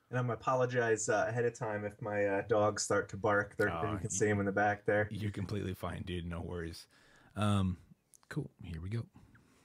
And I'm apologize ahead of time if my dogs start to bark. You can Y- see them in the back there. you're completely fine, dude. No worries. Um, cool. Here we go.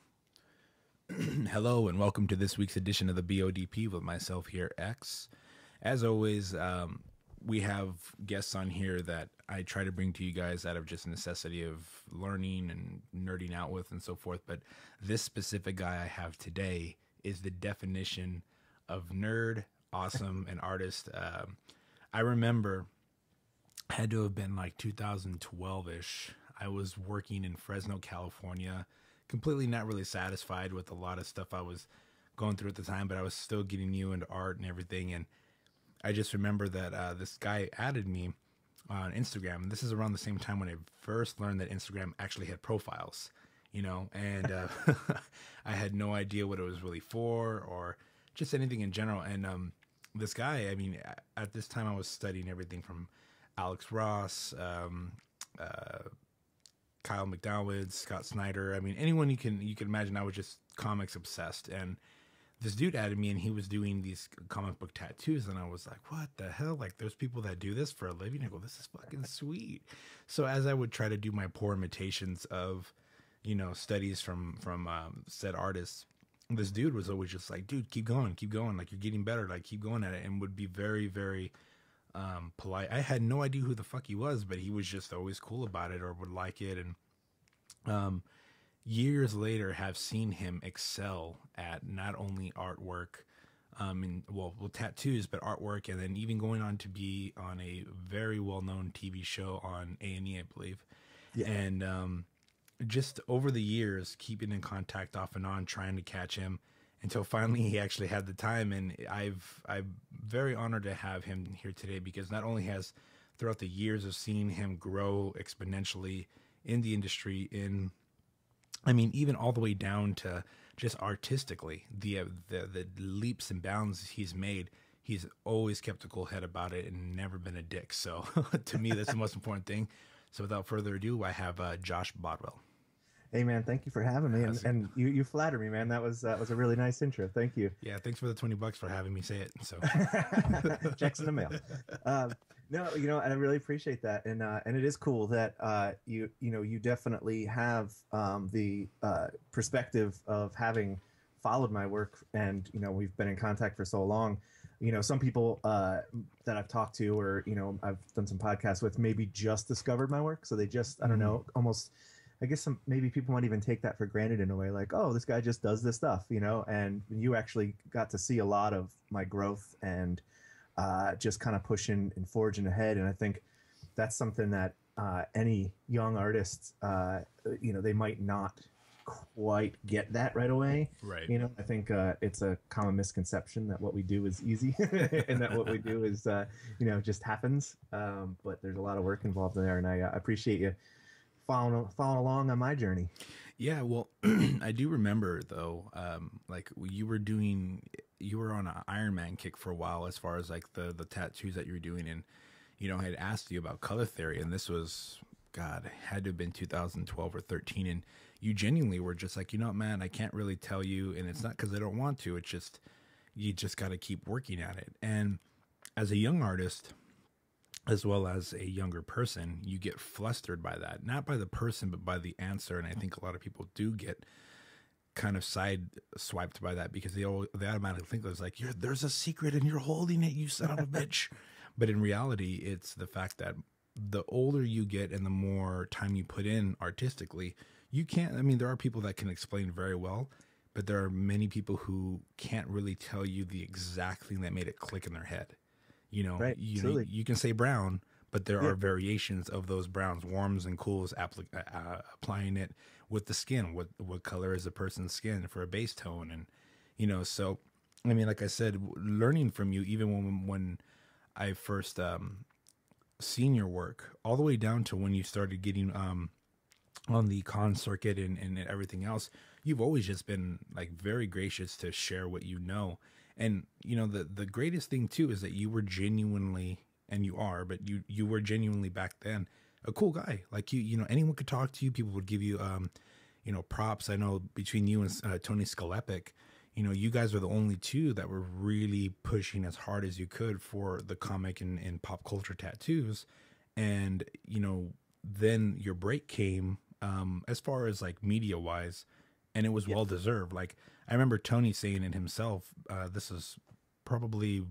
Hello, and welcome to this week's edition of the BODP with myself here, X. As always, we have guests on here that I try to bring to you guys out of just necessity of learning and nerding out with and so forth. But this specific guy I have today is the definition of nerd, awesome, and artist. I remember had to have been like 2012-ish. I was working in Fresno, California, completely not really satisfied with a lot of stuff I was going through at the time, but I was still getting new into art and everything. And I just remember that this guy added me on Instagram. And this is around the same time when I first learned that Instagram actually had profiles, and I had no idea what it was really for or just anything in general. And this guy, I mean, at this time I was studying everything from Alex Ross, Kyle McDowell, Scott Snyder. I mean, anyone you can imagine. I was just comics obsessed, and this dude added me, and he was doing these comic book tattoos, and I was like, "What the hell? Like, there's people that do this for a living." I go, "This is fucking sweet." So as I would try to do my poor imitations of, studies from said artists, this dude was always just like, "Dude, keep going. Like, you're getting better. Like, keep going at it," and would be very, very polite. I had no idea who the fuck he was, but he was just always cool about it or would like it. And years later, have seen him excel at not only artwork, and well, tattoos, but artwork, and then even going on to be on a very well-known TV show on A&E, I believe. Yeah. And just over the years, keeping in contact off and on, trying to catch him until finally he actually had the time. And I'm very honored to have him here today because not only has throughout the years of seeing him grow exponentially in the industry, I mean, even all the way down to just artistically, the leaps and bounds he's made. He's always kept a cool head about it and never been a dick. So to me, that's the most important thing. So without further ado, I have Josh Bodwell. Hey man, thank you for having me, and How's it? you flatter me, man. That was a really nice intro. Thank you. Yeah, thanks for the $20 for having me say it. So Checks in the mail. No, and I really appreciate that, and it is cool that you definitely have the perspective of having followed my work, and we've been in contact for so long. Some people that I've talked to, or I've done some podcasts with, maybe just discovered my work, so they just I don't know, almost. I guess maybe people might even take that for granted in a way, like, oh, this guy just does this stuff, and you actually got to see a lot of my growth and just kind of pushing and forging ahead. And I think that's something that any young artists, they might not quite get that right away. right. I think it's a common misconception that what we do is easy and that what we do is, just happens. But there's a lot of work involved in there, and I appreciate you following along on my journey. Yeah, well, I do remember though, like you were on an Iron Man kick for a while as far as like the tattoos that you were doing, and I had asked you about color theory, and this was, God, it had to have been 2012 or 13, and you genuinely were just like, man, I can't really tell you, and it's not because I don't want to, it's just you just got to keep working at it. And as a young artist, as well as a younger person, you get flustered by that, not by the person, but by the answer. And I think a lot of people do get kind of side swiped by that because they automatically think there's like, there's a secret and you're holding it, you son of a bitch. But in reality, it's the fact that the older you get and the more time you put in artistically, you can't, I mean, there are people that can explain very well, but there are many people who can't really tell you the exact thing that made it click in their head. Right, absolutely. You can say brown, but there Yeah. are variations of those browns, warms and cools, applying it with the skin. What color is a person's skin for a base tone? And, so, I mean, like I said, learning from you, even when I first seen your work, all the way down to when you started getting on the con circuit and everything else, you've always just been like very gracious to share what you know. And the greatest thing too is that you were genuinely, and you are, but you were genuinely back then a cool guy. Like anyone could talk to you. People would give you props. I know between you and Tony Skalepic, you know, you guys were the only two that were really pushing as hard as you could for the comic and pop culture tattoos. And, you know, then your break came, as far as like media wise, and it was Yeah. well deserved. Like I remember Tony saying it himself. This is probably,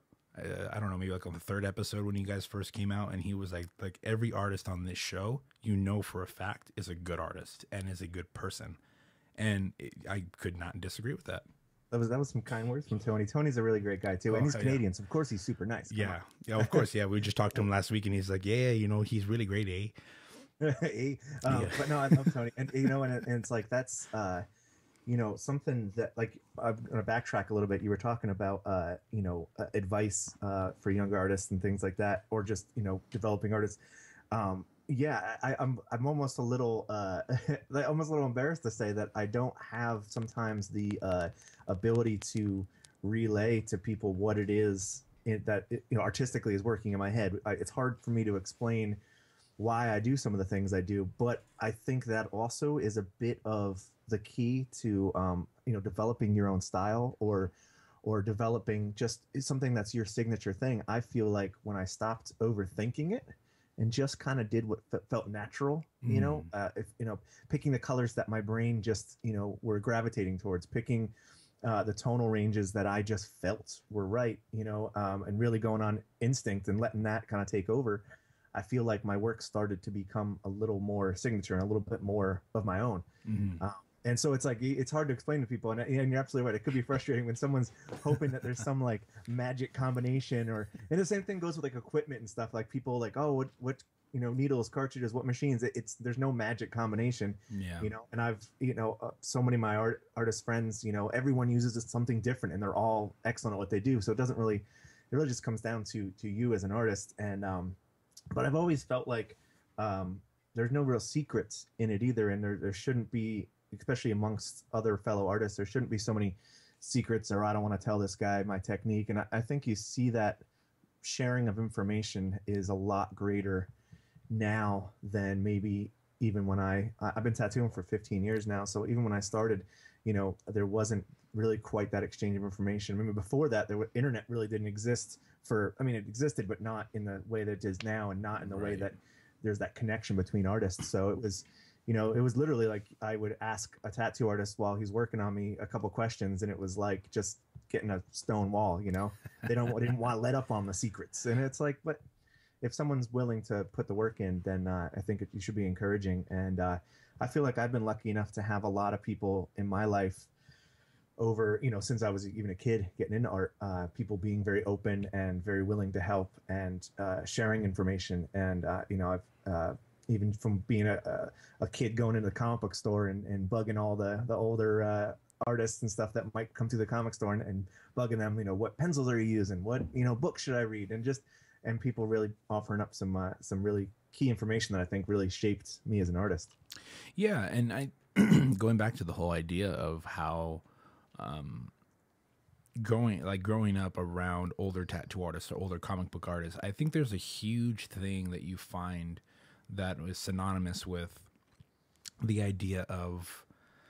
I don't know, maybe like on the third episode when you guys first came out, and he was like every artist on this show, you know, for a fact is a good artist and is a good person. And I could not disagree with that. That was some kind words from Tony. Tony's a really great guy too, and he's Yeah. Canadian, so of course he's super nice. Come Yeah. Yeah, of course. Yeah. We just talked to him last week and he's like, yeah, you know, he's really great, eh? Hey, Yeah. but no, I love Tony, and you know, and it's like that's you know, something that, like, I'm gonna backtrack a little bit. You were talking about you know, advice for younger artists and things like that, or just, you know, developing artists. Yeah, I'm almost a little like, almost a little embarrassed to say that I don't have sometimes the ability to relay to people what it is that you know, artistically is working in my head. It's hard for me to explain why I do some of the things I do, but I think that also is a bit of the key to you know, developing your own style, or developing just something that's your signature thing. I feel like when I stopped overthinking it and just kind of did what felt natural, you know, if, you know, picking the colors that my brain just, you know, were gravitating towards, picking the tonal ranges that I just felt were right, you know, and really going on instinct and letting that kind of take over. I feel like my work started to become a little more signature and a little bit more of my own. And so it's like, it's hard to explain to people, and you're absolutely right. It could be frustrating when someone's hoping that there's some like magic combination, and the same thing goes with like equipment and stuff. Like people like, oh, what you know, needles, cartridges, what machines? It's there's no magic combination. Yeah. You know, and I've, you know, so many of my artist friends, you know, everyone uses something different, and they're all excellent at what they do. So it really just comes down to you as an artist. And but I've always felt like there's no real secrets in it either, and there shouldn't be, especially amongst other fellow artists, there shouldn't be so many secrets, or I don't want to tell this guy my technique. And I think you see that sharing of information is a lot greater now than maybe even when I've been tattooing for 15 years now. So even when I started, you know, there wasn't really quite that exchange of information. I mean, before that, internet really didn't exist I mean, it existed, but not in the way that it is now, and not in the way that there's that connection between artists. So it was, you know, it was literally like I would ask a tattoo artist while he's working on me a couple questions, and it was like just getting a stone wall, you know. They didn't want to let up on the secrets. And it's like, but if someone's willing to put the work in, then I think you should be encouraging. And I feel like I've been lucky enough to have a lot of people in my life over, you know, since I was even a kid getting into art, people being very open and very willing to help, and sharing information. And you know, I've even from being a kid going into the comic book store and bugging all the older artists and stuff that might come to the comic store, and bugging them, you know, what pencils are you using, what, you know, books should I read, and people really offering up some really key information that I think really shaped me as an artist. Yeah, and I going back to the whole idea of how growing up around older tattoo artists or older comic book artists, I think there's a huge thing that you find that is synonymous with the idea of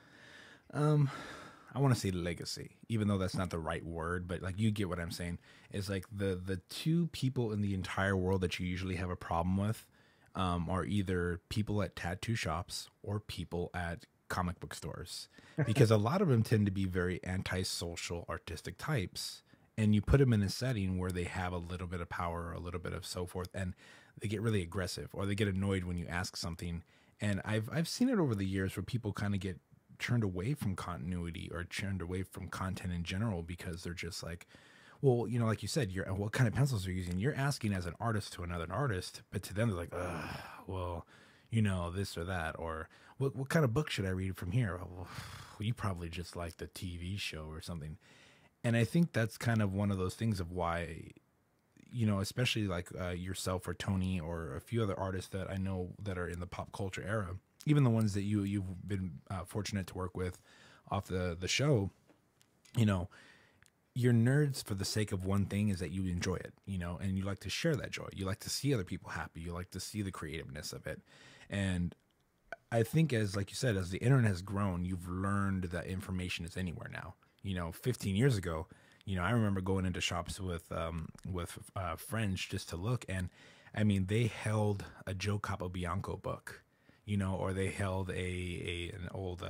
I want to say legacy, even though that's not the right word, but like, you get what I'm saying. Is like the two people in the entire world that you usually have a problem with are either people at tattoo shops or people at comic book stores, because a lot of them tend to be very antisocial artistic types, and you put them in a setting where they have a little bit of power or a little bit of so forth, and they get really aggressive, or they get annoyed when you ask something. And I've seen it over the years where people kind of get turned away from continuity or turned away from content in general, because they're just like, well, you know, like you said, what kind of pencils are you using? You're asking as an artist to another artist, but to them they're like, well, you know, this or that, or what kind of book should I read from here? Well, you probably just like the TV show or something. And I think that's kind of one of those things of why, you know, especially like yourself or Tony or a few other artists that I know that are in the pop culture era, even the ones that you've been fortunate to work with off the show, you know, you're nerds for the sake of one thing, is that you enjoy it, you know, and you like to share that joy. You like to see other people happy. You like to see the creativeness of it. And I think, as like you said, as the internet has grown, you've learned that information is anywhere now. 15 years ago, I remember going into shops with friends just to look, and I mean, they held a Joe Capobianco book, or they held an old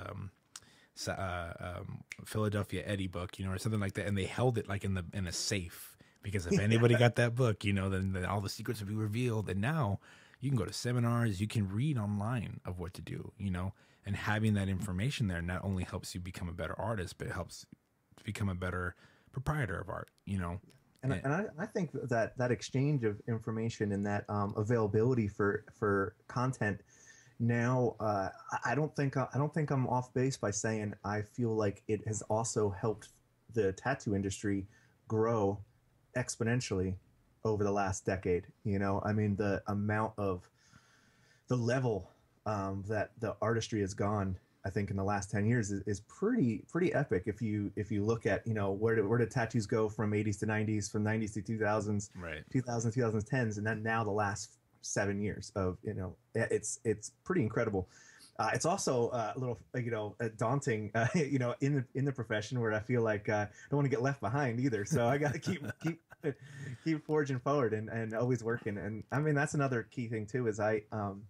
Philadelphia Eddie book, or something like that, and they held it like in a safe, because if anybody got that book, then all the secrets would be revealed. And now you can go to seminars, you can read online of what to do, and having that information there not only helps you become a better artist, but it helps become a better proprietor of art, And I think that exchange of information and that availability for content now, I don't think I'm off base by saying I feel like it has also helped the tattoo industry grow exponentially over the last decade. I mean, the amount of the level that the artistry has gone, I think in the last 10 years is pretty epic. If you look at, where did tattoos go from 80s to 90s, from 90s to 2000s, right, 2000s, 2010s, and then now the last 7 years of, it's pretty incredible. It's also a little, daunting, in the profession, where I feel like I don't want to get left behind either. So I got to keep forging forward and always working. And I mean, that's another key thing too, is I've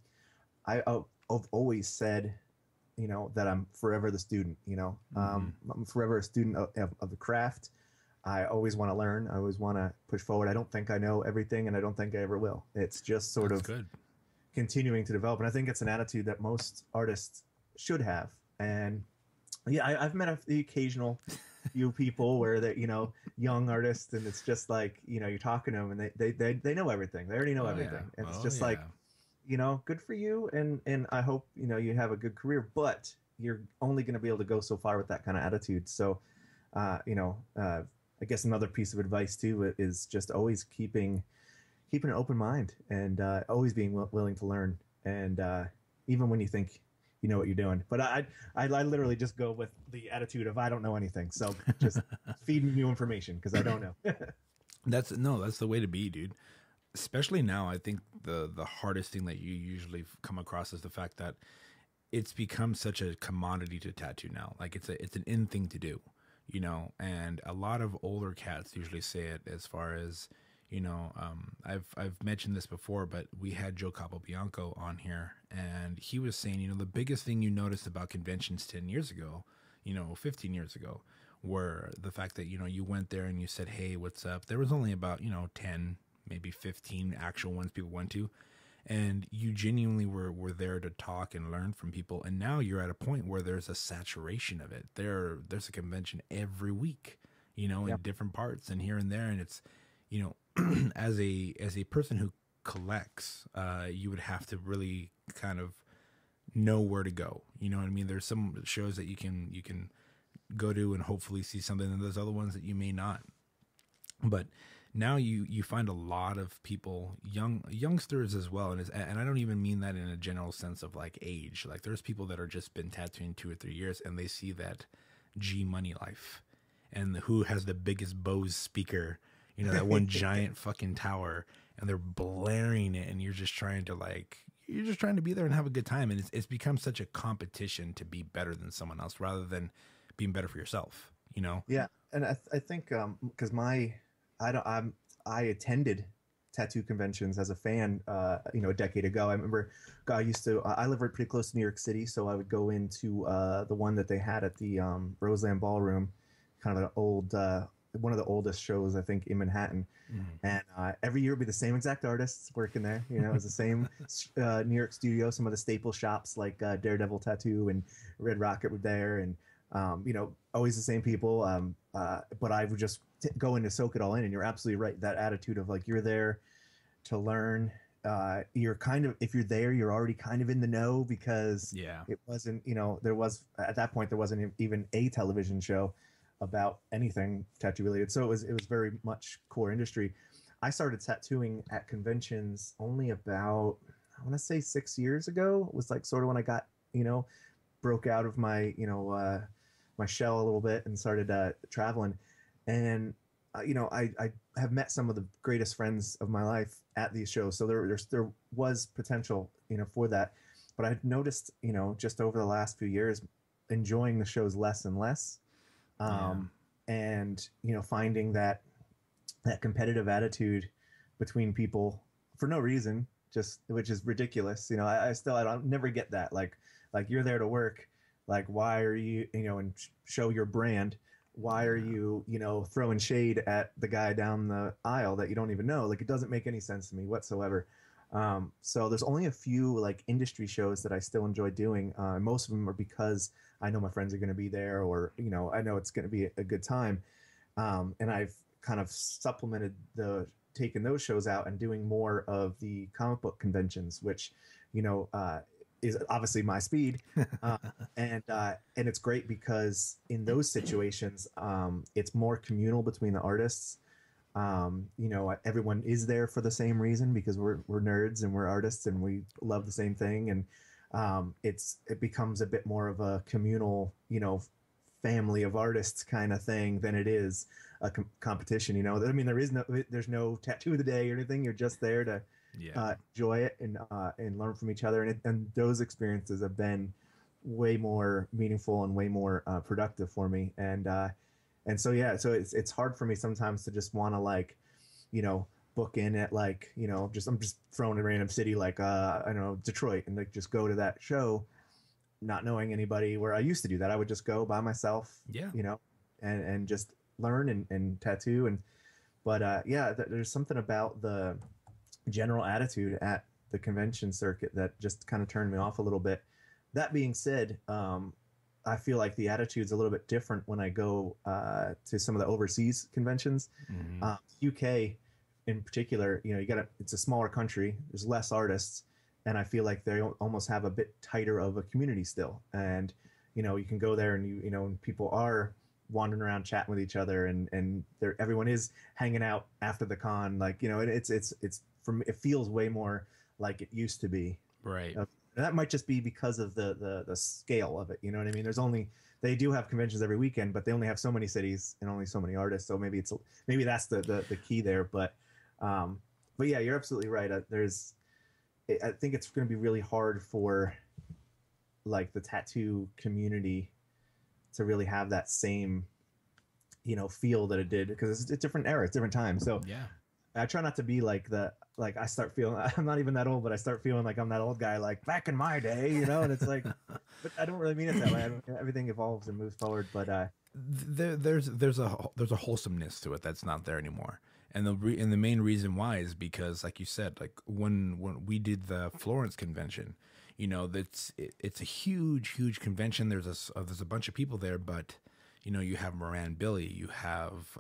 always said, that I'm forever the student, I'm forever a student of the craft. I always want to learn. I always want to push forward. I don't think I know everything, and I don't think I ever will. It's just sort of good. Continuing to develop. And I think it's an attitude that most artists should have. And yeah, I've met the occasional few people where they're, young artists, and it's just like, you're talking to them and they know everything. They already know everything. And it's just like, good for you. And I hope, you have a good career, but you're only going to be able to go so far with that kind of attitude. So, I guess another piece of advice too is just always keeping an open mind, and always being willing to learn. And even when you think you know what you're doing. But I literally just go with the attitude of I don't know anything. So just feed me new information because I don't know. That's the way to be, dude. Especially now, I think the hardest thing that you usually come across is the fact that it's become such a commodity to tattoo now. Like it's an in thing to do, you know. And a lot of older cats usually say it as far as, you know, I've mentioned this before, but we had Joe Capobianco on here, and he was saying, you know, the biggest thing you noticed about conventions 10 years ago, you know, 15 years ago, were the fact that, you know, you went there and you said, hey, what's up? There was only about, you know, 10, maybe 15 actual ones people went to, and you genuinely were there to talk and learn from people. And now you're at a point where there's a saturation of it. There's a convention every week, you know, in different parts and here and there. And it's, you know, as a person who collects, you would have to really kind of know where to go. You know what I mean? There's some shows that you can go to and hopefully see something, and there's other ones that you may not. But now you find a lot of people, youngsters as well, and I don't even mean that in a general sense of like age. Like there's people that are just been tattooing 2 or 3 years, and they see that G Money life, and who has the biggest Bose speaker, you know, that one giant fucking tower, and they're blaring it, and you're just trying to be there and have a good time. And it's become such a competition to be better than someone else rather than being better for yourself, you know? Yeah. And I think, cause I attended tattoo conventions as a fan, you know, a decade ago. I remember I live right pretty close to New York City. So I would go into, the one that they had at the, Roseland Ballroom, kind of an old, one of the oldest shows, I think, in Manhattan. And every year would be the same exact artists working there. You know, it was the same New York studio. Some of the staple shops like Daredevil Tattoo and Red Rocket were there, and you know, always the same people. But I would just go in to soak it all in. And you're absolutely right. That attitude of like you're there to learn. You're kind of, if you're there, you're already kind of in the know, because it wasn't, you know, at that point there wasn't even a television show about anything tattoo related. So it was very much core industry. I started tattooing at conventions only about, I want to say 6 years ago. It was like sort of when I got, you know, broke out of my, you know, my shell a little bit and started traveling. And, you know, I have met some of the greatest friends of my life at these shows. So there was potential, you know, for that. But I've noticed, you know, just over the last few years, enjoying the shows less and less. and finding that competitive attitude between people for no reason, just which is ridiculous. I don't never get that. Like you're there to work. Like, why are you, and show your brand? Why are you, throwing shade at the guy down the aisle that you don't even know? Like, it doesn't make any sense to me whatsoever. So there's only a few like industry shows that I still enjoy doing. Most of them are because I know my friends are going to be there, or I know it's going to be a good time. And I've kind of supplemented taking those shows out and doing more of the comic book conventions, which is obviously my speed. And it's great because in those situations, it's more communal between the artists. Everyone is there for the same reason, because we're nerds and we're artists and we love the same thing. And it becomes a bit more of a communal, family of artists kind of thing than it is a competition. I mean, there's no tattoo of the day or anything. You're just there to enjoy it and learn from each other. And those experiences have been way more meaningful and way more productive for me. And so it's hard for me sometimes to just want to book in at I'm just throwing a random city like I don't know, Detroit, and like just go to that show, not knowing anybody. Where I used to do that, I would just go by myself, and just learn and tattoo. But there's something about the general attitude at the convention circuit that just kind of turned me off a little bit. That being said, I feel like the attitude's a little bit different when I go to some of the overseas conventions. UK in particular, it's a smaller country, there's less artists, and I feel like they almost have a bit tighter of a community still. And you can go there and and people are wandering around chatting with each other, and everyone is hanging out after the con. It feels way more like it used to be. Right. That might just be because of the scale of it. You know what I mean? They do have conventions every weekend, but they only have so many cities and only so many artists. So maybe that's the key there. But yeah, you're absolutely right. I think it's going to be really hard for like the tattoo community to really have that same feel that it did, because it's a different era, it's different time. So yeah, I try not to be I start feeling, I'm not even that old, but I start feeling like I'm that old guy, like back in my day, and it's like, but I don't really mean it that way. Everything evolves and moves forward, but there's a wholesomeness to it that's not there anymore. And the main reason why is because, like you said, like when we did the Florence convention, it's a huge convention. There's a bunch of people there, but you have Moran Billy, you have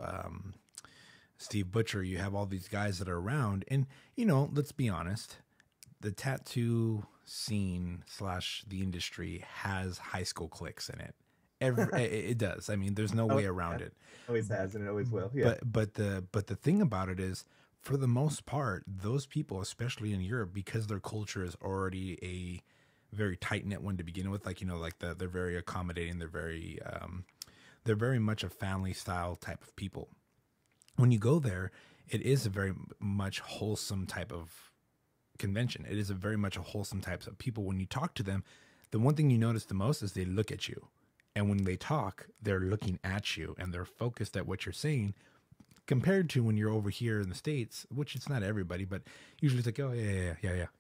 Steve Butcher, you have all these guys that are around, and let's be honest, the tattoo scene / the industry has high school cliques in it. It does. I mean, there's no way around it. Always has, and it always will. Yeah. But the thing about it is, for the most part, those people, especially in Europe, because their culture is already a very tight knit one to begin with. They're very accommodating. They're very much a family style type of people. When you go there, it is a very much wholesome type of convention. It is a very much a wholesome type of people. When you talk to them, the one thing you notice the most is they look at you. And when they talk, they're looking at you and they're focused at what you're saying, compared to when you're over here in the States, which it's not everybody, but usually it's like, oh, yeah.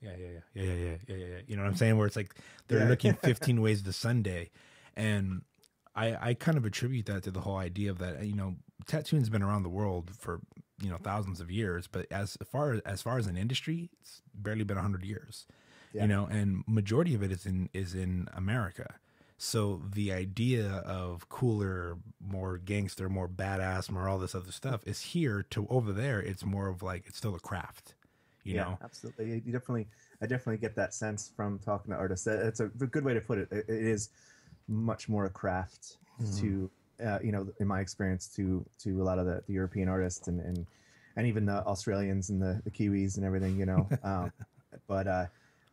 You know what I'm saying? Where it's like they're looking 15 ways to Sunday. And I kind of attribute that to the whole idea of that, tattooing's been around the world for, thousands of years, but as far as an industry, it's barely been 100 years, and majority of it is in America. So the idea of cooler, more gangster, more badass, more all this other stuff is here. To over there, it's more of like, it's still a craft, you know? Absolutely. I definitely get that sense from talking to artists. It's a good way to put it. It is much more a craft to, in my experience, to a lot of the European artists and even the Australians and the Kiwis and everything, but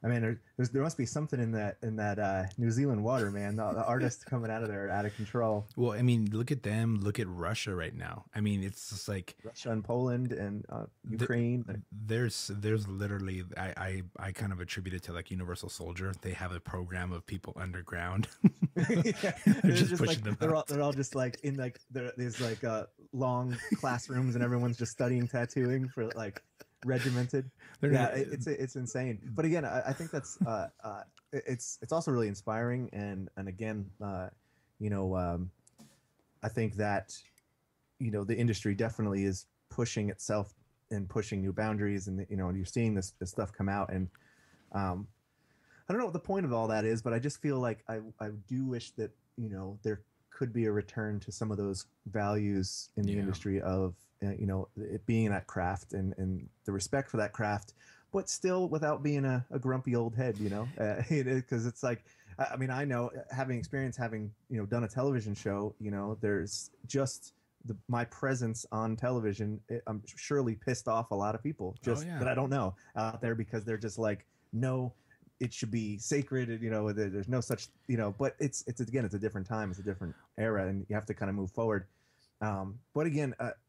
I mean, there must be something in that New Zealand water, man. The artists coming out of there are out of control. Well, I mean, look at them. Look at Russia right now. I mean, it's just like Russia and Poland and th- Ukraine. there's literally I kind of attribute it to like Universal Soldier. They have a program of people underground. Yeah, They're just pushing like, them they're out. all just like in like there's like long classrooms and everyone's just studying tattooing for like regimented. They're Yeah, not, it's insane. But again, I think that's it's also really inspiring and again, you know, I think that the industry definitely is pushing itself and pushing new boundaries, and you're seeing this stuff come out, and I don't know what the point of all that is, but I just feel like I do wish that there could be a return to some of those values in the Yeah. industry of it being that craft and the respect for that craft, but still without being a grumpy old head, because it's like I mean, I know, having experience, having done a television show, there's just my presence on television. I'm surely pissed off a lot of people Oh just yeah. that I don't know out there, because they're just like, no, it should be sacred. And, there's no such, but it's again, it's a different time, it's a different era, and you have to kind of move forward. But again,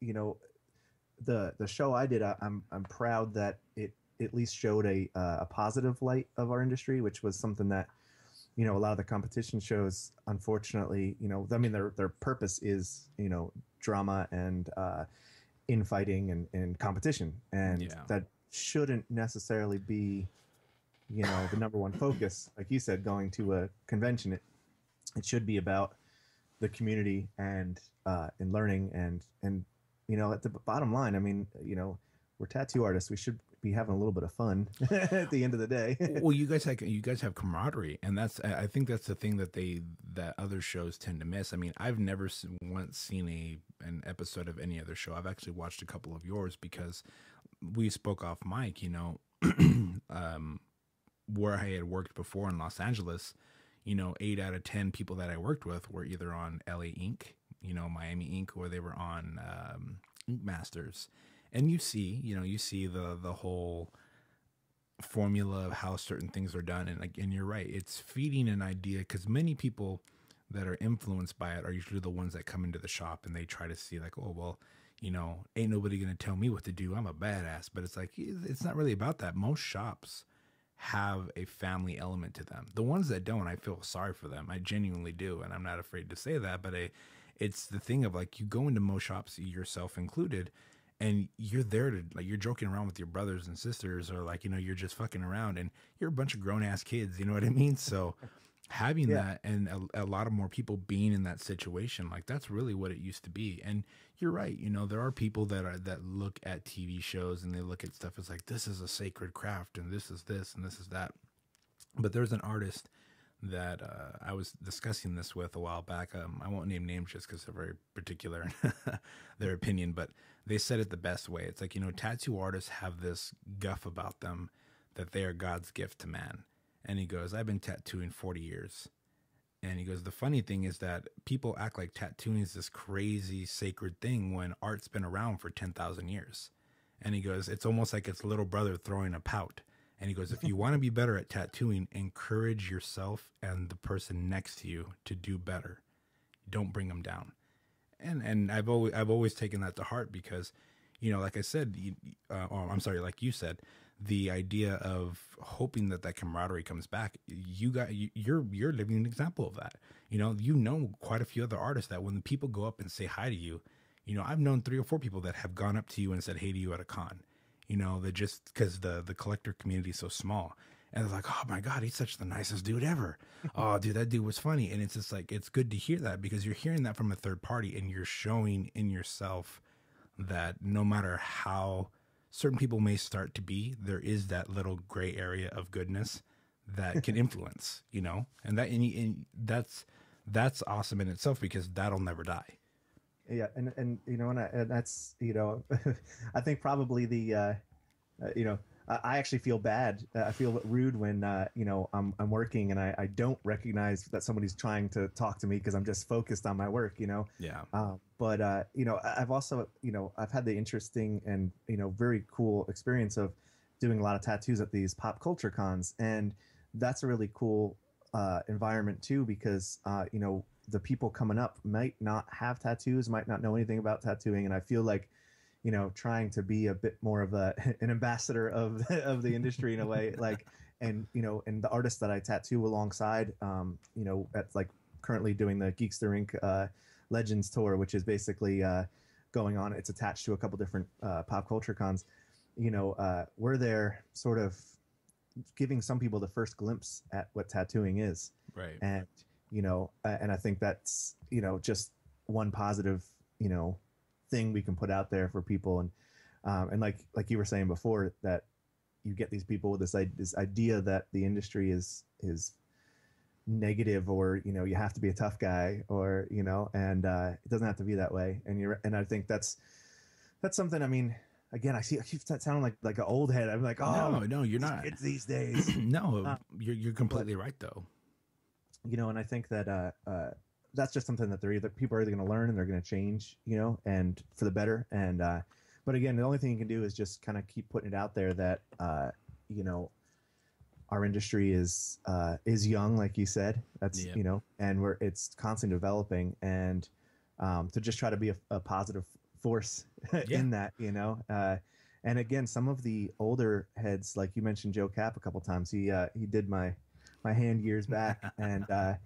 the show I did, I'm proud that it at least showed a positive light of our industry, which was something that a lot of the competition shows, unfortunately, I mean, their purpose is drama and infighting and competition, and Yeah. that shouldn't necessarily be the number one focus. Like you said, going to a convention, it should be about the community and learning and at the bottom line, I mean, we're tattoo artists, we should be having a little bit of fun at the end of the day. Well, you guys have camaraderie, and I think that's the thing that other shows tend to miss. I mean, I've never once seen an episode of any other show. I've actually watched a couple of yours because we spoke off mic, where I had worked before in Los Angeles. 8 out of 10 people that I worked with were either on LA Ink, Miami Ink, or they were on Ink Masters. And you see the whole formula of how certain things are done. And you're right, it's feeding an idea, because many people that are influenced by it are usually the ones that come into the shop and they try to see like, oh, well, ain't nobody going to tell me what to do. I'm a badass. But it's like, it's not really about that. Most shops have a family element to them. The ones that don't, I feel sorry for them. I genuinely do. And I'm not afraid to say that, but it's the thing of like, you go into most shops, yourself included, and you're there to like, you're joking around with your brothers and sisters, or like, you're just fucking around, and you're a bunch of grown ass kids, you know what I mean? So having that, and a lot of more people being in that situation, like that's really what it used to be. And you're right, there are people that look at TV shows and they look at stuff as like, this is a sacred craft and this is this and this is that. But there's an artist that I was discussing this with a while back. I won't name names just because they're very particular in their opinion, but they said it the best way. It's like, tattoo artists have this guff about them that they are God's gift to man. And he goes, I've been tattooing 40 years. And he goes, the funny thing is that people act like tattooing is this crazy sacred thing when art's been around for 10,000 years. And he goes, it's almost like its little brother throwing a pout. And he goes, if you want to be better at tattooing, encourage yourself and the person next to you to do better. Don't bring them down. And I've always taken that to heart, because, like I said, like you said, the idea of hoping that camaraderie comes back. You're living an example of that. Quite a few other artists that when the people go up and say hi to you, I've known 3 or 4 people that have gone up to you and said hey to you at a con. That just because the collector community is so small, and they're like, oh my God, he's such the nicest dude ever. Oh, dude, that dude was funny. And it's just like, it's good to hear that, because you're hearing that from a third party, and you're showing in yourself that no matter how certain people may start to be, there is that little gray area of goodness that can influence, and that's awesome in itself, because that'll never die. Yeah, and that's I think probably the I actually feel bad. I feel rude when I'm working and I don't recognize that somebody's trying to talk to me because I'm just focused on my work. Yeah. But I've also I've had the interesting and very cool experience of doing a lot of tattoos at these pop culture cons, and that's a really cool environment too, because you know, the people coming up might not have tattoos, might not know anything about tattooing, and I feel like, you know, trying to be a bit more of a an ambassador of of the industry in a way, like, and you know, and the artists that I tattoo alongside, you know, at like currently doing the Geekster Inc. Legends tour, which is basically going on. It's attached to a couple different pop culture cons. You know, we're there sort of giving some people the first glimpse at what tattooing is. Right. And, you know, and I think that's, you know, just one positive, you know, thing we can put out there for people. And like you were saying before, that you get these people with this idea that the industry is negative, or, you know, you have to be a tough guy, or, you know, and it doesn't have to be that way. And I think that's something, I mean, again, I keep sounding like an old head. I'm like, oh No, you're not. Kids these days. No, you're completely right though. You know, and I think that that's just something that people are either going to learn and they're going to change, you know, and for the better. And but again, the only thing you can do is just kind of keep putting it out there that you know, our industry is young, like you said. That's you know, and it's constantly developing, and to just try to be a positive force in that, you know. And again, some of the older heads, like you mentioned Joe Cap a couple times, he did my hand years back, and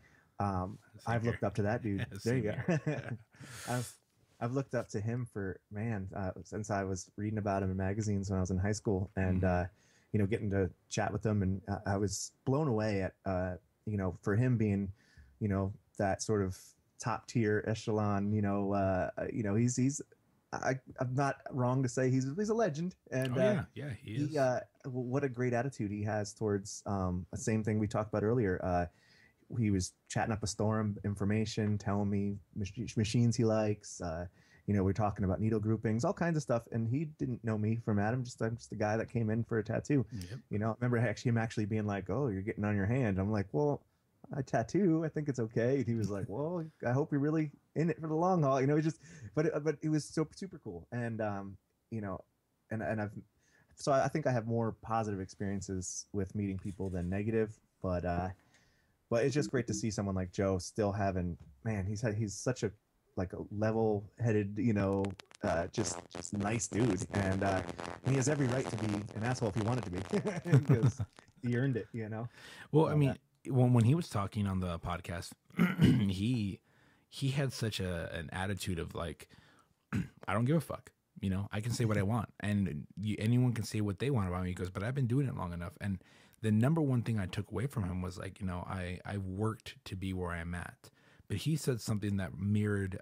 I've looked up to that dude. There you go. I've looked up to him for since I was reading about him in magazines when I was in high school, and you know, getting to chat with him, and I was blown away at you know, for him being, you know, that sort of top tier echelon, you know, I'm not wrong to say he's a legend, and he is. What a great attitude he has towards the same thing we talked about earlier. He was chatting up a storm, information, telling me machines he likes. You know, we're talking about needle groupings, all kinds of stuff, and he didn't know me from Adam. I'm just a guy that came in for a tattoo. Yep. You know, I remember him actually being like, "Oh, you're getting on your hand." I'm like, "Well, I tattoo. I think it's okay." And he was like, "Well, I hope you're really in it for the long haul." You know, but it was super cool. And you know, and I think I have more positive experiences with meeting people than negative. But it's just great to see someone like Joe still having, man, he's such a like a level-headed, you know, just nice dude, and he has every right to be an asshole if he wanted to be, because he earned it, you know. Well, I mean, when he was talking on the podcast, he had such an attitude of like, I don't give a fuck. You know, I can say what I want, and anyone can say what they want about me. He goes, but I've been doing it long enough. And the number one thing I took away from him was like, you know, I worked to be where I'm at. But he said something that mirrored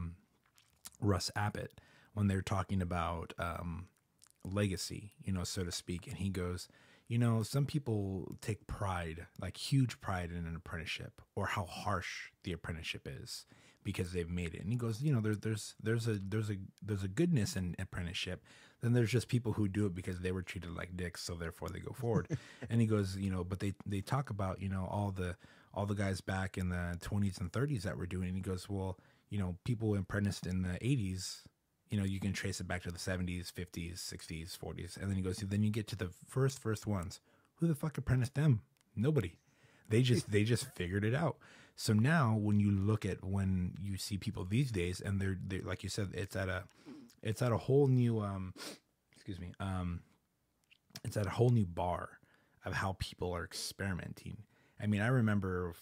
Russ Abbott when they're talking about legacy, you know, so to speak. And he goes, you know, some people take pride, like huge pride in an apprenticeship, or how harsh the apprenticeship is because they've made it. And he goes, you know, there's a goodness in apprenticeship. Then there's just people who do it because they were treated like dicks, so therefore they go forward. And he goes, you know, but they talk about, you know, all the guys back in the 20s and 30s that were doing it. And he goes, well, you know, people apprenticed in the 80s, you know, you can trace it back to the 70s, 50s, 60s, 40s. And then he goes, then you get to the first ones. Who the fuck apprenticed them? Nobody. They just figured it out. So now when you look at, when you see people these days, and they're like you said, it's at a whole new it's at a whole new bar of how people are experimenting. I mean, I remember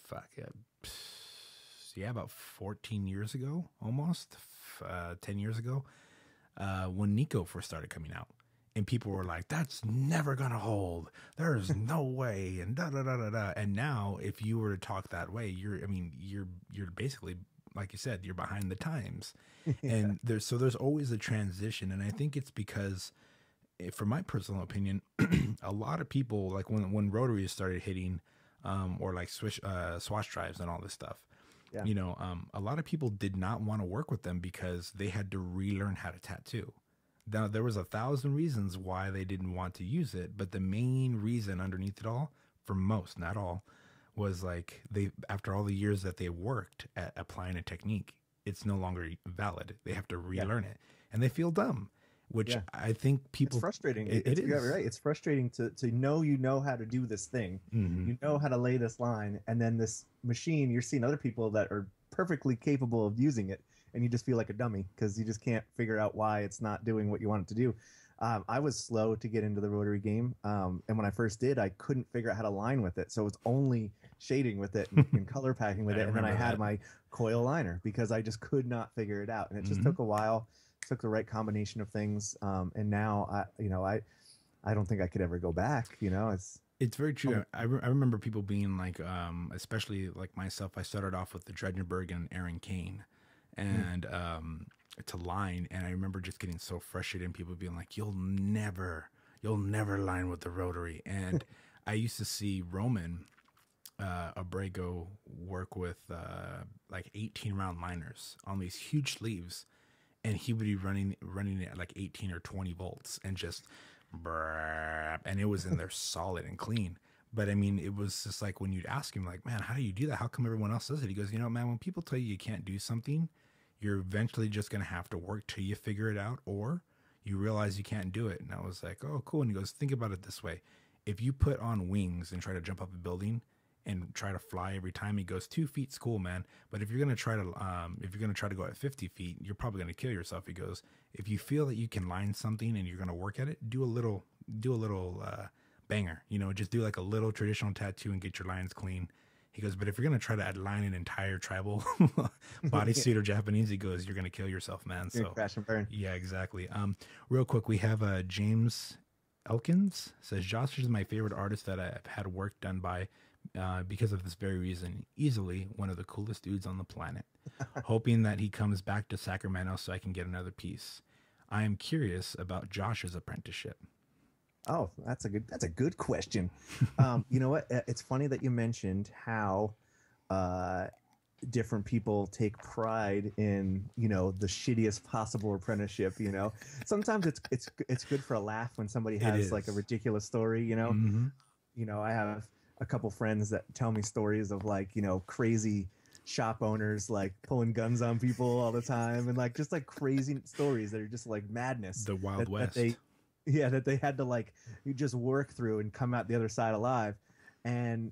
about 14 years ago, almost 10 years ago, when Nico first started coming out, and people were like, that's never gonna hold, there's no way, and da da da da da. And now if you were to talk that way, you're basically, like you said, you're behind the times. Yeah. And there's always a transition. And I think it's because, from my personal opinion, a lot of people, like when rotaries started hitting, or like swash drives and all this stuff, yeah. You know, a lot of people did not want to work with them because they had to relearn how to tattoo. Now, there was 1,000 reasons why they didn't want to use it, but the main reason underneath it all, for most, not all, was like, after all the years that they worked at applying a technique, it's no longer valid. They have to relearn it, and they feel dumb. which Yeah. I think It's people, frustrating. it Yeah, is. right. It's frustrating to know you know how to do this thing, Hmm. you know how to lay this line, and then this machine, you're seeing other people that are perfectly capable of using it, and you just feel like a dummy because you just can't figure out why it's not doing what you want it to do. I was slow to get into the rotary game, and when I first did, I couldn't figure out how to line with it, so it's only shading with it and color packing with I it, and then I remember had that. my coil liner because I just could not figure it out, and it just Hmm. took a while, took the right combination of things, and now I don't think I could ever go back. It's very Oh, true. I remember people being like, especially like myself, I started off with the Dredgenberg and Aaron Kane mm, and to line. And I remember just getting so frustrated and people being like, you'll never line with the rotary. And I used to see Roman Abrego work with like 18 round liners on these huge sleeves, and he would be running it at like 18 or 20 volts and just and it was in there solid and clean. But I mean, it was just like when you'd ask him, like, man, how do you do that? How come everyone else does it? He goes, man, when people tell you can't do something, you're eventually just going to have to work till you figure it out, or you realize you can't do it. And I was like, oh, cool. And he goes, think about it this way: if you put on wings and try to jump up a building and try to fly every time, he goes, 2 feet's cool, man. But if you're gonna try to go at 50 feet, you're probably gonna kill yourself. He goes, if you feel that you can line something and you're gonna work at it, do a little banger. Just do like a little traditional tattoo and get your lines clean. He goes, but if you're gonna try to line an entire tribal bodysuit or Japanese, he goes, you're gonna kill yourself, man. you're gonna So, crash and burn. yeah, exactly. Real quick, we have James Elkins says Josh is my favorite artist that I've had work done by because of this very reason. Easily one of the coolest dudes on the planet. Hoping that he comes back to Sacramento so I can get another piece. I am curious about Josh's apprenticeship. Oh, that's a good question. You know what? It's funny that you mentioned how uh, different people take pride in the shittiest possible apprenticeship. Sometimes it's good for a laugh when somebody It has like a is. ridiculous story. Mm-hmm. I have a couple friends that tell me stories of like crazy shop owners like pulling guns on people all the time and like just like crazy stories that are just like madness The Wild that West. they yeah that they had to like you just work through and come out the other side alive. And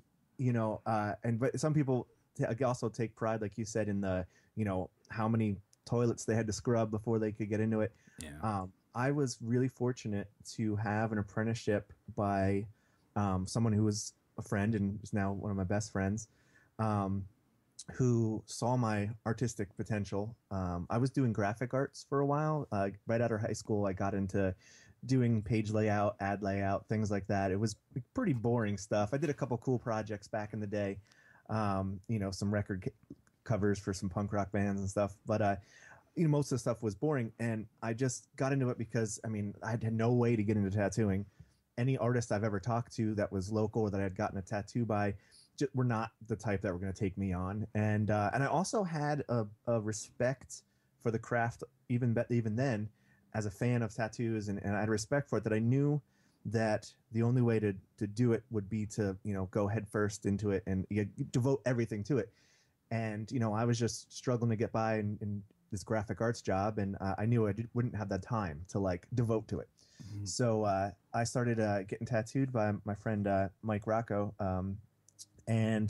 but some people also take pride, like you said, in the how many toilets they had to scrub before they could get into it. Yeah. I was really fortunate to have an apprenticeship by someone who was a friend and is now one of my best friends, um, who saw my artistic potential. I was doing graphic arts for a while. Right out of high school, I got into doing page layout, ad layout, things like that. It was pretty boring stuff. I did a couple cool projects back in the day, some record covers for some punk rock bands and stuff. But most of the stuff was boring, and I just got into it because I had no way to get into tattooing. Any artist I've ever talked to that was local or that I had gotten a tattoo by just were not the type that were going to take me on. And I also had a respect for the craft even then, as a fan of tattoos, and I had respect for it, that I knew that the only way to do it would be to go head first into it and devote everything to it. And I was just struggling to get by in this graphic arts job, and I knew wouldn't have that time to like devote to it. Mhm. So I started getting tattooed by my friend Mike Rocco, and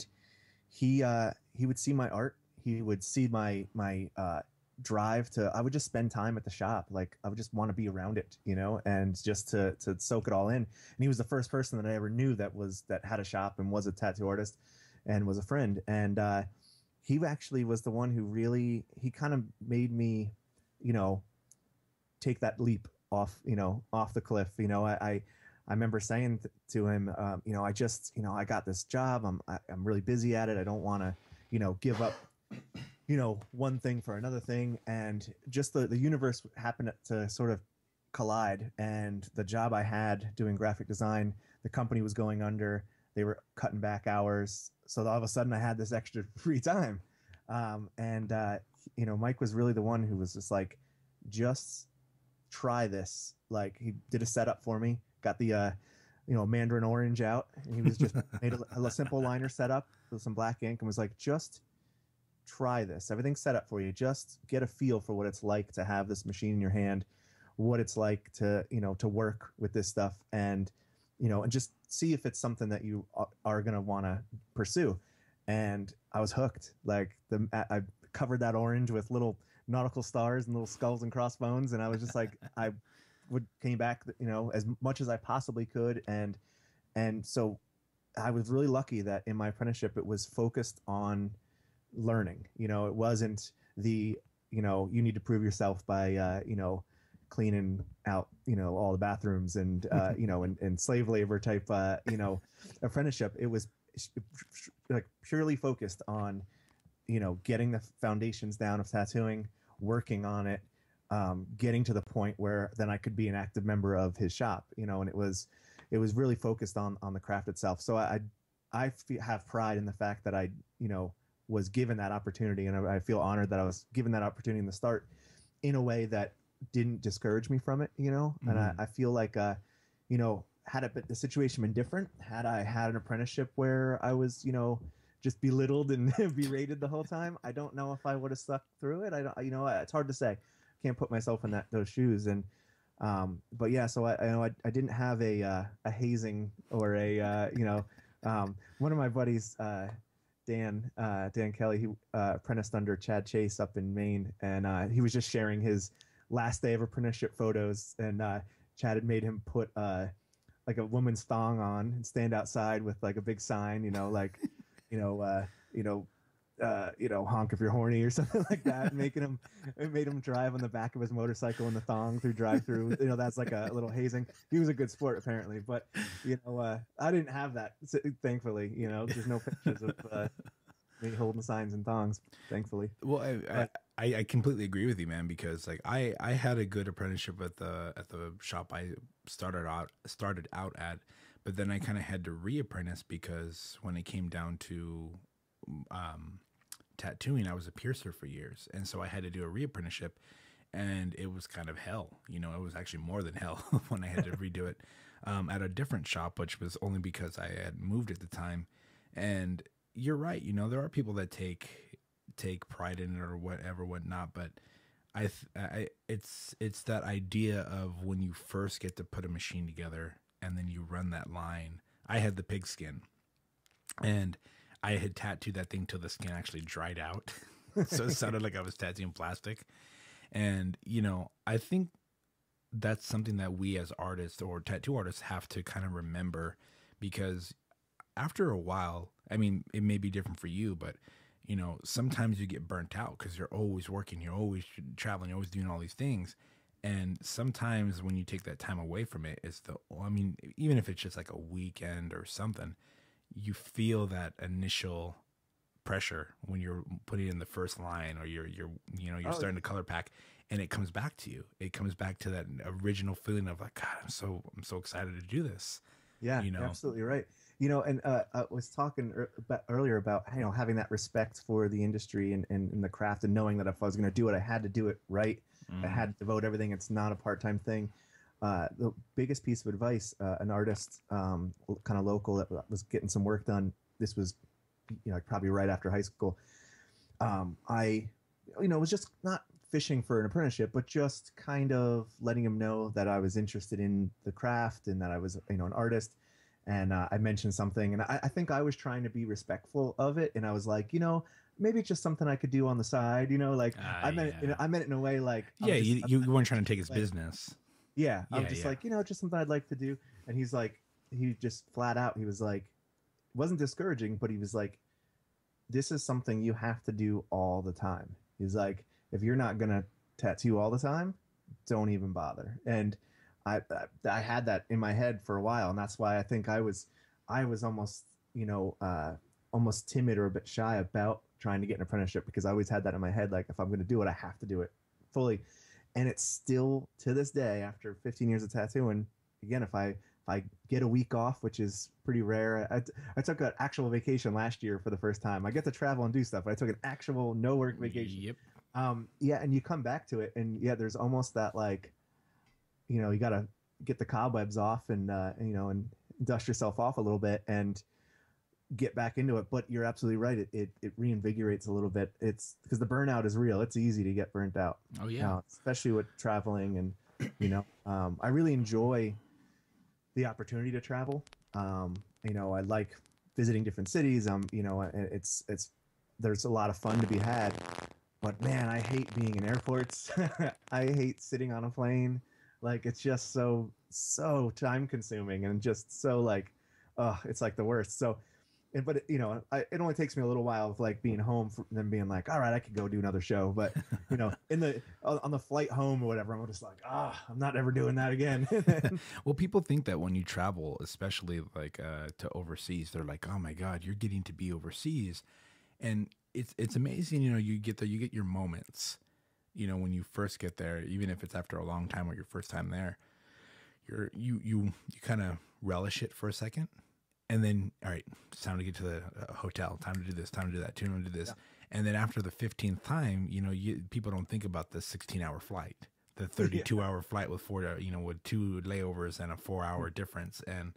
he would see my art. He would see my drive to. I would just spend time at the shop. Like I would just want to be around it, and just to soak it all in. And he was the first person that I ever knew that had a shop and was a tattoo artist and was a friend. And he actually was the one who really he kind of made me, you know, take that leap off the cliff. I remember saying to him, I got this job. I'm really busy at it. I don't want to, give up, one thing for another thing. And just the universe happened to sort of collide. And the job I had doing graphic design, the company was going under. They were cutting back hours. So all of a sudden I had this extra free time. Mike was really the one who was just like, just try this. Like he did a setup for me, got the mandarin orange out, and he was just made a simple liner setup with some black ink and was like, just try this. Everything's set up for you. Just get a feel for what it's like to have this machine in your hand, what it's like to, to work with this stuff, and, and just see if it's something that you are going to want to pursue. And I was hooked. Like I covered that orange with little nautical stars and little skulls and crossbones. And I was just like, I came back, as much as I possibly could. And so I was really lucky that in my apprenticeship, it was focused on learning. It wasn't you need to prove yourself by, cleaning out, all the bathrooms and, and slave labor type, apprenticeship. It was like purely focused on, getting the foundations down of tattooing, working on it, getting to the point where then I could be an active member of his shop, and it was really focused on the craft itself. So I have pride in the fact that I, was given that opportunity, and I feel honored that I was given that opportunity in the start in a way that didn't discourage me from it, Mm-hmm. and I feel like, had the situation been different, had I had an apprenticeship where I was, just belittled and berated the whole time, I don't know if I would have stuck through it. I don't, it's hard to say. Can't put myself in those shoes. And, but yeah, so I didn't have a hazing or one of my buddies, Dan Kelly, he apprenticed under Chad Chase up in Maine, and he was just sharing his last day of apprenticeship photos, and Chad had made him put like a woman's thong on and stand outside with like a big sign, like honk if you're horny or something like that, it made him drive on the back of his motorcycle in the thong through drive-through. That's like a little hazing. He was a good sport apparently, but I didn't have that, thankfully. There's no pictures of me holding signs and thongs, thankfully. Well, I completely agree with you, man, because like I had a good apprenticeship at the shop I started out at, but then I kind of had to reapprentice because when it came down to tattooing, I was a piercer for years, and so I had to do a reapprenticeship, and it was kind of hell. It was actually more than hell when I had to redo it at a different shop, which was only because I had moved at the time. And you're right, there are people that take pride in it or whatnot, but it's that idea of when you first get to put a machine together and then you run that line. I had the pigskin, and I had tattooed that thing till the skin actually dried out. So it sounded like I was tattooing plastic. And, I think that's something that we as artists or tattoo artists have to kind of remember, because after a while, I mean, it may be different for you, but, sometimes you get burnt out because you're always working, you're always traveling, you're always doing all these things. And sometimes when you take that time away from it, even if it's just like a weekend or something, you feel that initial pressure when you're putting in the first line, or you're starting to color pack, and it comes back to you. It comes back to that original feeling of like, God, I'm so excited to do this. Yeah, you're absolutely right. And I was talking earlier about, having that respect for the industry and the craft, and knowing that if I was going to do it, I had to do it right. I had to devote everything. It's not a part-time thing. The biggest piece of advice, an artist kind of local that was getting some work done, this was probably right after high school, I was just not fishing for an apprenticeship, but just kind of letting him know that I was interested in the craft and that I was an artist. And I mentioned something, and I think I was trying to be respectful of it, and I was like, maybe it's just something I could do on the side, I meant it in a way like, you weren't trying to take his business. Yeah, I'm just like, just something I'd like to do. And he's like, he just flat out, he was like, it wasn't discouraging, but he was like, this is something you have to do all the time. He's like, if you're not going to tattoo all the time, don't even bother. And I had that in my head for a while. And that's why I think I was almost, almost timid or a bit shy about trying to get an apprenticeship, because I always had that in my head. Like, if I'm going to do it, I have to do it fully. And it's still, to this day, after 15 years of tattooing, again, if I get a week off, which is pretty rare, I took an actual vacation last year for the first time. I get to travel and do stuff, but I took an actual no work vacation. Yep. And you come back to it, and there's almost that, like, you got to get the cobwebs off and and dust yourself off a little bit and get back into it. But you're absolutely right. It reinvigorates a little bit. It's because the burnout is real. It's easy to get burnt out. Oh yeah. Especially with traveling and I really enjoy the opportunity to travel. I like visiting different cities. It's there's a lot of fun to be had, but man, I hate being in airports. I hate sitting on a plane. Like it's just so time consuming and just so like, it's like the worst. So but it only takes me a little while of like being home and then being like, all right, I could go do another show. But in the on the flight home or whatever, I'm just like, I'm not ever doing that again. Well, people think that when you travel, especially like to overseas, they're like, oh my God, you're getting to be overseas. And it's amazing, you get there, you get your moments, when you first get there, even if it's after a long time or your first time there, you kind of relish it for a second. And then, all right, it's time to get to the hotel, time to do this, time to do that, time to do this. Yeah. And then after the 15th time, people don't think about the 16-hour flight, the 32-hour flight with with 2 layovers and a 4-hour difference. And,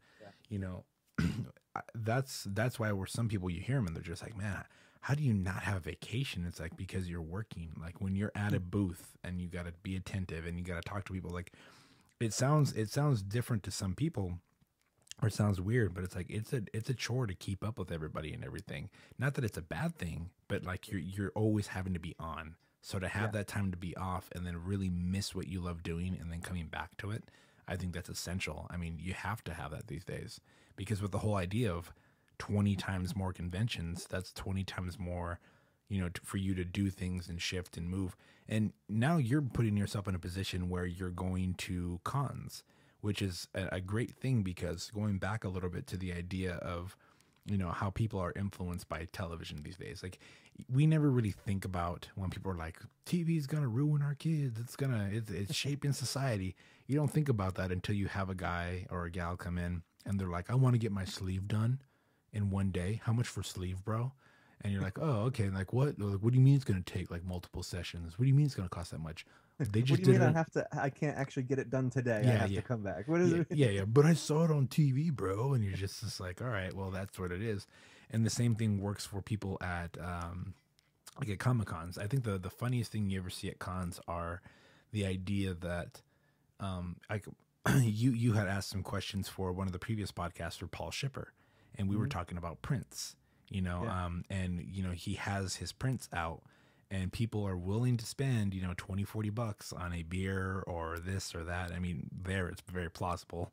that's why some people, you hear them and they're just like, man, how do you not have a vacation? It's like, because you're working. Like when you're at a booth and you got to be attentive and you got to talk to people, like it sounds different to some people. Or it sounds weird, but it's like it's a chore to keep up with everybody and everything. Not that it's a bad thing, but like you're always having to be on. So to have that time to be off and then really miss what you love doing and then coming back to it, I think that's essential. I mean, you have to have that these days because with the whole idea of 20 times more conventions, that's 20 times more, for you to do things and shift and move. And now you're putting yourself in a position where you're going to cons, which is a great thing because going back a little bit to the idea of, how people are influenced by television these days. Like we never really think about when people are like, TV is going to ruin our kids. It's shaping society. You don't think about that until you have a guy or a gal come in and they're like, I want to get my sleeve done in one day. How much for sleeve, bro? And you're like, oh, okay. Like what? Like, what do you mean it's going to take like multiple sessions? What do you mean it's going to cost that much? They just what do you mean I can't actually get it done today? I have to come back. What is it? Yeah. But I saw it on TV, bro. And you're just like, all right, well, that's what it is. And the same thing works for people at like at Comic Cons. I think the funniest thing you ever see at cons are the idea that like you had asked some questions for one of the previous podcasts for Paul Shipper, and we were talking about prints, and he has his prints out. And people are willing to spend, $20-$40 on a beer or this or that. I mean, it's very plausible,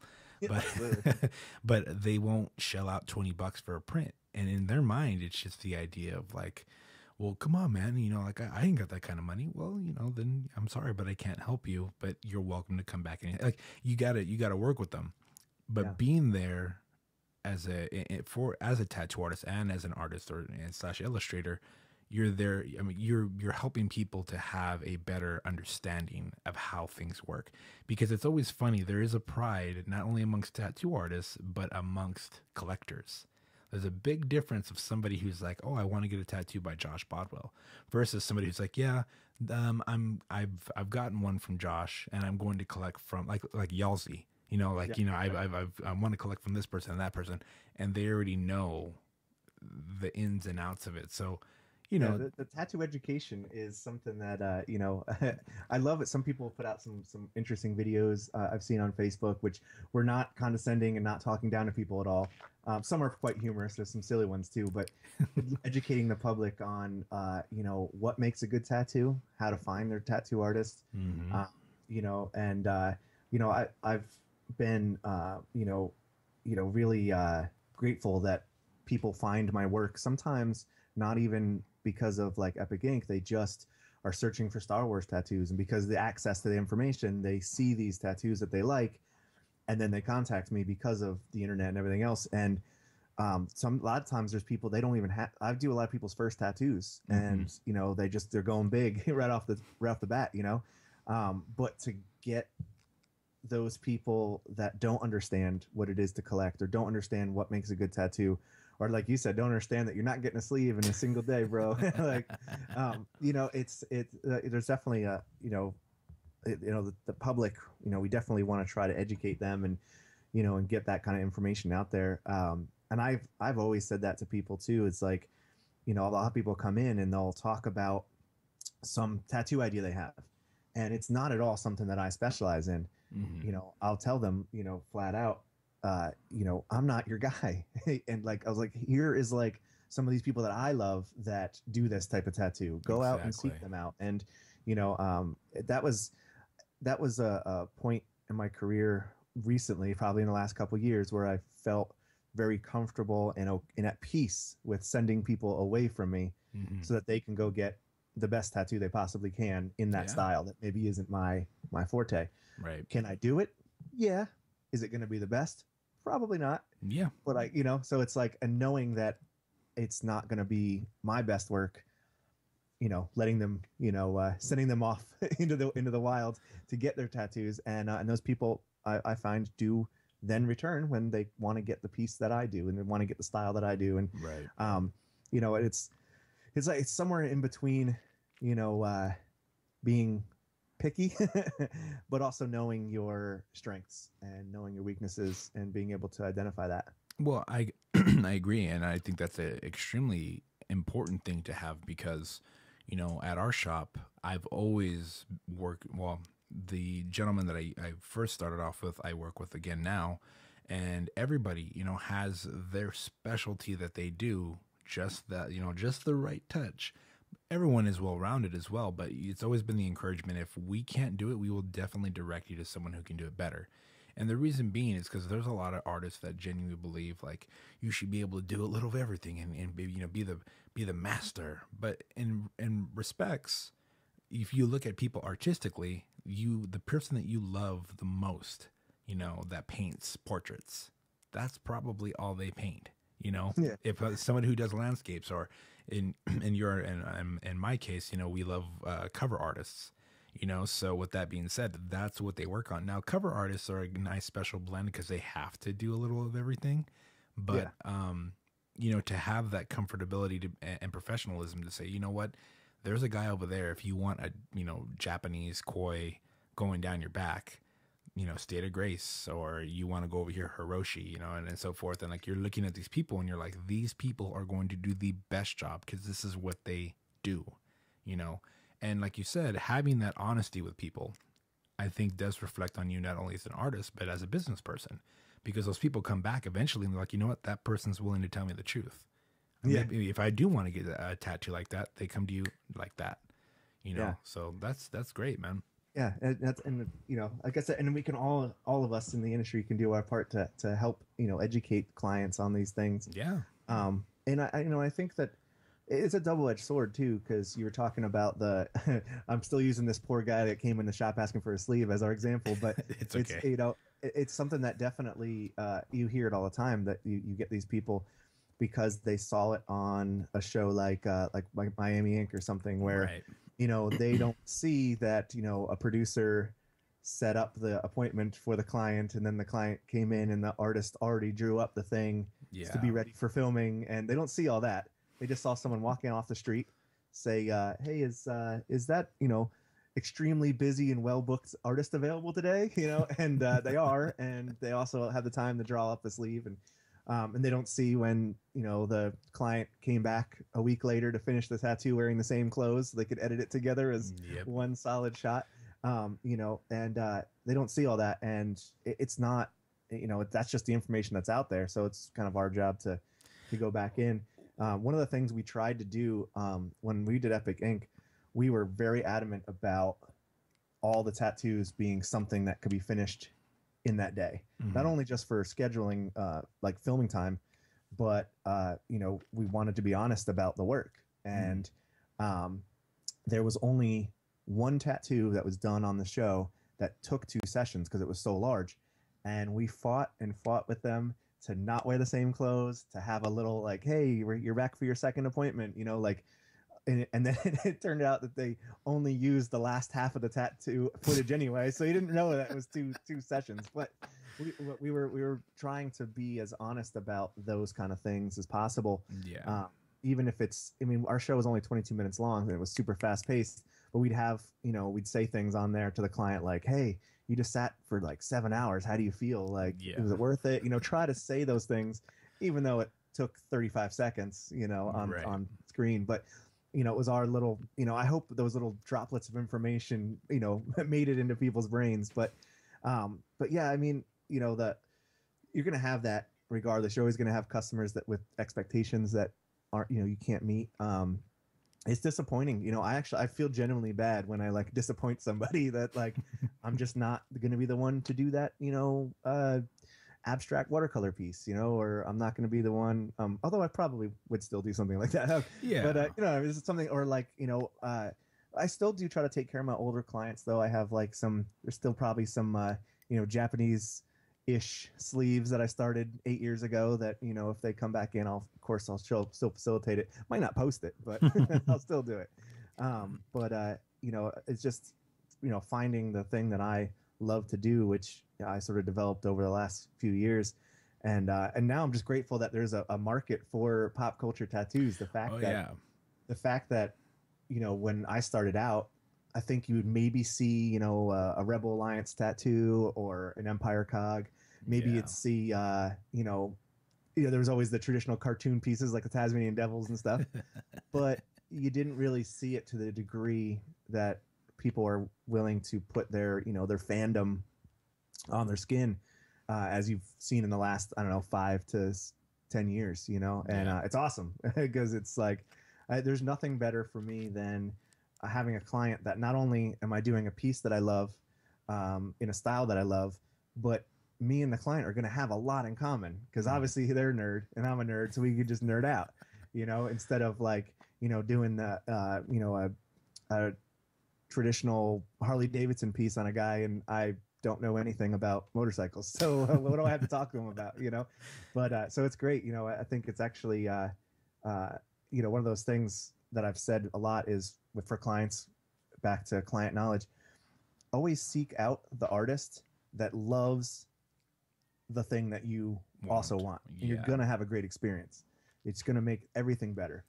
but they won't shell out $20 for a print. And in their mind, it's just the idea of like, well, come on, man. Like I ain't got that kind of money. Well, then I'm sorry, but I can't help you. But you're welcome to come back and like you gotta work with them. But being there as a tattoo artist and as an artist or / illustrator. You're there. I mean, you're helping people to have a better understanding of how things work, because it's always funny. There is a pride not only amongst tattoo artists but amongst collectors. There's a big difference of somebody who's like, oh, I want to get a tattoo by Josh Bodwell, versus somebody who's like, yeah, I've gotten one from Josh and I'm going to collect from like Yalzi. I want to collect from this person and that person, and they already know the ins and outs of it. So. The tattoo education is something that I love it. Some people put out some interesting videos I've seen on Facebook, which were not condescending and not talking down to people at all. Some are quite humorous. There's some silly ones too, but educating the public on what makes a good tattoo, how to find their tattoo artist, I've been really grateful that people find my work sometimes not even because of like Epic Ink. They just are searching for Star Wars tattoos, and because of the access to the information, they see these tattoos that they like, and then they contact me because of the internet and everything else. And a lot of times there's people they don't even have. I do a lot of people's first tattoos, and they're going big right off the bat, but to get those people that don't understand what it is to collect or don't understand what makes a good tattoo, or like you said, don't understand that you're not getting a sleeve in a single day, bro. Like, there's definitely the public, we definitely want to try to educate them and, and get that kind of information out there. And I've always said that to people too. It's like, a lot of people come in and they'll talk about some tattoo idea they have. and it's not at all something that I specialize in. Mm-hmm. You know, I'll tell them, you know, flat out, you know, I'm not your guy. And like, I was like, here is like some of these people that I love that do this type of tattoo. Go out and Exactly. seek them out. And, you know, that was a point in my career recently, probably in the last couple of years, where I felt very comfortable and at peace with sending people away from me Mm-hmm. so that they can go get the best tattoo they possibly can in that Yeah. style that maybe isn't my forte. Right. Can I do it? Yeah. Is it going to be the best? Probably not. Yeah. But I, you know, so it's like, and knowing that it's not going to be my best work, you know, letting them, you know, sending them off into the wild to get their tattoos, and those people I find do then return when they want to get the piece that I do and they want to get the style that I do, and Right. you know, it's like it's somewhere in between, you know, being picky, but also knowing your strengths and knowing your weaknesses and being able to identify that. Well, I I agree, and I think that's an extremely important thing to have because, you know, at our shop, I've always worked. Well, the gentleman that I first started off with, I work with again now, and everybody, you know, has their specialty that they do. Just that, you know, just the right touch. Everyone is well rounded as well, but it's always been the encouragement. If we can't do it, we will definitely direct you to someone who can do it better. And the reason being is because there's a lot of artists that genuinely believe like you should be able to do a little of everything and maybe, you know, be the master. But in respects, if you look at people artistically, the person that you love the most, you know, that paints portraits, that's probably all they paint. You know, Yeah. if someone who does landscapes, or in my case, you know, we love cover artists. You know, so with that being said, that's what they work on. Now, cover artists are a nice special blend because they have to do a little of everything. But you know, to have that comfortability and professionalism to say, you know what, there's a guy over there. If you want a, you know, Japanese koi going down your back, you know, state of grace, or you want to go over here, Hiroshi, you know, and so forth. And like, you're looking at these people and you're like, these people are going to do the best job because this is what they do, you know? And like you said, having that honesty with people, I think does reflect on you, not only as an artist, but as a business person, because those people come back eventually and they're like, you know what, that person's willing to tell me the truth. Yeah. Maybe if I do want to get a tattoo like that, they come to you like that, you know? Yeah. So that's great, man. Yeah, and you know, like I said, and we can all of us in the industry can do our part to help, you know, educate clients on these things. Yeah. And I you know, I think that it's a double-edged sword too, because you were talking about the I'm still using this poor guy that came in the shop asking for a sleeve as our example, but It's okay. you know, it's something that definitely you hear it all the time, that you get these people because they saw it on a show like Miami Ink or something, where Right. you know, they don't see that, you know, a producer set up the appointment for the client and then the client came in and the artist already drew up the thing to be Yeah. ready for filming, and they don't see all that. They just saw someone walking off the street say, hey, is that, you know, extremely busy and well booked artist available today, you know? And they are, and they also have the time to draw up the sleeve, and they don't see when, you know, the client came back a week later to finish the tattoo wearing the same clothes so they could edit it together as Yep. one solid shot. You know, and they don't see all that, and it's not, you know, that's just the information that's out there. So it's kind of our job to go back in. One of the things we tried to do when we did Epic Ink, we were very adamant about all the tattoos being something that could be finished in that day, not only just for scheduling like filming time, but you know, we wanted to be honest about the work. And there was only one tattoo that was done on the show that took 2 sessions because it was so large, and we fought with them to not wear the same clothes, to have a little like, hey, you're back for your second appointment, you know, like. And then it turned out that they only used the last half of the tattoo footage anyway, so you didn't know that it was two sessions. But we were trying to be as honest about those kind of things as possible. Yeah. Even if it's, I mean, our show was only 22 minutes long and it was super fast paced, but we'd have, you know, we'd say things on there to the client like, hey, you just sat for like 7 hours. How do you feel? Like, was it worth it? You know, try to say those things, even though it took 35 seconds, you know, on screen. But it was our little, I hope those little droplets of information, made it into people's brains. But yeah, I mean, that you're going to have that regardless. You're always going to have customers that with expectations that aren't, you can't meet. It's disappointing. I feel genuinely bad when I like disappoint somebody that like, I'm just not going to be the one to do that, abstract watercolor piece, or I'm not going to be the one. Although I probably would still do something like that. Yeah. But it's something, or like, I still do try to take care of my older clients, though. I have like there's still probably some, Japanese ish sleeves that I started 8 years ago that, if they come back in, of course I'll still facilitate it. Might not post it, but I'll still do it. But it's just, finding the thing that I love to do, which I sort of developed over the last few years. And now I'm just grateful that there's a market for pop culture tattoos. The fact that, when I started out, I think you would maybe see, a Rebel Alliance tattoo or an Empire cog. Maybe you'd see, there was always the traditional cartoon pieces like the Tasmanian Devils and stuff, but you didn't really see it to the degree that people are willing to put their, their fandom on their skin, as you've seen in the last, I don't know, 5 to 10 years, and it's awesome because it's like, there's nothing better for me than having a client that not only am I doing a piece that I love, in a style that I love, but me and the client are going to have a lot in common because obviously they're a nerd and I'm a nerd. So we could just nerd out, instead of like, doing the, a traditional Harley Davidson piece on a guy. And I don't know anything about motorcycles. So what do I have to talk to him about, But so it's great. I think it's actually, one of those things that I've said a lot is for clients, back to client knowledge, always seek out the artist that loves the thing that you also want. And you're going to have a great experience. It's going to make everything better.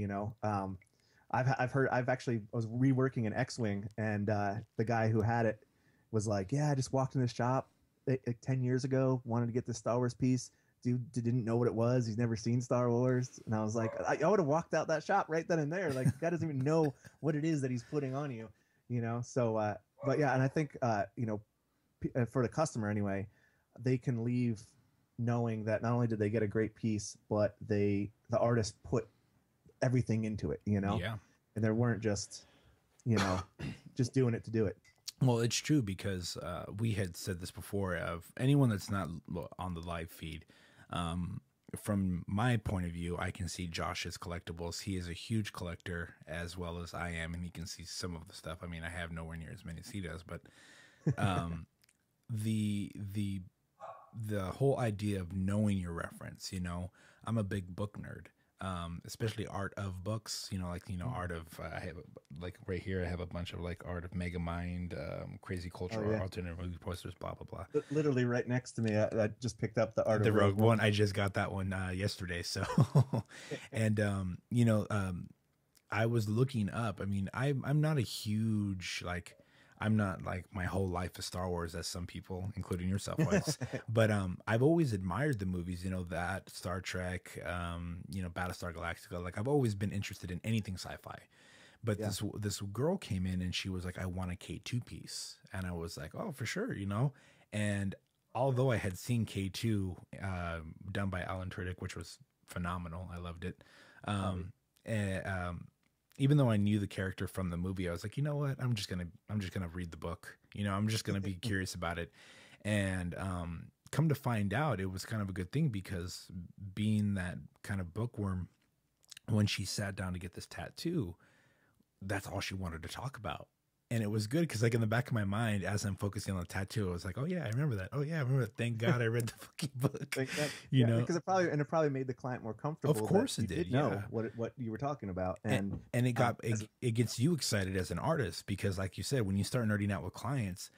I've actually I was reworking an X-Wing and the guy who had it was like, yeah, I just walked in the shop 10 years ago, wanted to get this Star Wars piece. Dude didn't know what it was. He's never seen Star Wars. And I was like, I would have walked out that shop right then and there. Like, the guy doesn't even know what it is that he's putting on you, So, but yeah, and I think, for the customer anyway, they can leave knowing that not only did they get a great piece, but the artist put everything into it, Yeah. And they weren't just, just doing it to do it. Well, it's true because we had said this before of anyone that's not on the live feed. From my point of view, I can see Josh's collectibles. He is a huge collector as well as I am, and he can see some of the stuff. I mean, I have nowhere near as many as he does, but the whole idea of knowing your reference, I'm a big book nerd. Especially art of books, art of, I have like right here, I have a bunch of like art of Megamind, crazy culture, alternate movie posters, blah, blah, blah. Literally right next to me. I just picked up the art the of Rogue One. I just got that one yesterday. So, and, I was looking up, I mean, I'm not a huge, like, I'm not like my whole life is Star Wars as some people, including yourself, was. But I've always admired the movies, that Star Trek, Battlestar Galactica. Like I've always been interested in anything sci-fi. But this girl came in and she was like, I want a K2 piece. And I was like, oh, for sure, And although I had seen K2 done by Alan Tudyk, which was phenomenal, I loved it. Even though I knew the character from the movie, I was like, you know what? I'm just gonna read the book. I'm just gonna be curious about it. And come to find out, it was kind of a good thing because being that kind of bookworm, when she sat down to get this tattoo, that's all she wanted to talk about. And it was good because, like, in the back of my mind, as I'm focusing on the tattoo, I was like, "Oh yeah, I remember that. Oh yeah, I remember that. Thank God I read the fucking book." You know, because it probably made the client more comfortable. Of course, it did. Know what you were talking about, and it gets you excited as an artist because, like you said, when you start nerding out with clients,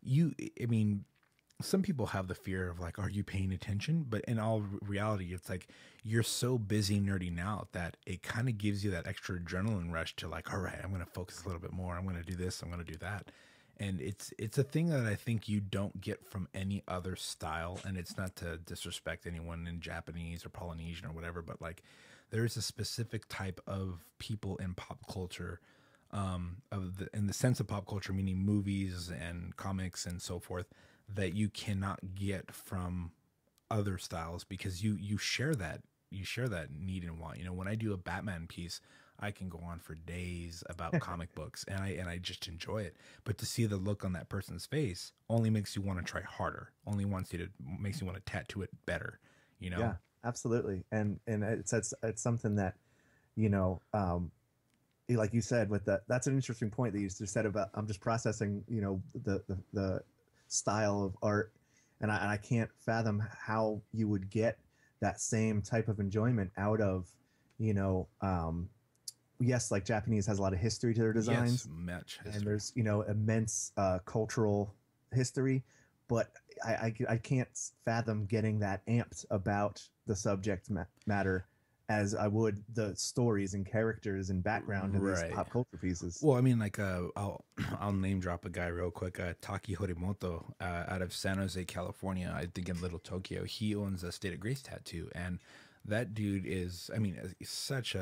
some people have the fear of like, are you paying attention? But in all reality, it's like you're so busy nerding out that it kind of gives you that extra adrenaline rush to like, all right, I'm going to focus a little bit more. I'm going to do this. I'm going to do that. And it's a thing that I think you don't get from any other style. And it's not to disrespect anyone in Japanese or Polynesian or whatever, but like there's a specific type of people in pop culture, in the sense of pop culture, meaning movies and comics and so forth, that you cannot get from other styles, because you share that need and want. You know, when I do a Batman piece, I can go on for days about comic books, and I just enjoy it. But to see the look on that person's face only makes you want to try harder. Only makes you want to tattoo it better. You know? Yeah, absolutely. And it's something that, you know, like you said, with that's an interesting point that you just said about, I'm just processing, you know, the style of art, and I can't fathom how you would get that same type of enjoyment out of, you know, yes, like Japanese has a lot of history to their designs, yes, much history. and there's, you know, immense cultural history, but I can't fathom getting that amped about the subject matter as I would the stories and characters and background in these pop culture pieces. Well, I mean, like, I'll name drop a guy real quick. Taki Horimoto, out of San Jose, California. I think in Little Tokyo. He owns a State of Grace tattoo, and that dude is, I mean, such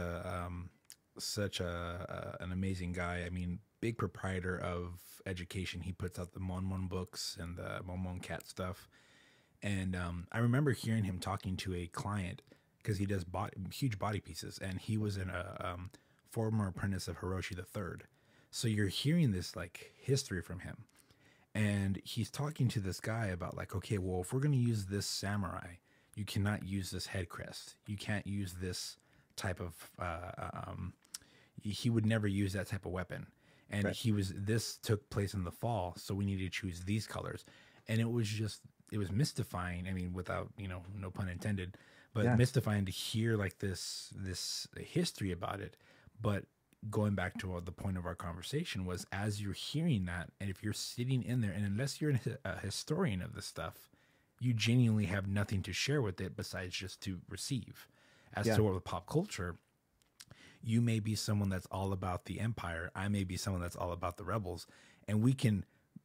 an amazing guy. I mean, big proprietor of education. He puts out the Mon books and the Mon cat stuff. And I remember hearing him talking to a client, because he does huge body pieces, and he was in a former apprentice of Hiroshi III. So you're hearing this like history from him, and he's talking to this guy about like, okay, well, if we're going to use this samurai, you cannot use this head crest. You can't use this type of. He would never use that type of weapon, and this took place in the fall, so we needed to choose these colors, and it was mystifying. I mean, without, you know, no pun intended. But mystifying to hear like this history about it. But going back to the point of our conversation was, as you're hearing that, and if you're sitting in there, and unless you're a historian of this stuff, you genuinely have nothing to share with it besides just to receive. As to with pop culture, you may be someone that's all about the Empire. I may be someone that's all about the rebels, and we can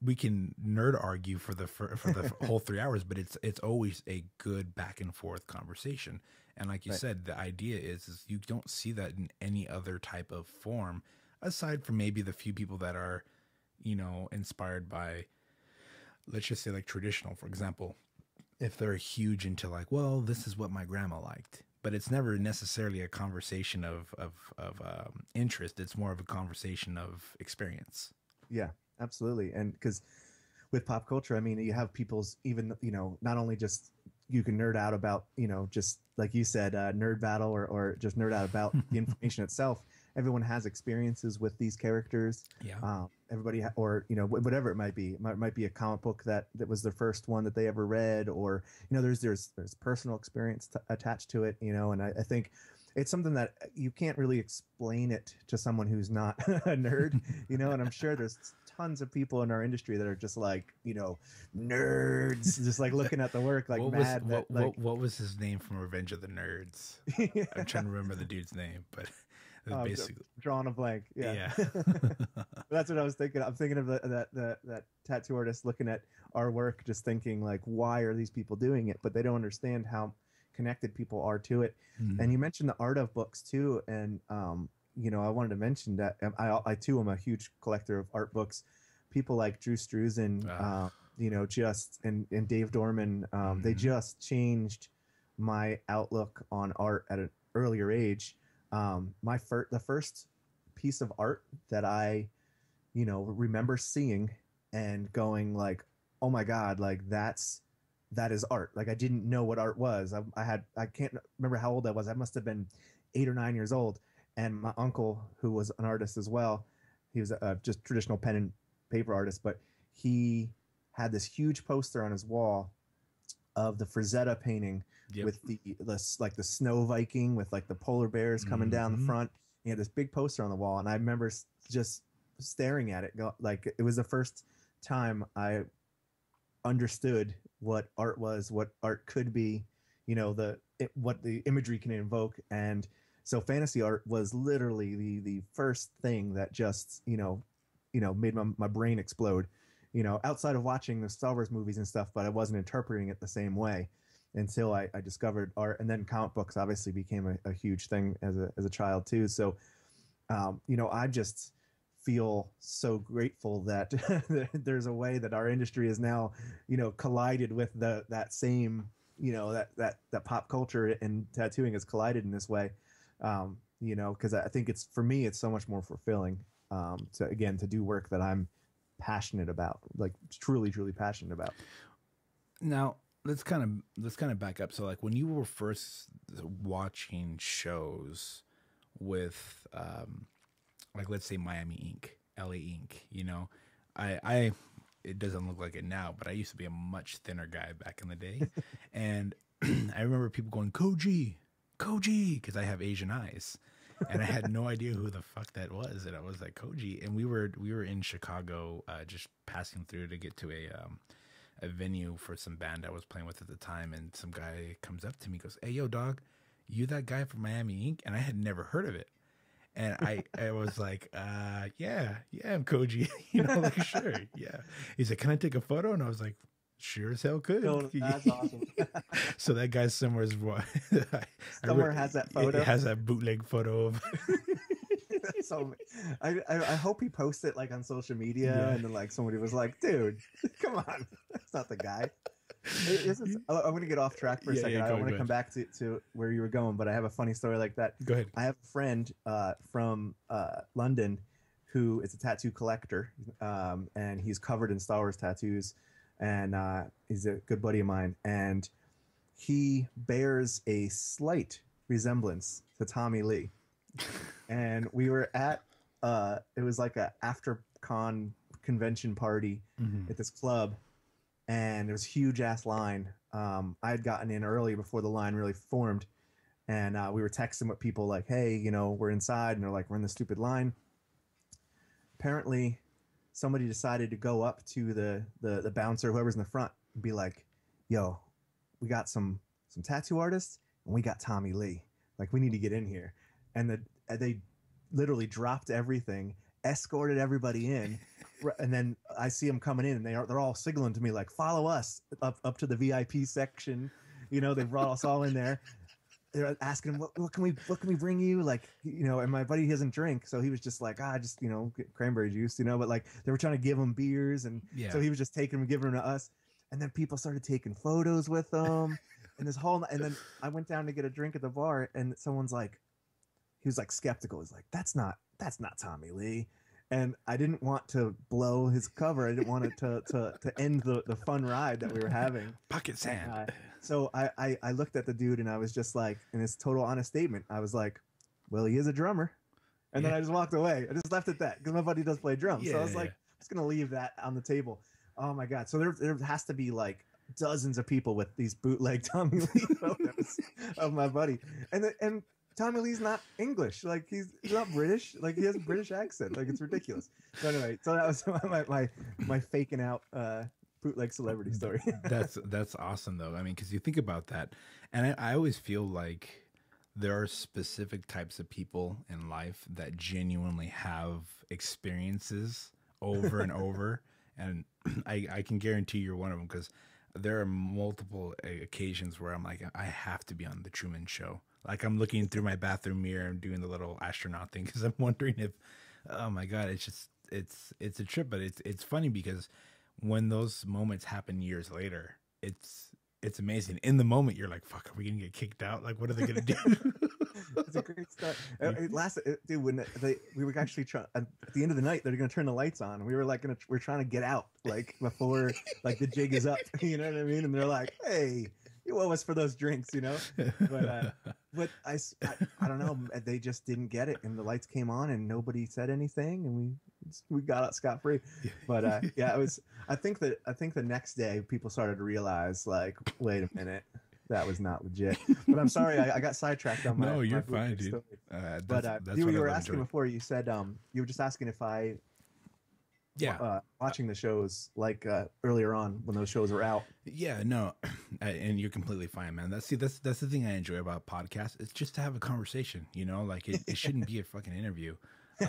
nerd argue for the whole 3 hours, but it's always a good back and forth conversation. And like you said, the idea is you don't see that in any other type of form, aside from maybe the few people that are, you know, inspired by, let's just say, like traditional, for example, if they're huge into like, well, this is what my grandma liked, but it's never necessarily a conversation of interest. It's more of a conversation of experience. Yeah. Absolutely. And because with pop culture, I mean, you have people's, even, you know, not only just, you can nerd out about, you know, just like you said, nerd battle, or just nerd out about the information itself. Everyone has experiences with these characters. Yeah. Everybody, or, you know, whatever it might be. It might be a comic book that was their first one that they ever read, or, you know, there's personal experience attached to it, you know, and I think it's something that you can't really explain it to someone who's not a nerd, you know, and I'm sure there's tons of people in our industry that are just like, you know, nerds, just like looking at the work like what was his name from Revenge of the Nerds? I'm trying to remember the dude's name, but basically drawing a blank. Yeah. That's what I was thinking. I'm thinking of that tattoo artist looking at our work, just thinking like, why are these people doing it? But they don't understand how connected people are to it. Mm-hmm. And you mentioned the art of books too, and you know, I wanted to mention that I too am a huge collector of art books. People like Drew Struzan, you know, and Dave Dorman, they just changed my outlook on art at an earlier age. The first piece of art that I, you know, remember seeing and going like, oh my God, like that is art. Like I didn't know what art was. I can't remember how old I was. I must have been 8 or 9 years old. And my uncle, who was an artist as well, he was just traditional pen and paper artist, but he had this huge poster on his wall of the Frazetta painting with the snow Viking with like the polar bears coming down the front. He had this big poster on the wall, and I remember just staring at it. Like it was the first time I understood what art was, what art could be, you know, what the imagery can invoke. And so fantasy art was literally the first thing that just, you know, made my brain explode, you know, outside of watching the Star Wars movies and stuff, but I wasn't interpreting it the same way. until I discovered art, and then comic books obviously became a huge thing as a child too. So, I just feel so grateful that there's a way that our industry is now, collided with that same, that pop culture and tattooing has collided in this way. Because I think for me, it's so much more fulfilling, to do work that I'm passionate about, like truly, truly passionate about. Now, let's kind of back up. So like when you were first watching shows with like let's say Miami Ink, LA Ink, I it doesn't look like it now, but I used to be a much thinner guy back in the day. And I remember people going, Koji, because I have Asian eyes. And I had no idea who the fuck that was. And I was like, Koji. And we were in Chicago, just passing through to get to a venue for some band I was playing with at the time. And some guy comes up to me, goes, "Hey, yo, dog, you that guy from Miami Ink?" And I had never heard of it. And I was like, yeah, I'm Koji. Like, sure, yeah. He's like, "Can I take a photo?" And I was like, sure as hell could. Oh, that's awesome. So that guy somewhere has that photo. It has that bootleg photo of. So I hope he posts it like on social media, and then like somebody was like, "Dude, come on, that's not the guy." I'm going to get off track for a second. I want to come back to where you were going, but I have a funny story like that. Go ahead. I have a friend from London who is a tattoo collector, and he's covered in Star Wars tattoos, and he's a good buddy of mine, and he bears a slight resemblance to Tommy Lee. And we were at it was like a after con convention party at this club, and there was a huge ass line. I had gotten in early before the line really formed, and we were texting with people like, "Hey, we're inside," and they're like, "We're in the stupid line." Apparently somebody decided to go up to the bouncer, whoever's in the front, and be like, "Yo, we got some tattoo artists, and we got Tommy Lee. Like, we need to get in here." And they literally dropped everything, escorted everybody in, and then I see them coming in, and they're all signaling to me like, "Follow us up to the VIP section." They brought us all in there. They're asking him, what can we bring you? Like, and my buddy doesn't drink, so he was just like, just get cranberry juice, but like they were trying to give him beers, and so he was just taking them and giving them to us. And then people started taking photos with them, and then I went down to get a drink at the bar, and someone's like, he was like skeptical. He's like, that's not Tommy Lee. And I didn't want to blow his cover. I didn't want it to end the fun ride that we were having. Pocket sand. So I looked at the dude, and I was just like, in his total honest statement, I was like, "Well, he is a drummer." And then I just walked away. I just left it at that because my buddy does play drums. So I was like, I'm just going to leave that on the table. Oh my God. So there has to be like dozens of people with these bootleg Tommy Lee photos of my buddy. And Tommy Lee's not English. Like he's not British. Like he has a British accent. Like it's ridiculous. So anyway, so that was my faking out bootleg celebrity story. That's awesome though. I mean, because you think about that, and I always feel like there are specific types of people in life that genuinely have experiences over and over, and I can guarantee you're one of them because there are multiple occasions where I'm like, I have to be on the Truman Show. Like I'm looking through my bathroom mirror and doing the little astronaut thing because I'm wondering if, oh my God, it's a trip. But it's funny because when those moments happen years later, it's amazing. In the moment, you're like, fuck, are we gonna get kicked out? Like, what are they gonna do? It's a great start. It lasted, dude. When we were actually trying at the end of the night, they're gonna turn the lights on. We were like, we're trying to get out like before like the jig is up. You know what I mean? And they're like, "Hey, you owe us for those drinks," But I don't know. They just didn't get it, and the lights came on, and nobody said anything, and we got out scot free. But yeah, it was. I think the next day people started to realize, like, wait a minute, that was not legit. But I'm sorry, I got sidetracked on my. No, you're my fine, dude. But you were asking before. You said you were just asking if I. Yeah, watching the shows like earlier on when those shows were out. Yeah, no, and you're completely fine, man. That's the thing I enjoy about podcasts. It's just to have a conversation, like it shouldn't be a fucking interview.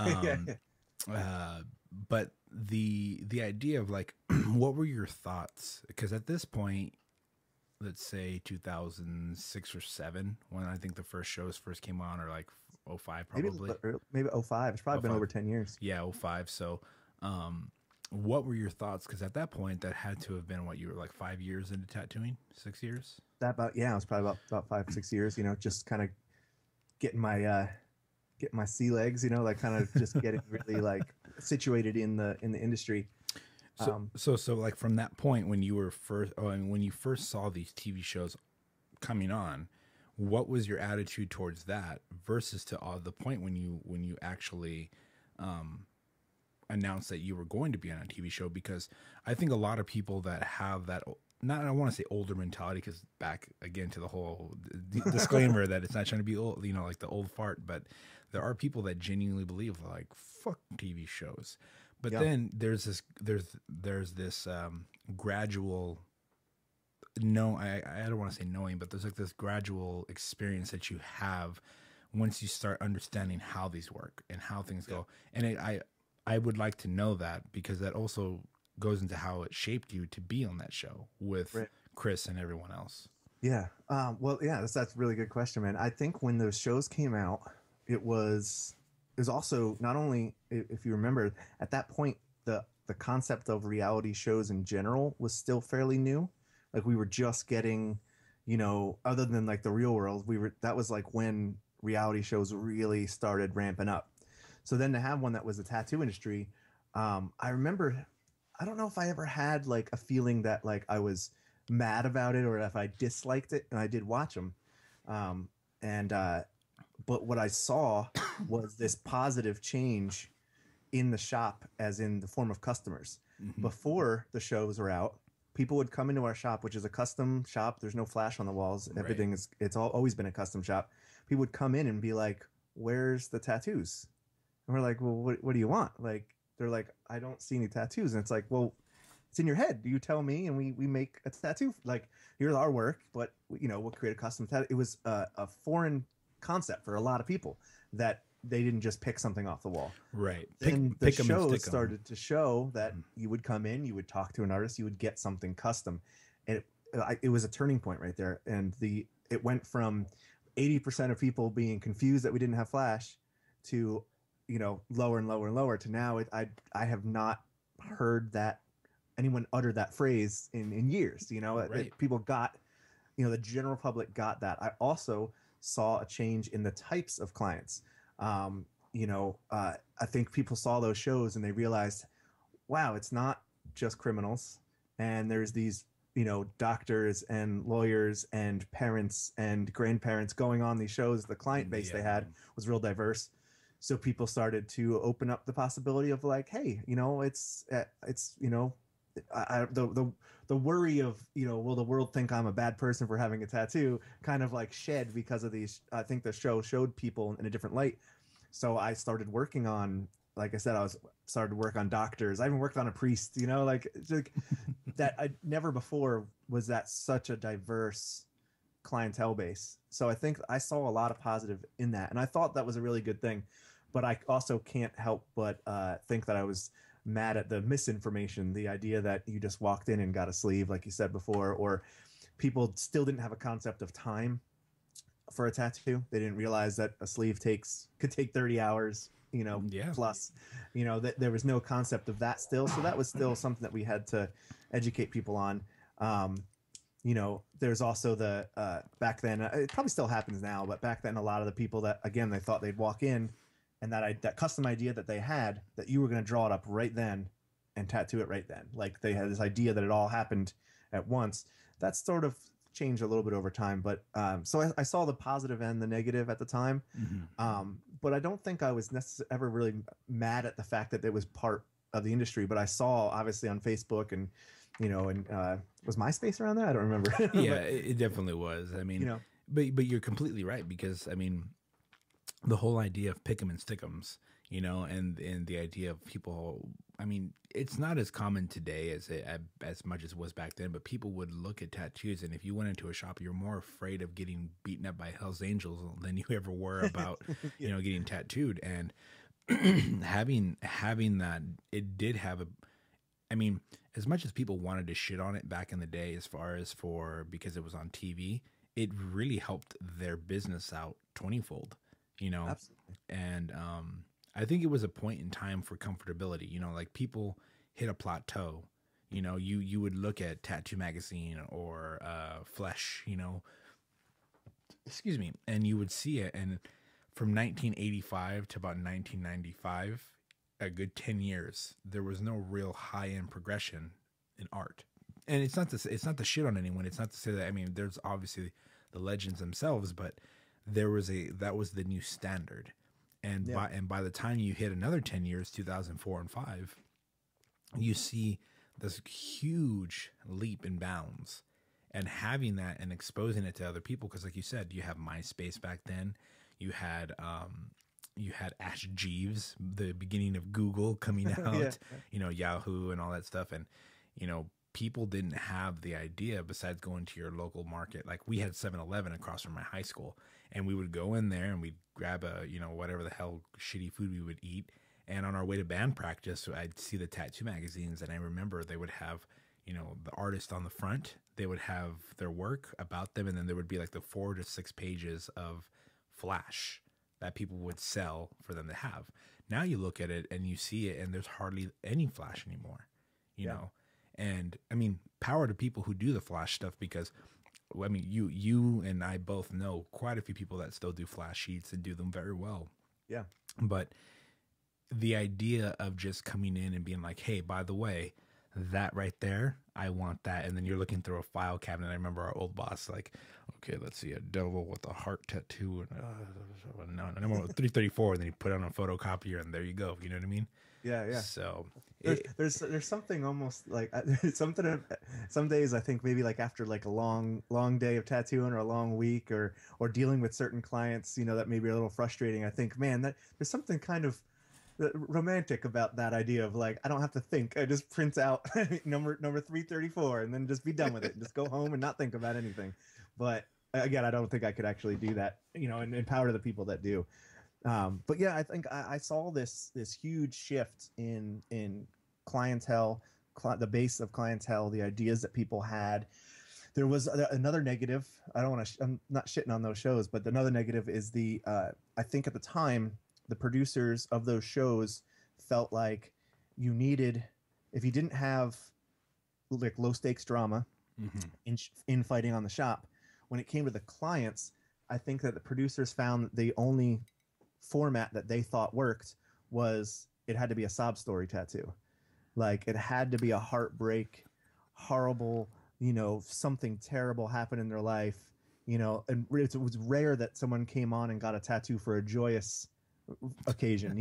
But the idea of like, what were your thoughts? Because at this point, let's say 2006 or 7, when I think the first shows first came on, or like '05 probably. Maybe '05. It's probably been '05. over 10 years. Yeah, '05. So, what were your thoughts? Because at that point, that had to have been what, you were like 5 years into tattooing, 6 years. That about, yeah, it was probably about 5, 6 years. Just kind of getting my sea legs. Like kind of just getting really like situated in the industry. So like from that point when you were first, when you first saw these TV shows coming on, what was your attitude towards that versus to the point when you actually announced that you were going to be on a TV show? Because I think a lot of people that have that, not, I don't want to say older mentality, because back again to the whole disclaimer that it's not trying to be old, like the old fart, but there are people that genuinely believe like, fuck TV shows. But then there's this gradual, I don't want to say knowing, but there's like this gradual experience that you have once you start understanding how these work and how things go. And I would like to know that, because that also goes into how it shaped you to be on that show with Chris and everyone else. Yeah. Well, yeah, that's a really good question, man. I think when those shows came out, it was also, not only, if you remember, at that point, the concept of reality shows in general was still fairly new. Like we were just getting, other than like the Real World, that was like when reality shows really started ramping up. So then to have one that was the tattoo industry, I remember, I don't know if I ever had like a feeling that like I was mad about it or if I disliked it, and I did watch them. But what I saw was this positive change in the shop, as in the form of customers. Mm-hmm. Before the shows were out, people would come into our shop, which is a custom shop. There's no flash on the walls. Right. Everything is, always been a custom shop. People would come in and be like, "Where's the tattoos?" And we're like, "Well, what do you want?" Like, they're like, "I don't see any tattoos." And it's like, "Well, it's in your head. You tell me, and we make a tattoo. Like, here's our work, but we'll create a custom tattoo." It was a foreign concept for a lot of people, that they didn't just pick something off the wall. Right. Then the shows started to show that you would come in, you would talk to an artist, you would get something custom, and it was a turning point right there. And it went from 80% of people being confused that we didn't have flash to lower and lower and lower to now. I have not heard that anyone utter that phrase in years. Right. People got, the general public got that. I also saw a change in the types of clients. I think people saw those shows and they realized, wow, it's not just criminals, and there's these doctors and lawyers and parents and grandparents going on these shows. The client base they had was real diverse, so people started to open up the possibility of like, hey, the worry of, will the world think I'm a bad person for having a tattoo, kind of like shed because of these. I think the show showed people in a different light. So I started working on, like I said, started to work on doctors. I even worked on a priest, like that. I never before was that such a diverse clientele base. So I think I saw a lot of positive in that. And I thought that was a really good thing, but I also can't help but think that I was mad at the misinformation, the idea that you just walked in and got a sleeve, like you said before, or people still didn't have a concept of time for a tattoo. They didn't realize that a sleeve could take 30 hours, plus, that there was no concept of that still. So that was still something that we had to educate people on. There's also the, back then, it probably still happens now, but back then a lot of the people that, again, they thought they'd walk in, and that custom idea that they had, that you were going to draw it up right then and tattoo it right then. Like they had this idea that it all happened at once. That sort of changed a little bit over time. But so I saw the positive and the negative at the time. Mm-hmm. But I don't think I was ever really mad at the fact that it was part of the industry. But I saw, obviously, on Facebook and, was MySpace around there? I don't remember. Yeah, it definitely was. I mean, but you're completely right, because, I mean, the whole idea of pick 'em and stick 'ems, and the idea of people, I mean, it's not as common today as much as it was back then, but people would look at tattoos, and if you went into a shop, you're more afraid of getting beaten up by Hell's Angels than you ever were about, getting tattooed. And having that, it did have I mean, as much as people wanted to shit on it back in the day, as far as because it was on TV, it really helped their business out 20-fold, you know? Absolutely. And I think it was a point in time for comfortability, like people hit a plateau. You would look at Tattoo Magazine or Flesh, excuse me, and you would see it. And from 1985 to about 1995, a good 10 years, there was no real high end progression in art. And it's not to shit on anyone. It's not to say that, I mean, there's obviously the legends themselves, but that was the new standard. And by the time you hit another 10 years, 2004 and 5, you see this huge leap in bounds. And having that and exposing it to other people, because like you said, you have MySpace back then. You had Ash Jeeves, the beginning of Google coming out, Yahoo and all that stuff. And, people didn't have the idea, besides going to your local market. Like we had 7-Eleven across from my high school, and we would go in there and we'd grab whatever the hell shitty food we would eat. And on our way to band practice, I'd see the tattoo magazines, and I remember they would have, the artist on the front, they would have their work about them. And then there would be like the 4 to 6 pages of flash that people would sell for them to have. Now you look at it and you see it, and there's hardly any flash anymore, you know? And I mean, power to people who do the flash stuff, because I mean, you and I both know quite a few people that still do flash sheets and do them very well. Yeah. But the idea of just coming in and being like, hey, by the way, that right there, I want that. And then you're looking through a file cabinet. I remember our old boss, like, okay, let's see, a devil with a heart tattoo. And no, 334. And then you put it on a photocopier, and there you go. You know what I mean? Yeah. So there's something almost like something. Some days I think maybe like after like a long day of tattooing or a long week or dealing with certain clients, that may be a little frustrating. I think, man, that there's something kind of romantic about that idea of like, I don't have to think. I just print out number 334 and then just be done with it and just go home and not think about anything. But again, I don't think I could actually do that, and power to the people that do. But yeah, I think I saw this huge shift in clientele, the base of clientele, the ideas that people had. There was another negative. I'm not shitting on those shows, but another negative is I think at the time, the producers of those shows felt like you needed, if you didn't have like low stakes drama, infighting on the shop, when it came to the clients, I think that the producers found that the only format that they thought worked was it had to be a sob story tattoo. Like it had to be a heartbreak, horrible, something terrible happened in their life, and it was rare that someone came on and got a tattoo for a joyous occasion,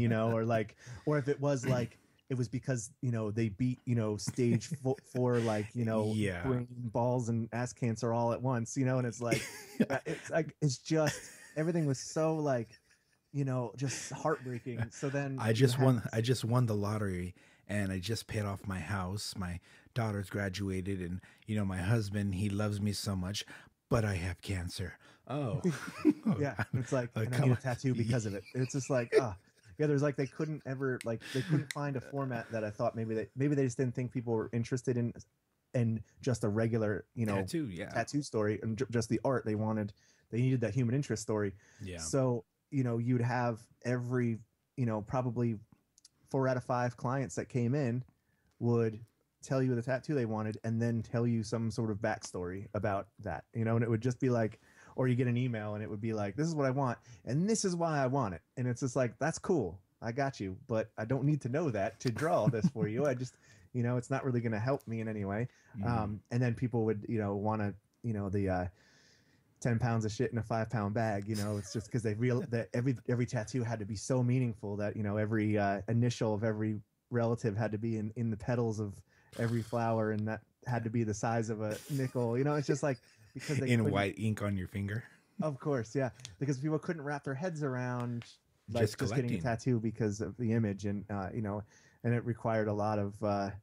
or if it was like, it was because, they beat, stage 4, like, brain, balls and ass cancer all at once, and it's like, it's just, everything was so like, just heartbreaking. So then I just won the lottery, and I just paid off my house. My daughter's graduated, and, my husband, he loves me so much, but I have cancer. Oh, yeah. It's like, and I need a tattoo because of it. It's just like, there's like, they couldn't find a format that I thought maybe they just didn't think people were interested in just a regular, tattoo story and just the art. They needed that human interest story. Yeah. So, you'd have every, probably 4 out of 5 clients that came in would tell you the tattoo they wanted and then tell you some sort of backstory about that, and it would just be like, or you get an email and it would be like, this is what I want and this is why I want it. And it's just like, that's cool. I got you, but I don't need to know that to draw this for you. I just, it's not really going to help me in any way. And then people would, want to, the 10 pounds of shit in a 5-pound bag, it's just because they that every tattoo had to be so meaningful that, every initial of every relative had to be in the petals of every flower, and that had to be the size of a nickel. It's just like, because they in white ink on your finger. Of course, yeah, because people couldn't wrap their heads around like just getting a tattoo because of the image, and and it required a lot of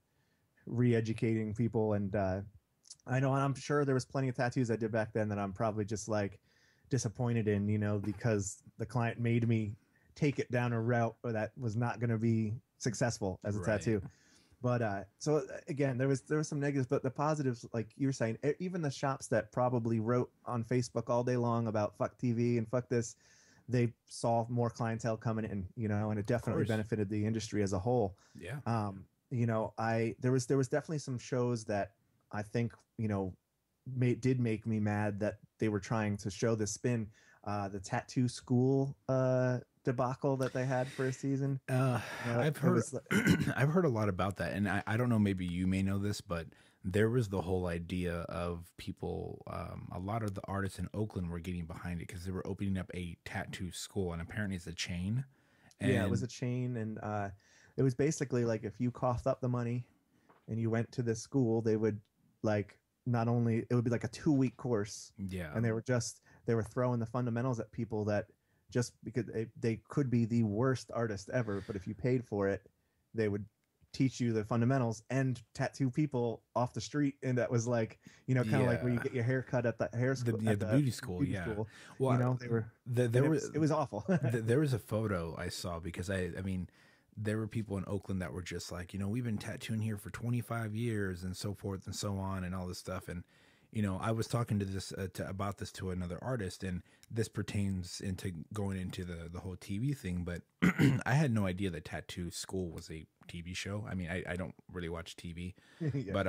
re-educating people. And I know, and I'm sure there was plenty of tattoos I did back then that I'm probably just like disappointed in, because the client made me take it down a route that was not going to be successful as a tattoo. But so again, there was some negatives, but the positives, like you were saying, even the shops that probably wrote on Facebook all day long about fuck TV and fuck this, they saw more clientele coming in, and it definitely benefited the industry as a whole. Yeah. There was definitely some shows that I think did make me mad that they were trying to show the spin, the tattoo school debacle that they had for a season. I've heard I've heard a lot about that, and I don't know, maybe you may know this, but there was the whole idea of people, a lot of the artists in Oakland were getting behind it because they were opening up a tattoo school, and apparently it's a chain. And yeah, it was a chain, and it was basically like if you coughed up the money and you went to this school, they would like not only it would be like a 2-week course, yeah, and they were throwing the fundamentals at people that just because they could be the worst artist ever, but if you paid for it, they would teach you the fundamentals and tattoo people off the street. And that was like, kind of like where you get your hair cut at the hair school, the beauty school. Well, it was awful. There was a photo I saw because I mean, there were people in Oakland that were just like, we've been tattooing here for 25 years and so forth and so on and all this stuff. And, I was talking to this about this to another artist, and this pertains into going into the whole TV thing. But I had no idea that Tattoo School was a TV show. I mean, I don't really watch TV, yeah. But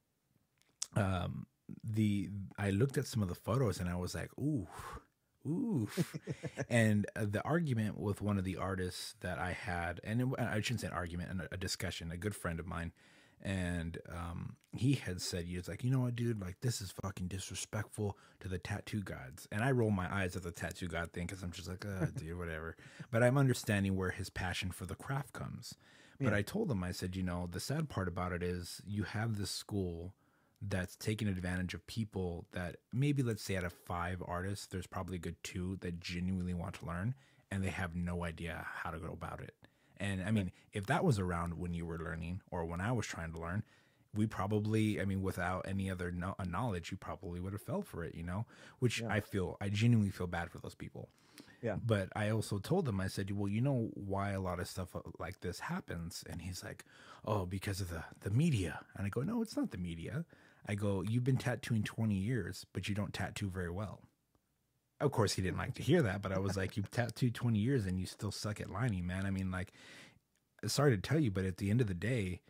I looked at some of the photos and I was like, ooh. And the argument with one of the artists that I had, and I shouldn't say an argument, a discussion, a good friend of mine. And he had said, he was like, you know what, dude, like this is fucking disrespectful to the tattoo gods. And I roll my eyes at the tattoo god thing because I'm just like, dude, whatever. But I'm understanding where his passion for the craft comes. But I told him, I said, the sad part about it is you have this school that's taking advantage of people that maybe, let's say out of 5 artists, there's probably a good 2 that genuinely want to learn, and they have no idea how to go about it. And I mean, if that was around when you were learning or when I was trying to learn, we probably, I mean, without any other knowledge, you probably would have fell for it, which I genuinely feel bad for those people. Yeah. But I also told him, I said, well, why a lot of stuff like this happens? And he's like, oh, because of the media. And I go, no, it's not the media. I go, you've been tattooing 20 years, but you don't tattoo very well. Of course, he didn't like to hear that, but I was like, you've tattooed 20 years and you still suck at lining, man. I mean, like, sorry to tell you, but at the end of the day,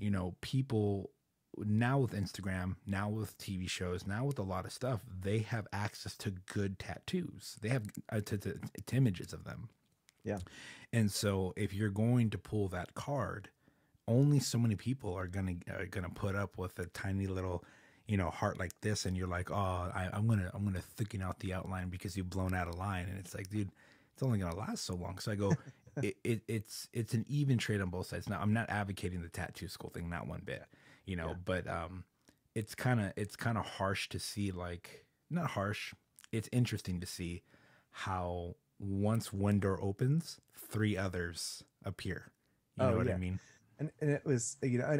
people now with Instagram, now with TV shows, now with a lot of stuff, they have access to good tattoos. They have to images of them. Yeah. And so if you're going to pull that card, only so many people are gonna put up with a tiny little, heart like this, and you're like, oh, I'm gonna thicken out the outline because you've blown out a line, and it's like, dude, it's only gonna last so long. So I go, it's an even trade on both sides. Now I'm not advocating the tattoo school thing, not one bit, but it's kind of harsh to see, like, not harsh. It's interesting to see how once one door opens, 3 others appear. You know what I mean? And it was,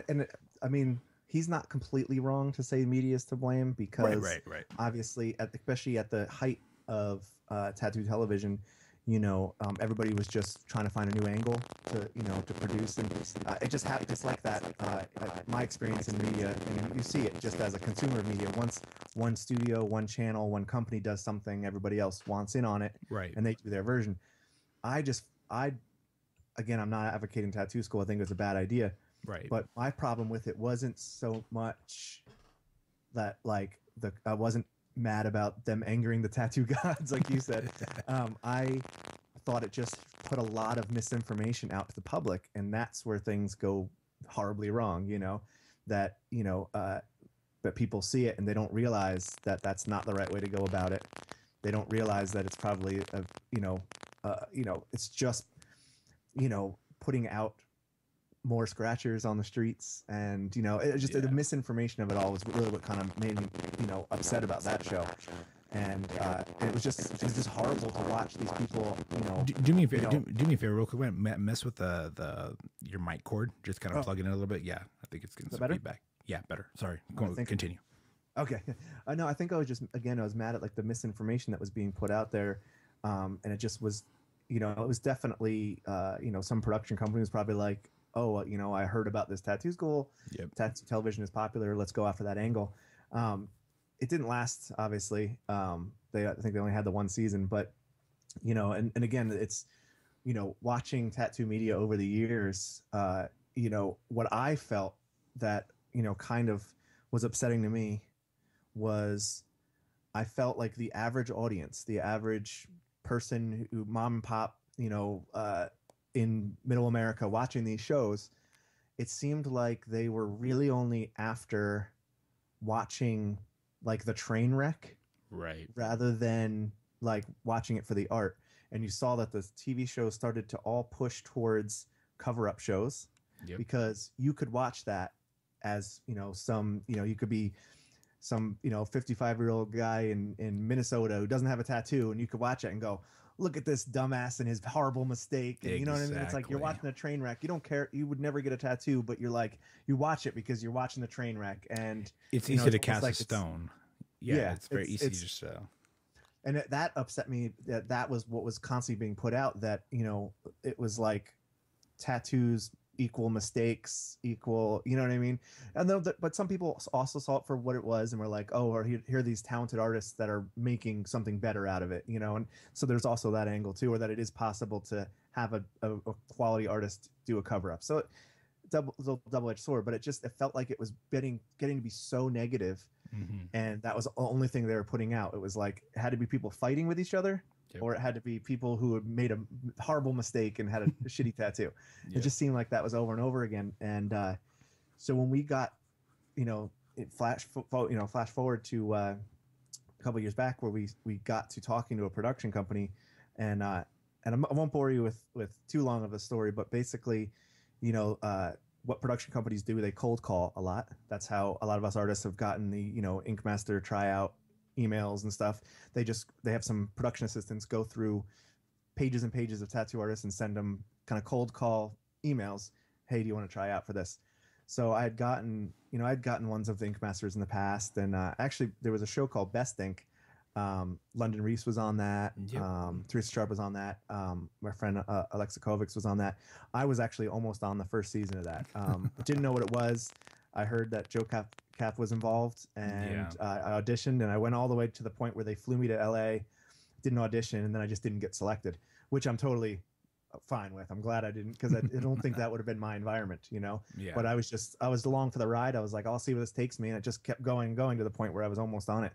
I mean, he's not completely wrong to say media is to blame because right. Obviously, especially at the height of tattoo television, everybody was just trying to find a new angle to produce, and it just happened just like that. My experience in media, and you see it just as a consumer of media. Once one studio, one channel, one company does something, everybody else wants in on it, right? And they do their version. Again, I'm not advocating tattoo school. I think it was a bad idea. Right. But my problem with it wasn't so much that I wasn't mad about them angering the tattoo gods, like you said. I thought it just put a lot of misinformation out to the public, and that's where things go horribly wrong. That people see it and they don't realize that that's not the right way to go about it. They don't realize that it's probably it's just putting out more scratchers on the streets, and the misinformation of it all was really what kind of made me upset about that show. And it was just horrible to watch these people. Do me a favor. Do me a favor, real quick. Mess with your mic cord. Just kind of plug it in a little bit. Yeah, I think it's getting some feedback. Yeah, better. Sorry. Continue. Okay. No, I think I was mad at the misinformation that was being put out there, and it just was. It was definitely, some production company was probably like, oh, I heard about this tattoo school. Yep. Tattoo television is popular. Let's go after that angle. Um, it didn't last, obviously. I think they only had the one season, but and again, it's watching tattoo media over the years. What I felt that kind of was upsetting to me was I felt like the average audience, the average person who mom and pop, in middle America watching these shows, it seemed like they were really only after watching like the train wreck Right. rather than like watching it for the art. And you saw that the TV shows started to all push towards cover up shows Yep. because you could watch that as, you could be some 55-year-old guy in Minnesota who doesn't have a tattoo, and you could watch it and go, look at this dumbass and his horrible mistake, and you know what I mean. It's like you're watching a train wreck. You don't care, you would never get a tattoo, but you're like, you watch it because you're watching the train wreck, and it's easy to cast a stone. Yeah, it's very easy to just and that upset me. That was what was constantly being put out, that it was like tattoos equal mistakes equal, you know what I mean. And though, but some people also saw it for what it was and were like, oh, or here are these talented artists that are making something better out of it, and so there's also that angle too, or that it is possible to have a quality artist do a cover up. So double-edged sword, but it felt like it was getting to be so negative. Mm-hmm. And that was the only thing they were putting out. It was like, it had to be people fighting with each other. Yep. Or it had to be people who had made a horrible mistake and had a shitty tattoo. Yep. It just seemed like that was over and over again. And so when we got, flash forward to a couple years back, where we got to talking to a production company, and I won't bore you with too long of a story, but basically, what production companies do, they cold call a lot. That's how a lot of us artists have gotten the Ink Master tryout emails and stuff. They have some production assistants go through pages and pages of tattoo artists and send them kind of cold call emails. Hey, do you want to try out for this? So I'd gotten ones of the Ink Masters in the past, and actually there was a show called Best Ink. London Reese was on that. Yep. Teresa Sharp was on that. My friend Alexa Kovacs was on that. I was actually almost on the first season of that. Didn't know what it was. I heard that Joe Kath was involved, and I auditioned, and I went all the way to the point where they flew me to LA, did an audition, and then I just didn't get selected, which I'm totally fine with. I'm glad I didn't, because I don't think that would have been my environment, Yeah. But I was along for the ride. I was like, I'll see where this takes me, and it just kept going to the point where I was almost on it.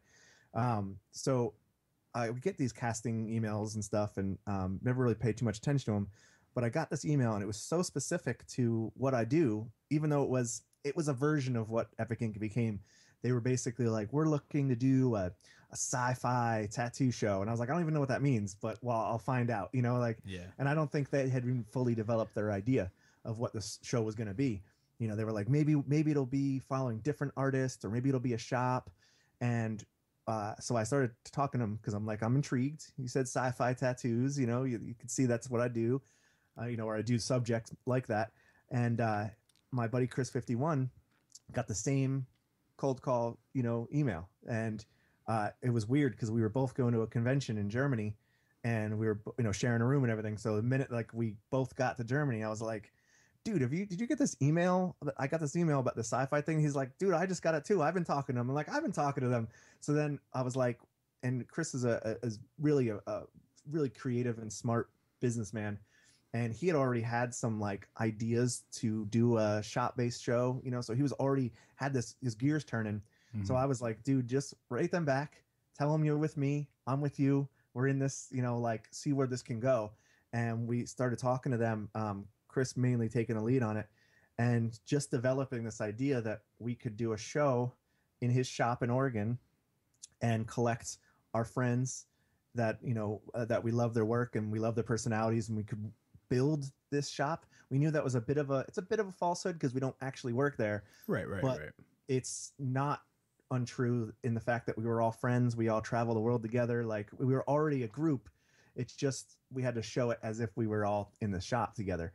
So I would get these casting emails and stuff, and never really paid too much attention to them. But I got this email, and it was so specific to what I do, even though it was a version of what Epic Ink became. They were basically like, we're looking to do a sci-fi tattoo show. And I was like, I don't even know what that means, but well, I'll find out, And I don't think they had even fully developed their idea of what this show was going to be. They were like, maybe it'll be following different artists, or maybe it'll be a shop. And so I started talking to him, because I'm like, I'm intrigued. He said sci-fi tattoos, you can see that's what I do, or I do subjects like that. And my buddy Chris 51 got the same cold call, email. And it was weird, because we were both going to a convention in Germany, and we were, sharing a room and everything. So the minute like we both got to Germany, I was like, dude, did you get this email? I got this email about the sci-fi thing. He's like, dude, I just got it too. I've been talking to them. I'm like, I've been talking to them. So then I was like, and Chris is really a really creative and smart businessman. And he had already had some like ideas to do a shop-based show, so he was already had his gears turning. Mm-hmm. So I was like, dude, just write them back. Tell them you're with me. I'm with you. We're in this, like, see where this can go. And we started talking to them. Chris mainly taking the lead on it, and just developing this idea that we could do a show in his shop in Oregon and collect our friends that, that we love their work and we love their personalities, and we could build this shop. We knew that was a bit of a falsehood, because we don't actually work there. Right. It's not untrue in the fact that we were all friends. We all travel the world together. Like, we were already a group. It's just we had to show it as if we were all in the shop together.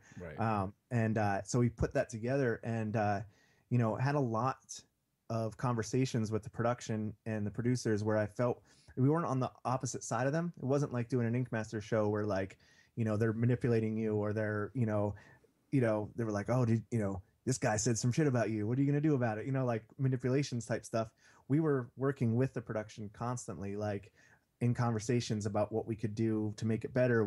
Right. So we put that together, and had a lot of conversations with the production and the producers, where I felt we weren't on the opposite side of them. It wasn't like doing an Ink Master show where, like, they're manipulating you, or they're they were like, oh, this guy said some shit about you. What are you going to do about it? Like manipulations type stuff. We were working with the production constantly, like in conversations about what we could do to make it better,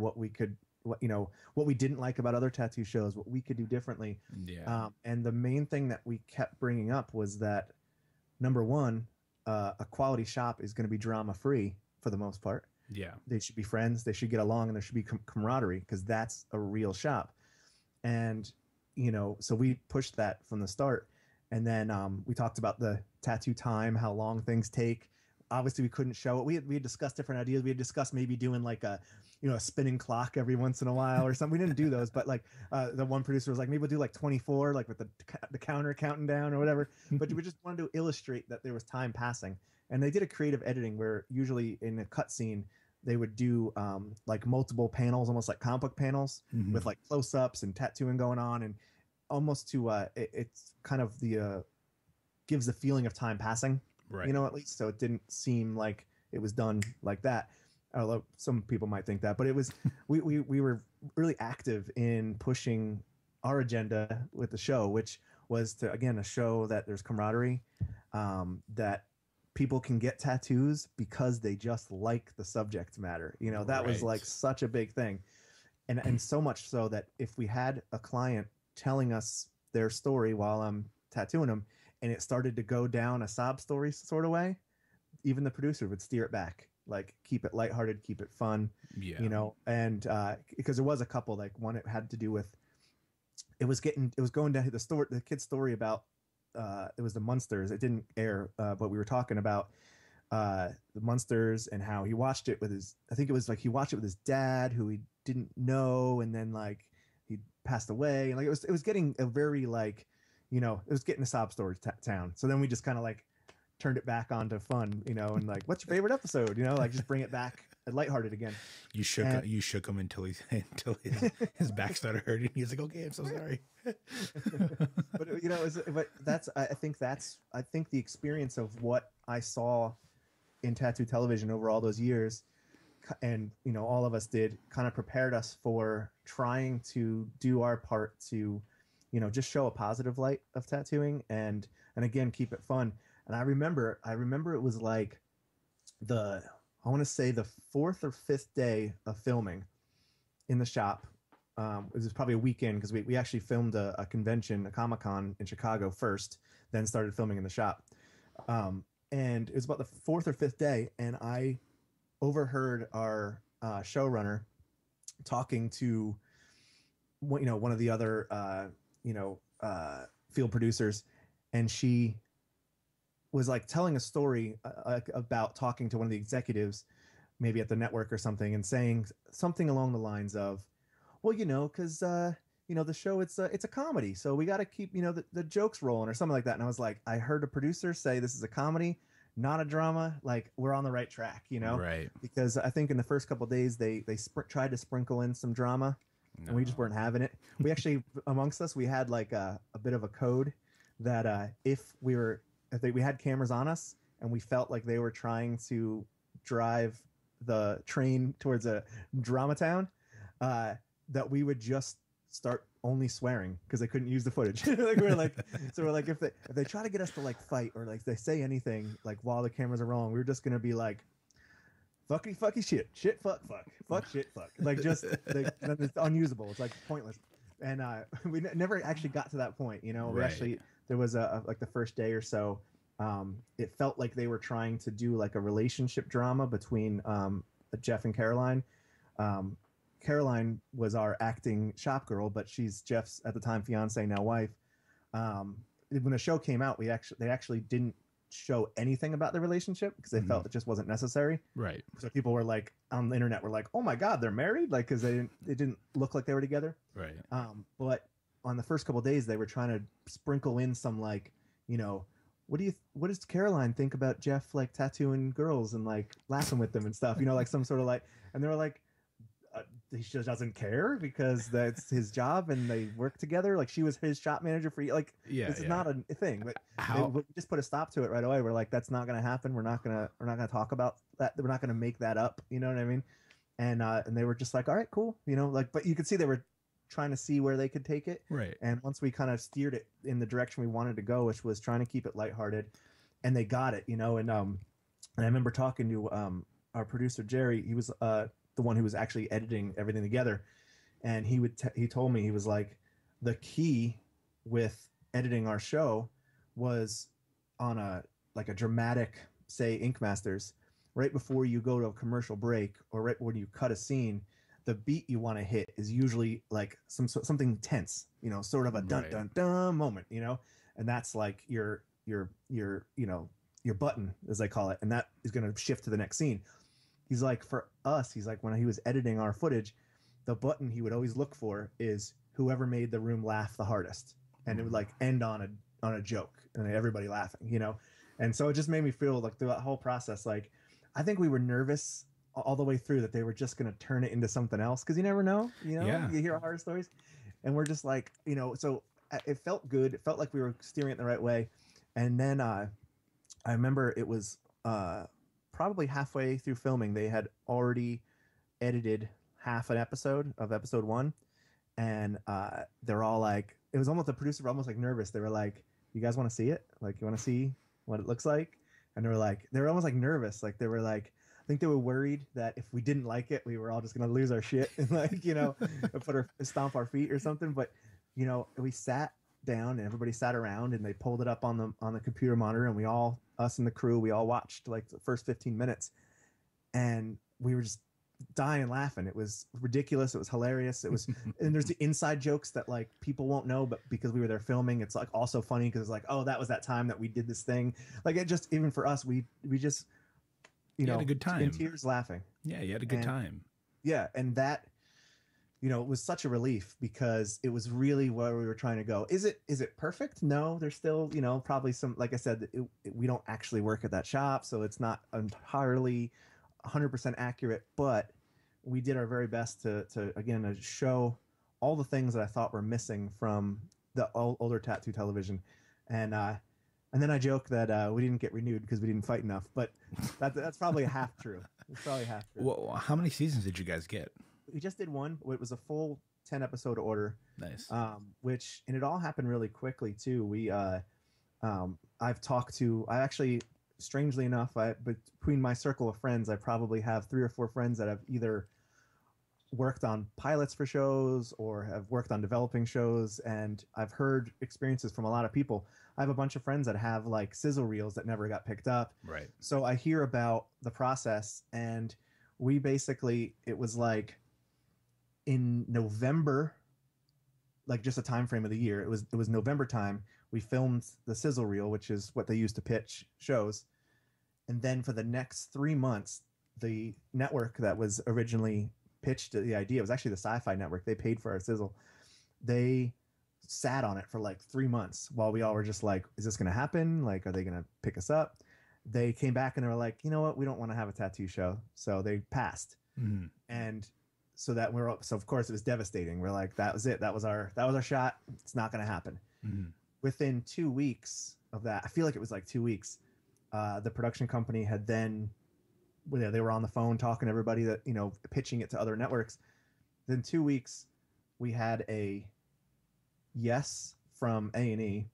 what we didn't like about other tattoo shows, what we could do differently. Yeah. And the main thing that we kept bringing up was that, number one, a quality shop is going to be drama free for the most part. Yeah. They should be friends. They should get along, and there should be camaraderie, because that's a real shop. And so we pushed that from the start. And then we talked about the tattoo time, how long things take. Obviously, we couldn't show it. We had discussed different ideas. We had discussed maybe doing like a spinning clock every once in a while or something. We didn't do those, but like the one producer was like, maybe we'll do like 24, like with the counter counting down or whatever. But we just wanted to illustrate that there was time passing. And they did a creative editing where usually in a cut scene, they would do like multiple panels, almost like comic book panels, with like close-ups and tattooing going on, and almost to it's kind of the gives the feeling of time passing, right? At least, so it didn't seem like it was done like that. Although some people might think that, but it was we were really active in pushing our agenda with the show, which was to, again, a show that there's camaraderie, that people can get tattoos because they just like the subject matter. That was like such a big thing. And so much so that if we had a client telling us their story while I'm tattooing them, and it started to go down a sob story sort of way, even the producer would steer it back, like keep it lighthearted, keep it fun. And because there was a couple, like one, it had to do with, it was going down the kid's story about, it was the Munsters. It didn't air, but we were talking about the Munsters and how he watched it with I think it was like he watched it with his dad, who he didn't know, and then like he passed away, and like it was getting a very like, it was getting a sob story town. So then we just kind of like turned it back onto fun, and like, what's your favorite episode? Like just bring it back lighthearted again. You shook him until his back started hurting. He's like, okay, I'm so sorry. But that's I think the experience of what I saw in tattoo television over all those years, and all of us did, kind of prepared us for trying to do our part to just show a positive light of tattooing, and again, keep it fun. And I remember it was like I want to say the 4th or 5th day of filming in the shop. It was probably a weekend, because we actually filmed a convention, a Comic-Con in Chicago first, then started filming in the shop. And it was about the 4th or 5th day, and I overheard our showrunner talking to one of the other field producers, and she was like telling a story about talking to one of the executives, maybe at the network or something, and saying something along the lines of, well, because the show, it's a comedy, so we got to keep the jokes rolling, or something like that. And I was like, I heard a producer say this is a comedy, not a drama. Like, we're on the right track, right? Because I think in the first couple of days they tried to sprinkle in some drama, and we just weren't having it. We actually, amongst us, we had like a bit of a code that if we had cameras on us and we felt like they were trying to drive the train towards a drama town, that we would just start only swearing, because they couldn't use the footage. we're like, if they try to get us to like fight, or like they say anything like while the cameras are rolling, we're just gonna be like, fucky shit fuck shit fuck, like just it's unusable. It's like pointless. And we never actually got to that point. We actually, there was like the first day or so, it felt like they were trying to do like a relationship drama between Jeff and Caroline. Caroline was our acting shop girl, but she's Jeff's, at the time, fiance, now wife. When the show came out, they actually didn't show anything about the relationship, because they felt it just wasn't necessary. Right. So people were like, on the internet, were like, oh my God, they're married? Like, because it didn't look like they were together. Right. But on the first couple of days, they were trying to sprinkle in some like, what does Caroline think about Jeff like tattooing girls and like laughing with them and stuff, like some sort of like, and they were like, he just doesn't care because that's his job and they work together. Like, she was his shop manager for, like, this is not a thing. But we just put a stop to it right away. We're like, that's not going to happen. We're not going to talk about that. We're not going to make that up. You know what I mean? And they were just like, all right, cool. Like, but you could see they were trying to see where they could take it. Right. And once we kind of steered it in the direction we wanted to go, which was trying to keep it lighthearted, and they got it, and I remember talking to our producer Jerry. He was the one who was actually editing everything together, and he told me, he was like, the key with editing our show was on a dramatic, say, Ink Masters, right before you go to a commercial break or right when you cut a scene, the beat you want to hit is usually like something tense, sort of a dun dun dun moment, and that's like your button, as I call it, and that is going to shift to the next scene. He's like, for us, he's like, when he was editing our footage, the button he would always look for is whoever made the room laugh the hardest, and it would like end on a joke and everybody laughing, and so it just made me feel like through that whole process, like I think we were nervous all the way through that they were just going to turn it into something else, because you never know, Yeah. You hear horror stories, and we're just like, so it felt good. It felt like we were steering it the right way. And then I remember it was probably halfway through filming, they had already edited half an episode of episode 1, and they're all like, it was almost, the producers were almost like nervous. They were like, you guys want to see it? Like, you want to see what it looks like? And they were almost like nervous. Like, they were like, I think they were worried that if we didn't like it, we were all just going to lose our shit and stomp our feet or something. But, we sat down and everybody sat around and they pulled it up on the computer monitor, and us and the crew, we all watched like the first 15 minutes, and we were just dying laughing. It was ridiculous. It was hilarious. It was, and there's the inside jokes that like people won't know, but because we were there filming, it's like also funny because it's like, oh, that was that time that we did this thing. Like, it just, even for us, we just, you had a good time, in tears laughing. Yeah, you had a good time. Yeah, and that, it was such a relief because it was really where we were trying to go. Is it perfect? No, there's still, probably some, like I said, we don't actually work at that shop, so it's not entirely 100% accurate, but we did our very best to again show all the things that I thought were missing from the older Tattoo television. And then I joke that we didn't get renewed because we didn't fight enough, but that's probably half true. It's probably half true. Well, how many seasons did you guys get? We just did one. It was a full 10 episode order. Nice. And it all happened really quickly too. I've talked to, I actually, strangely enough, between my circle of friends, I probably have 3 or 4 friends that have either worked on pilots for shows or have worked on developing shows, and I've heard experiences from a lot of people. I have a bunch of friends that have like sizzle reels that never got picked up. Right. So I hear about the process, and it was like in November, like just a time frame of the year. It was November time. We filmed the sizzle reel, which is what they use to pitch shows. And then for the next 3 months, the network that was originally pitched the idea, it was actually the Sci-Fi Network. They paid for our sizzle. They sat on it for like 3 months while we all were just like, is this going to happen? Like, are they going to pick us up? They came back and they were like, you know what? We don't want to have a tattoo show. So they passed. Mm-hmm. And so of course it was devastating. We're like, that was it. That was our shot. It's not going to happen. Mm-hmm. Within 2 weeks of that, I feel like it was like 2 weeks, the production company had then, they were on the phone talking to everybody that, pitching it to other networks. Then 2 weeks, we had a yes from A&E.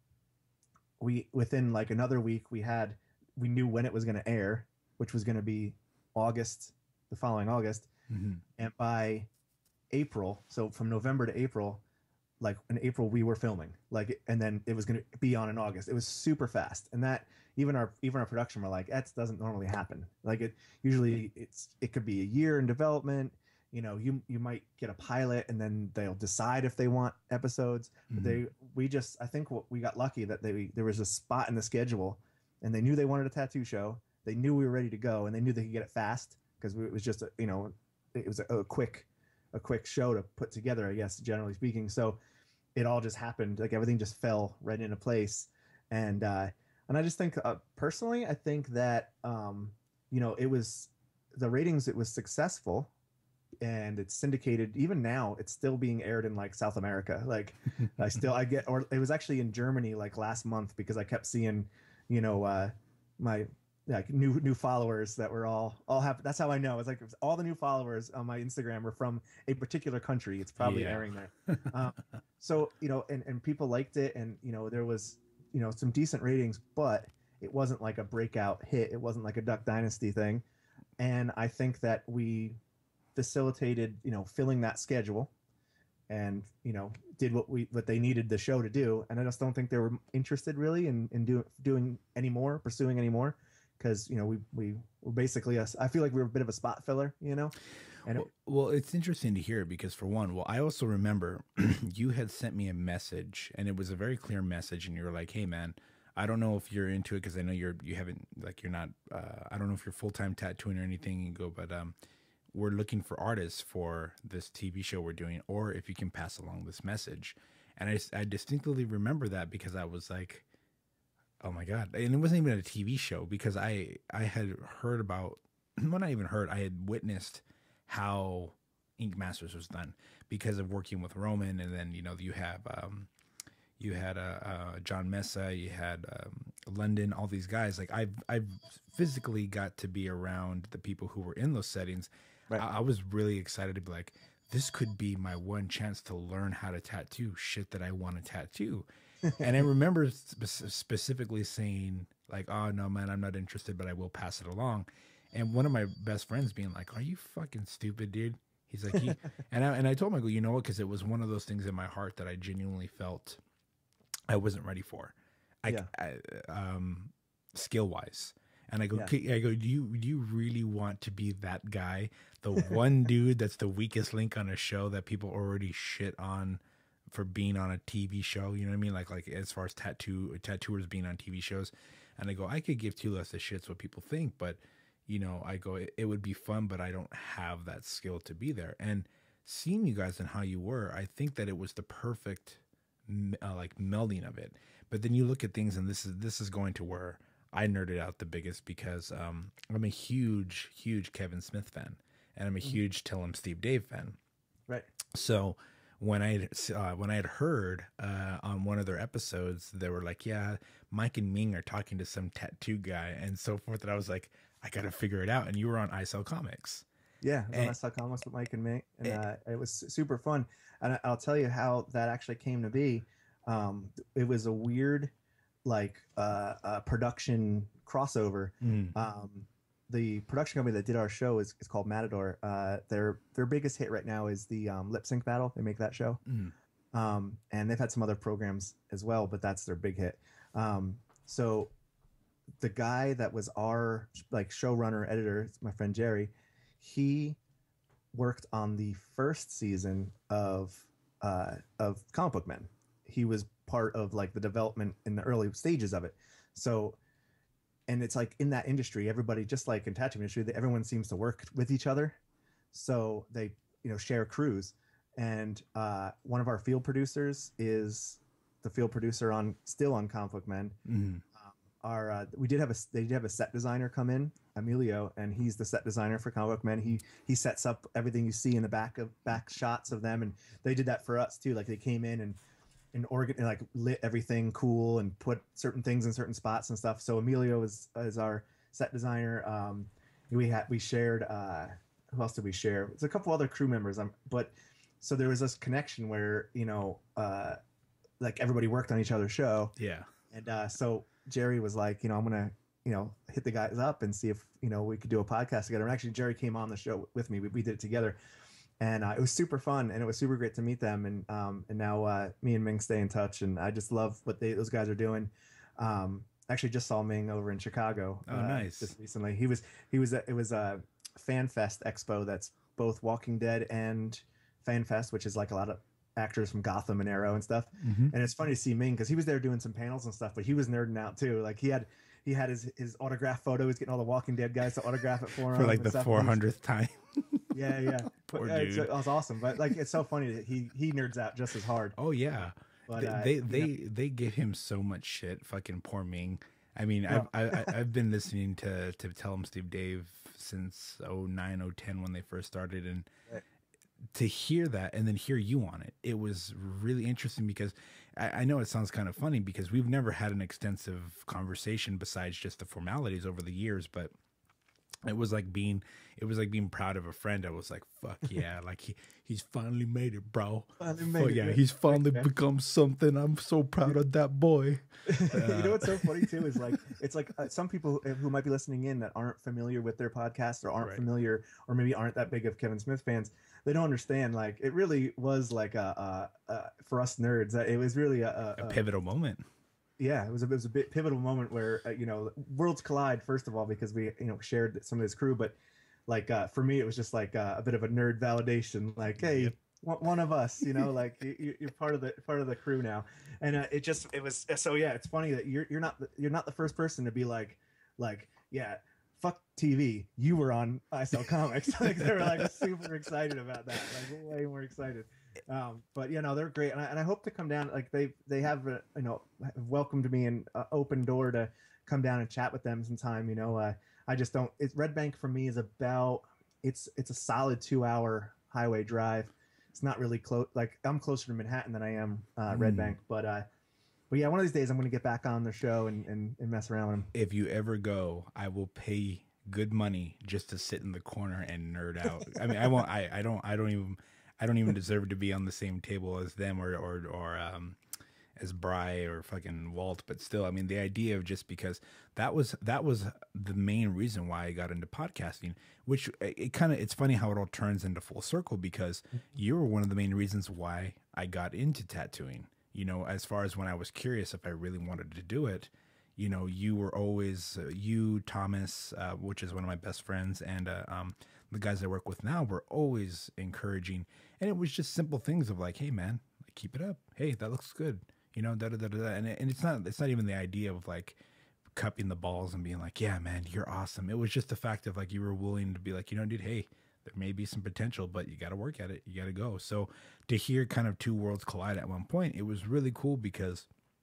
Within like another week, we knew when it was going to air, which was going to be the following August. Mm-hmm. And by April, so from November to April, like in April we were filming, and then it was going to be on in August. It was super fast, and that even our production were like, that doesn't normally happen. Like, it usually it could be a year in development. You might get a pilot and then they'll decide if they want episodes. Mm-hmm. But I think we got lucky that there was a spot in the schedule, and they knew they wanted a tattoo show. They knew we were ready to go, and they knew they could get it fast because it was just it was a quick show to put together, I guess, generally speaking. So it all just happened. Like, everything just fell right into place. And I just think, personally, I think that, it was the ratings, it was successful, and it's syndicated. Even now, it's still being aired in like South America. Like, it was actually in Germany like last month, because I kept seeing, my like new followers that were all happy. That's how I know. It's like all the new followers on my Instagram were from a particular country. It's probably Yeah. airing there. So and people liked it, and there was some decent ratings, but it wasn't like a breakout hit. It wasn't like a Duck Dynasty thing. And I think that we facilitated filling that schedule, and did what they needed the show to do. And I just don't think they were interested really in doing any more, pursuing any more, because we were basically us. I feel like we were a bit of a spot filler, and well, it's interesting to hear because for one, well, I also remember you had sent me a message, and it was a very clear message, and you were like, "Hey, man, I don't know if you're into it because I know you haven't, like, you're not. I don't know if you're full time tattooing or anything." You go, but we're looking for artists for this TV show we're doing, or if you can pass along this message. And I distinctly remember that because I was like, oh my God. And it wasn't even a TV show because I had heard about, well, not even heard, I had witnessed how Ink Masters was done because of working with Roman. And then, you had John Mesa, you had London, all these guys. Like I've physically got to be around the people who were in those settings. Right. I was really excited to be like, this could be my one chance to learn how to tattoo shit that I want to tattoo. And I remember specifically saying like, oh no, man, I'm not interested, but I will pass it along. And one of my best friends being like, are you fucking stupid, dude? He's like, and I told him, I go, you know what? Because it was one of those things in my heart that I genuinely felt I wasn't ready for, skill wise. And I go, do you really want to be that guy, the one dude that's the weakest link on a show that people already shit on for being on a TV show? You know what I mean? Like as far as tattooers being on TV shows. And I go, I could give two less of shits what people think, but I go, it would be fun, but I don't have that skill to be there. And seeing you guys and how you were, I think that it was the perfect like melding of it. But then you look at things, and this is going to where I nerded out the biggest because I'm a huge Kevin Smith fan, and I'm a huge Tell 'Em Steve Dave fan. Right. So when I had heard on one of their episodes, they were like, yeah, Mike and Ming are talking to some tattoo guy and so forth, and I was like, I got to figure it out. And you were on I Sell Comics. Yeah, I Sell Comics with Mike and Ming, and it was super fun. And I'll tell you how that actually came to be. It was a weird, like, production crossover. The production company that did our show is called Matador. Their biggest hit right now is the Lip Sync Battle. They make that show, and they've had some other programs as well, but that's their big hit. So the guy that was our like showrunner editor, my friend Jerry, he worked on the first season of Comic Book Men. He was part of like the development in the early stages of it. So, and it's like in that industry, everybody, just like in tattoo industry, everyone seems to work with each other. So they, share crews. And one of our field producers is the field producer still on Comic Book Men. They did have a set designer come in, Emilio, and he's the set designer for Comic Book Men. He sets up everything you see in the back shots of them, and they did that for us too. Like they came in and like lit everything cool and put certain things in certain spots and stuff. So Emilio is our set designer. We shared who else did we share? There's a couple other crew members. But so there was this connection where like everybody worked on each other's show. Yeah. And so Jerry was like, I'm gonna hit the guys up and see if we could do a podcast together. And actually Jerry came on the show with me. We did it together. And it was super fun, and it was super great to meet them. And now me and Ming stay in touch, and I just love what those guys are doing. Actually, just saw Ming over in Chicago. Oh, nice! Just recently, it was a Fan Fest expo that's both Walking Dead and Fan Fest, which is like a lot of actors from Gotham and Arrow and stuff. And it's funny to see Ming because he was there doing some panels and stuff, but he was nerding out too. Like he had his autograph photo. He's getting all the Walking Dead guys to autograph it for him for like the 400th time. Yeah. It was awesome. But like, it's so funny that he nerds out just as hard. Oh yeah. But they give him so much shit. Fucking poor Ming. I mean, I've been listening to Tell 'Em Steve Dave since 09, 010 when they first started, and to hear that and then hear you on it, it was really interesting because I know it sounds kind of funny because we've never had an extensive conversation besides just the formalities over the years, but it was like being proud of a friend. I was like, fuck yeah, like he's finally made it, bro. He's finally become something. I'm so proud of that boy. You know what's so funny too is like it's like some people who might be listening in that aren't familiar with their podcast or aren't familiar or maybe aren't that big of Kevin Smith fans. They don't understand. Like it really was like for us nerds. It was really a pivotal moment. Yeah, it was a bit pivotal moment where you know, worlds collide, first of all, because we, you know, shared some of his crew, but like for me it was just like a bit of a nerd validation, like, hey, one of us, you know, like you're part of the crew now. And it was so yeah, it's funny that you're not the first person to be like yeah, fuck TV, you were on I Sell Comics. Like they were like super excited about that, like way more excited. But you know, they're great, and I hope to come down. Like they have you know, welcomed me and open door to come down and chat with them sometime. You know, I just don't. Red Bank for me is about it's a solid 2-hour highway drive. It's not really close. Like I'm closer to Manhattan than I am Red Bank, but yeah, one of these days I'm going to get back on their show and mess around with them. If you ever go, I will pay good money just to sit in the corner and nerd out. I mean, I won't. I don't even deserve to be on the same table as them or as Bry or fucking Walt, but still, I mean, the idea of just because that was the main reason why I got into podcasting, which it's funny how it all turns into full circle because you were one of the main reasons why I got into tattooing. You know, as far as when I was curious if I really wanted to do it, you know, you were always you, Thomas, which is one of my best friends, and the guys I work with now were always encouraging. And it was just simple things of like, hey man, keep it up. Hey, that looks good. You know, da da da da. And it's not even the idea of like cupping the balls and being like, yeah, man, you're awesome. It was just the fact of like, you were willing to be like, you know, dude, hey, there may be some potential, but you got to work at it. You got to go. So to hear kind of two worlds collide at one point, it was really cool because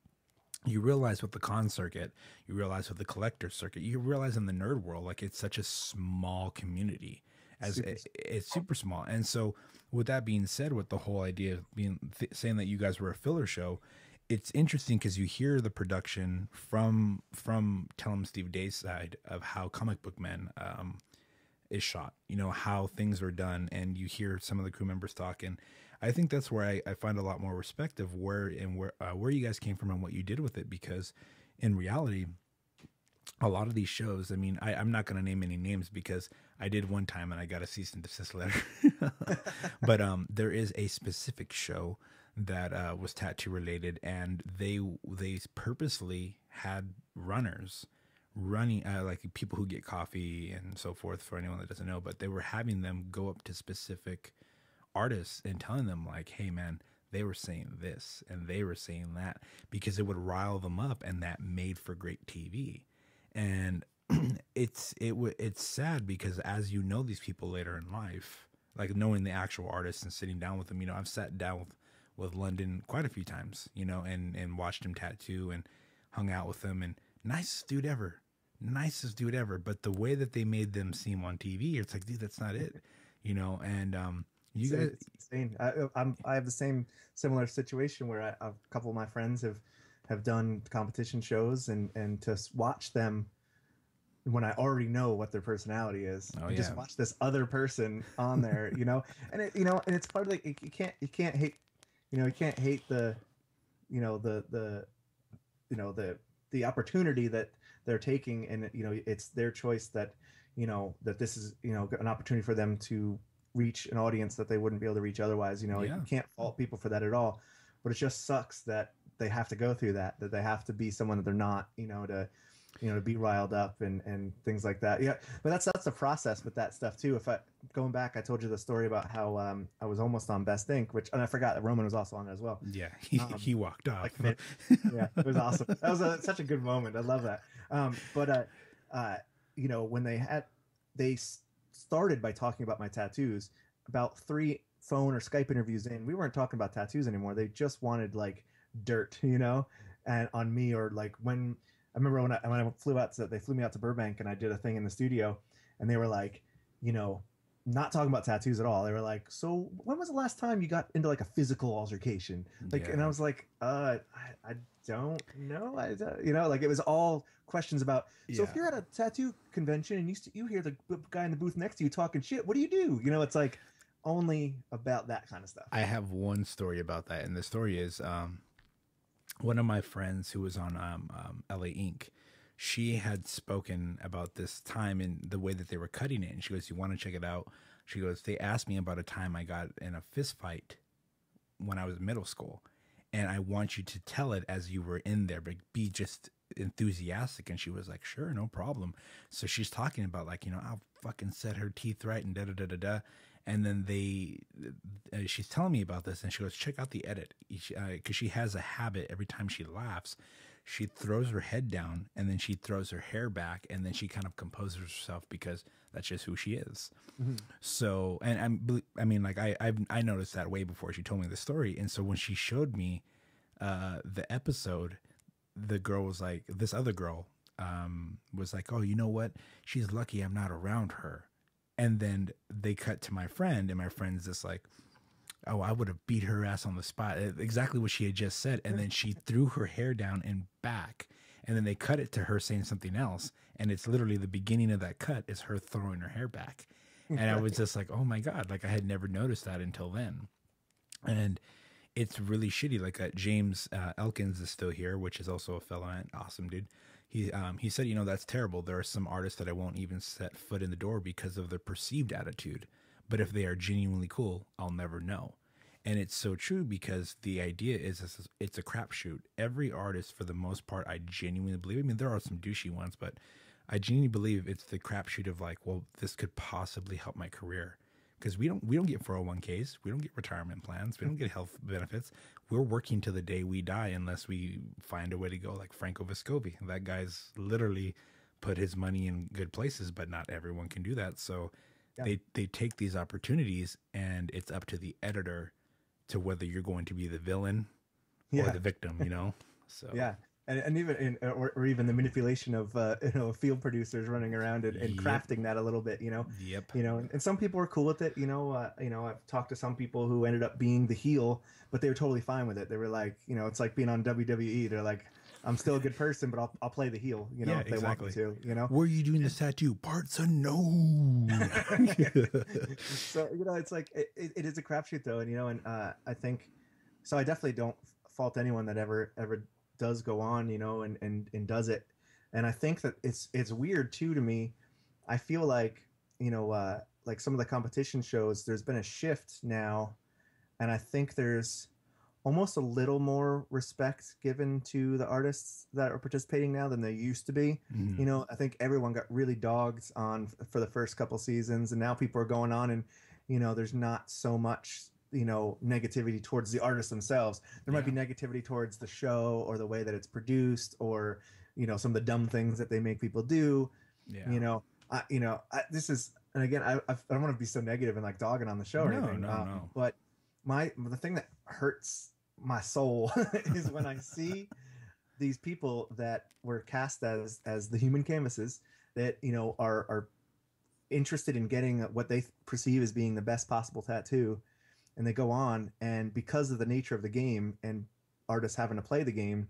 you realize with the con circuit, you realize with the collector circuit, you realize in the nerd world, like it's such a small community. It's super small. And so with that being said, with the whole idea of being saying that you guys were a filler show, it's interesting because you hear the production from Tell 'em Steve Day's side of how Comic Book Men is shot, you know, how things are done, and you hear some of the crew members talk. And I think that's where I find a lot more respect of where you guys came from and what you did with it, because in reality, a lot of these shows, I mean, I'm not going to name any names because I did one time and I got a cease and desist letter. But there is a specific show that was tattoo related, and they purposely had runners running, like people who get coffee and so forth, for anyone that doesn't know, but they were having them go up to specific artists and telling them like, hey man, they were saying this and they were saying that, because it would rile them up, and that made for great TV. And it's sad because as you know these people later in life, like knowing the actual artists and sitting down with them, you know, I've sat down with London quite a few times, you know, and watched him tattoo and hung out with him, and nicest dude ever. But the way that they made them seem on TV, it's like, dude, that's not it, you know. And you guys, it's insane. I have the same similar situation where a couple of my friends have done competition shows, and to watch them when I already know what their personality is, just watch this other person on there, you know. And it, you know, and it's part of like, you can't hate, you know, you can't hate the, you know, the opportunity that they're taking, and you know, it's their choice that, you know, that this is, you know, an opportunity for them to reach an audience that they wouldn't be able to reach otherwise. You know, you can't fault people for that at all, but it just sucks that they have to go through that they have to be someone that they're not, you know, to be riled up and things like that. Yeah, but that's the process with that stuff too. Going back, I told you the story about how I was almost on Best Inc., and I forgot that Roman was also on it as well. Yeah, he walked off. Like, yeah, it was awesome. That was such a good moment. I love that. But you know, when they started by talking about my tattoos, about 3 phone or Skype interviews in, we weren't talking about tattoos anymore. They just wanted like dirt, you know, and on me. Or like when I remember when I flew out they flew me out to Burbank, and I did a thing in the studio, and they were like, you know, not talking about tattoos at all. They were like, "So when was the last time you got into like a physical altercation?" Like, and I Yeah. was like, I don't know. You know, like it was all questions about. So if Yeah. you're at a tattoo convention and you hear the guy in the booth next to you talking shit, what do you do? You know, it's like only about that kind of stuff. I have one story about that, and the story is one of my friends who was on LA Inc. She had spoken about this time and the way that they were cutting it, and she goes, "You want to check it out?" She goes, "They asked me about a time I got in a fist fight when I was in middle school, and I want you to tell it as you were in there, but be just enthusiastic." And she was like, "Sure, no problem." So she's talking about like, I'll fucking set her teeth right and da da da da da. And then she's telling me about this, and she goes, "Check out the edit," because she has a habit every time she laughs. She throws her head down and then she throws her hair back and then she kind of composes herself because that's just who she is. Mm-hmm. So, and I mean, like I noticed that way before she told me the story. And so when she showed me the episode, the girl was like, this other girl was like, "Oh, you know what? She's lucky I'm not around her." And then they cut to my friend, and my friend's just like, "Oh, I would have beat her ass on the spot." Exactly what she had just said. And then she threw her hair down and back. And then they cut it to her saying something else. And it's literally the beginning of that cut is her throwing her hair back. And I was just like, oh my God, like I had never noticed that until then. And it's really shitty. Like James Elkins is still here, which is also a fellow and awesome dude. He said, that's terrible. There are some artists that I won't even set foot in the door because of their perceived attitude. But if they are genuinely cool, I'll never know. And it's so true because the idea is it's a crapshoot. Every artist, for the most part, I genuinely believe. I mean, there are some douchey ones, but I genuinely believe it's the crapshoot of like, well, this could possibly help my career. Because we don't get 401ks, we don't get retirement plans, we don't get health benefits. We're working to the day we die unless we find a way to go like Franco Vescovi. That guy's literally put his money in good places, but not everyone can do that. So Yeah. they take these opportunities, and it's up to the editor to whether you're going to be the villain or Yeah. the victim, So Yeah. And even or even the manipulation of field producers running around and Yep. crafting that a little bit, Yep. And some people are cool with it, I've talked to some people who ended up being the heel, but they were totally fine with it. They were like, it's like being on WWE. They're like, "I'm still a good person, but I'll play the heel, Yeah, if they want me to, Where are you doing this tattoo? Parts unknown. So, it's like it is a crapshoot though, and I think so. I definitely don't fault anyone that ever does go on, and does it. And I think that it's weird too to me. I feel like, like some of the competition shows, there's been a shift now, and I think there's almost a little more respect given to the artists that are participating now than there used to be. Mhm. I think everyone got really dogged on for the first couple seasons, and now people are going on, and there's not so much negativity towards the artists themselves. There might be negativity towards the show or the way that it's produced, or some of the dumb things that they make people do. Yeah. This is, and again, I don't want to be so negative and like dogging on the show or No, anything, no. but the thing that hurts my soul is when I see these people that were cast as the human canvases that are interested in getting what they perceive as being the best possible tattoo, and they go on, and because of the nature of the game and artists having to play the game,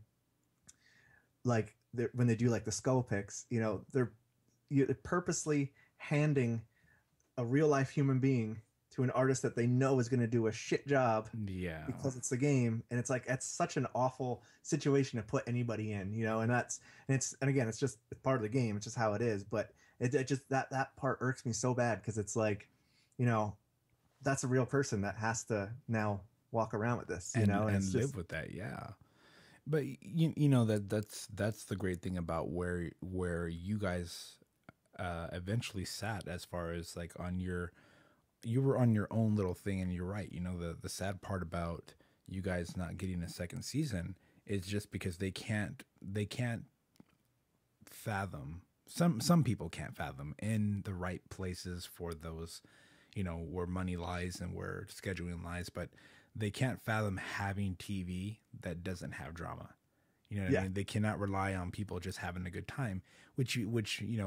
like when they do like the skull picks, you're purposely handing a real life human being to an artist that they know is going to do a shit job Yeah. because it's the game. And it's like, that's such an awful situation to put anybody in, and again, it's just part of the game. It's just how it is. But it just, that part irks me so bad. Cause it's like, that's a real person that has to now walk around with this, and and it's live just, with that. Yeah. But you know that's the great thing about where you guys eventually sat, as far as like you were on your own little thing. And you're right, the sad part about you guys not getting a second season is just because they can't fathom, some people can't fathom in the right places for those, where money lies and where scheduling lies, but they can't fathom having TV that doesn't have drama. You know what I mean? They cannot rely on people just having a good time, which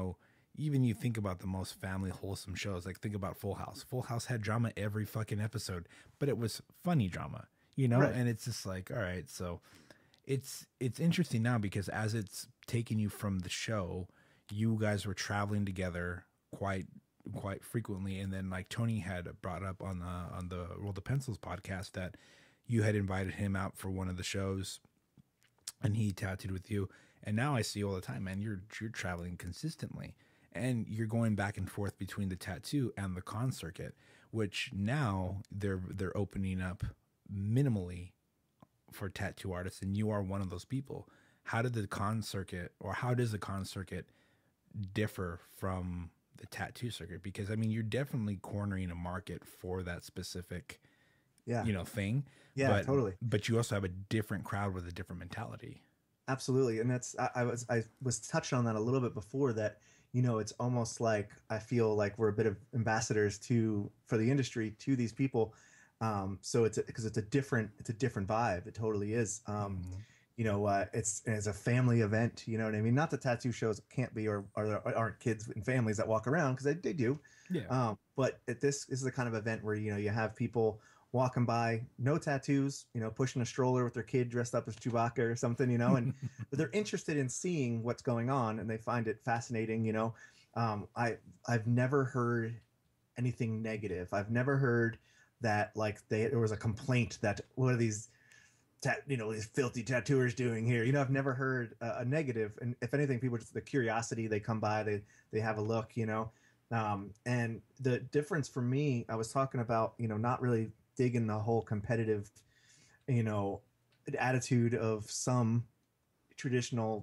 even you think about the most family wholesome shows, like think about Full House. Full House had drama every fucking episode, but it was funny drama, you know? Right. And it's just like, all right, so it's interesting now because as it's taking you from the show, you guys were traveling together quite frequently, and then like Tony had brought up on the World of Pencils podcast that you had invited him out for one of the shows, and he tattooed with you. And now I see all the time, man, you're traveling consistently, and you're going back and forth between the tattoo and the con circuit, which now they're opening up minimally for tattoo artists, and you are one of those people. How did the con circuit, or how does the con circuit differ from the tattoo circuit? Because I mean, you're definitely cornering a market for that specific, Yeah. thing. Yeah, but, totally. But you also have a different crowd with a different mentality. Absolutely. And that's, I was touched on that a little bit before, that, it's almost like I feel like we're a bit of ambassadors for the industry to these people. So because it's a different vibe. It totally is. It's a family event, you know what I mean? Not that tattoo shows can't be, or there aren't kids and families that walk around, because they do. Yeah. But this is the kind of event where, you have people walking by, no tattoos, pushing a stroller with their kid dressed up as Chewbacca or something, and but they're interested in seeing what's going on, and they find it fascinating. I've never heard anything negative. I've never heard that like there was a complaint that what are these these filthy tattooers doing here. I've never heard a negative. And if anything, people just the curiosity, they come by, they have a look. And the difference for me, I was talking about, not really digging the whole competitive, attitude of some traditional,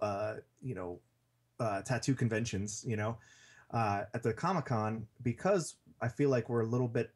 tattoo conventions, at the Comic-Con, because I feel like we're a little bit,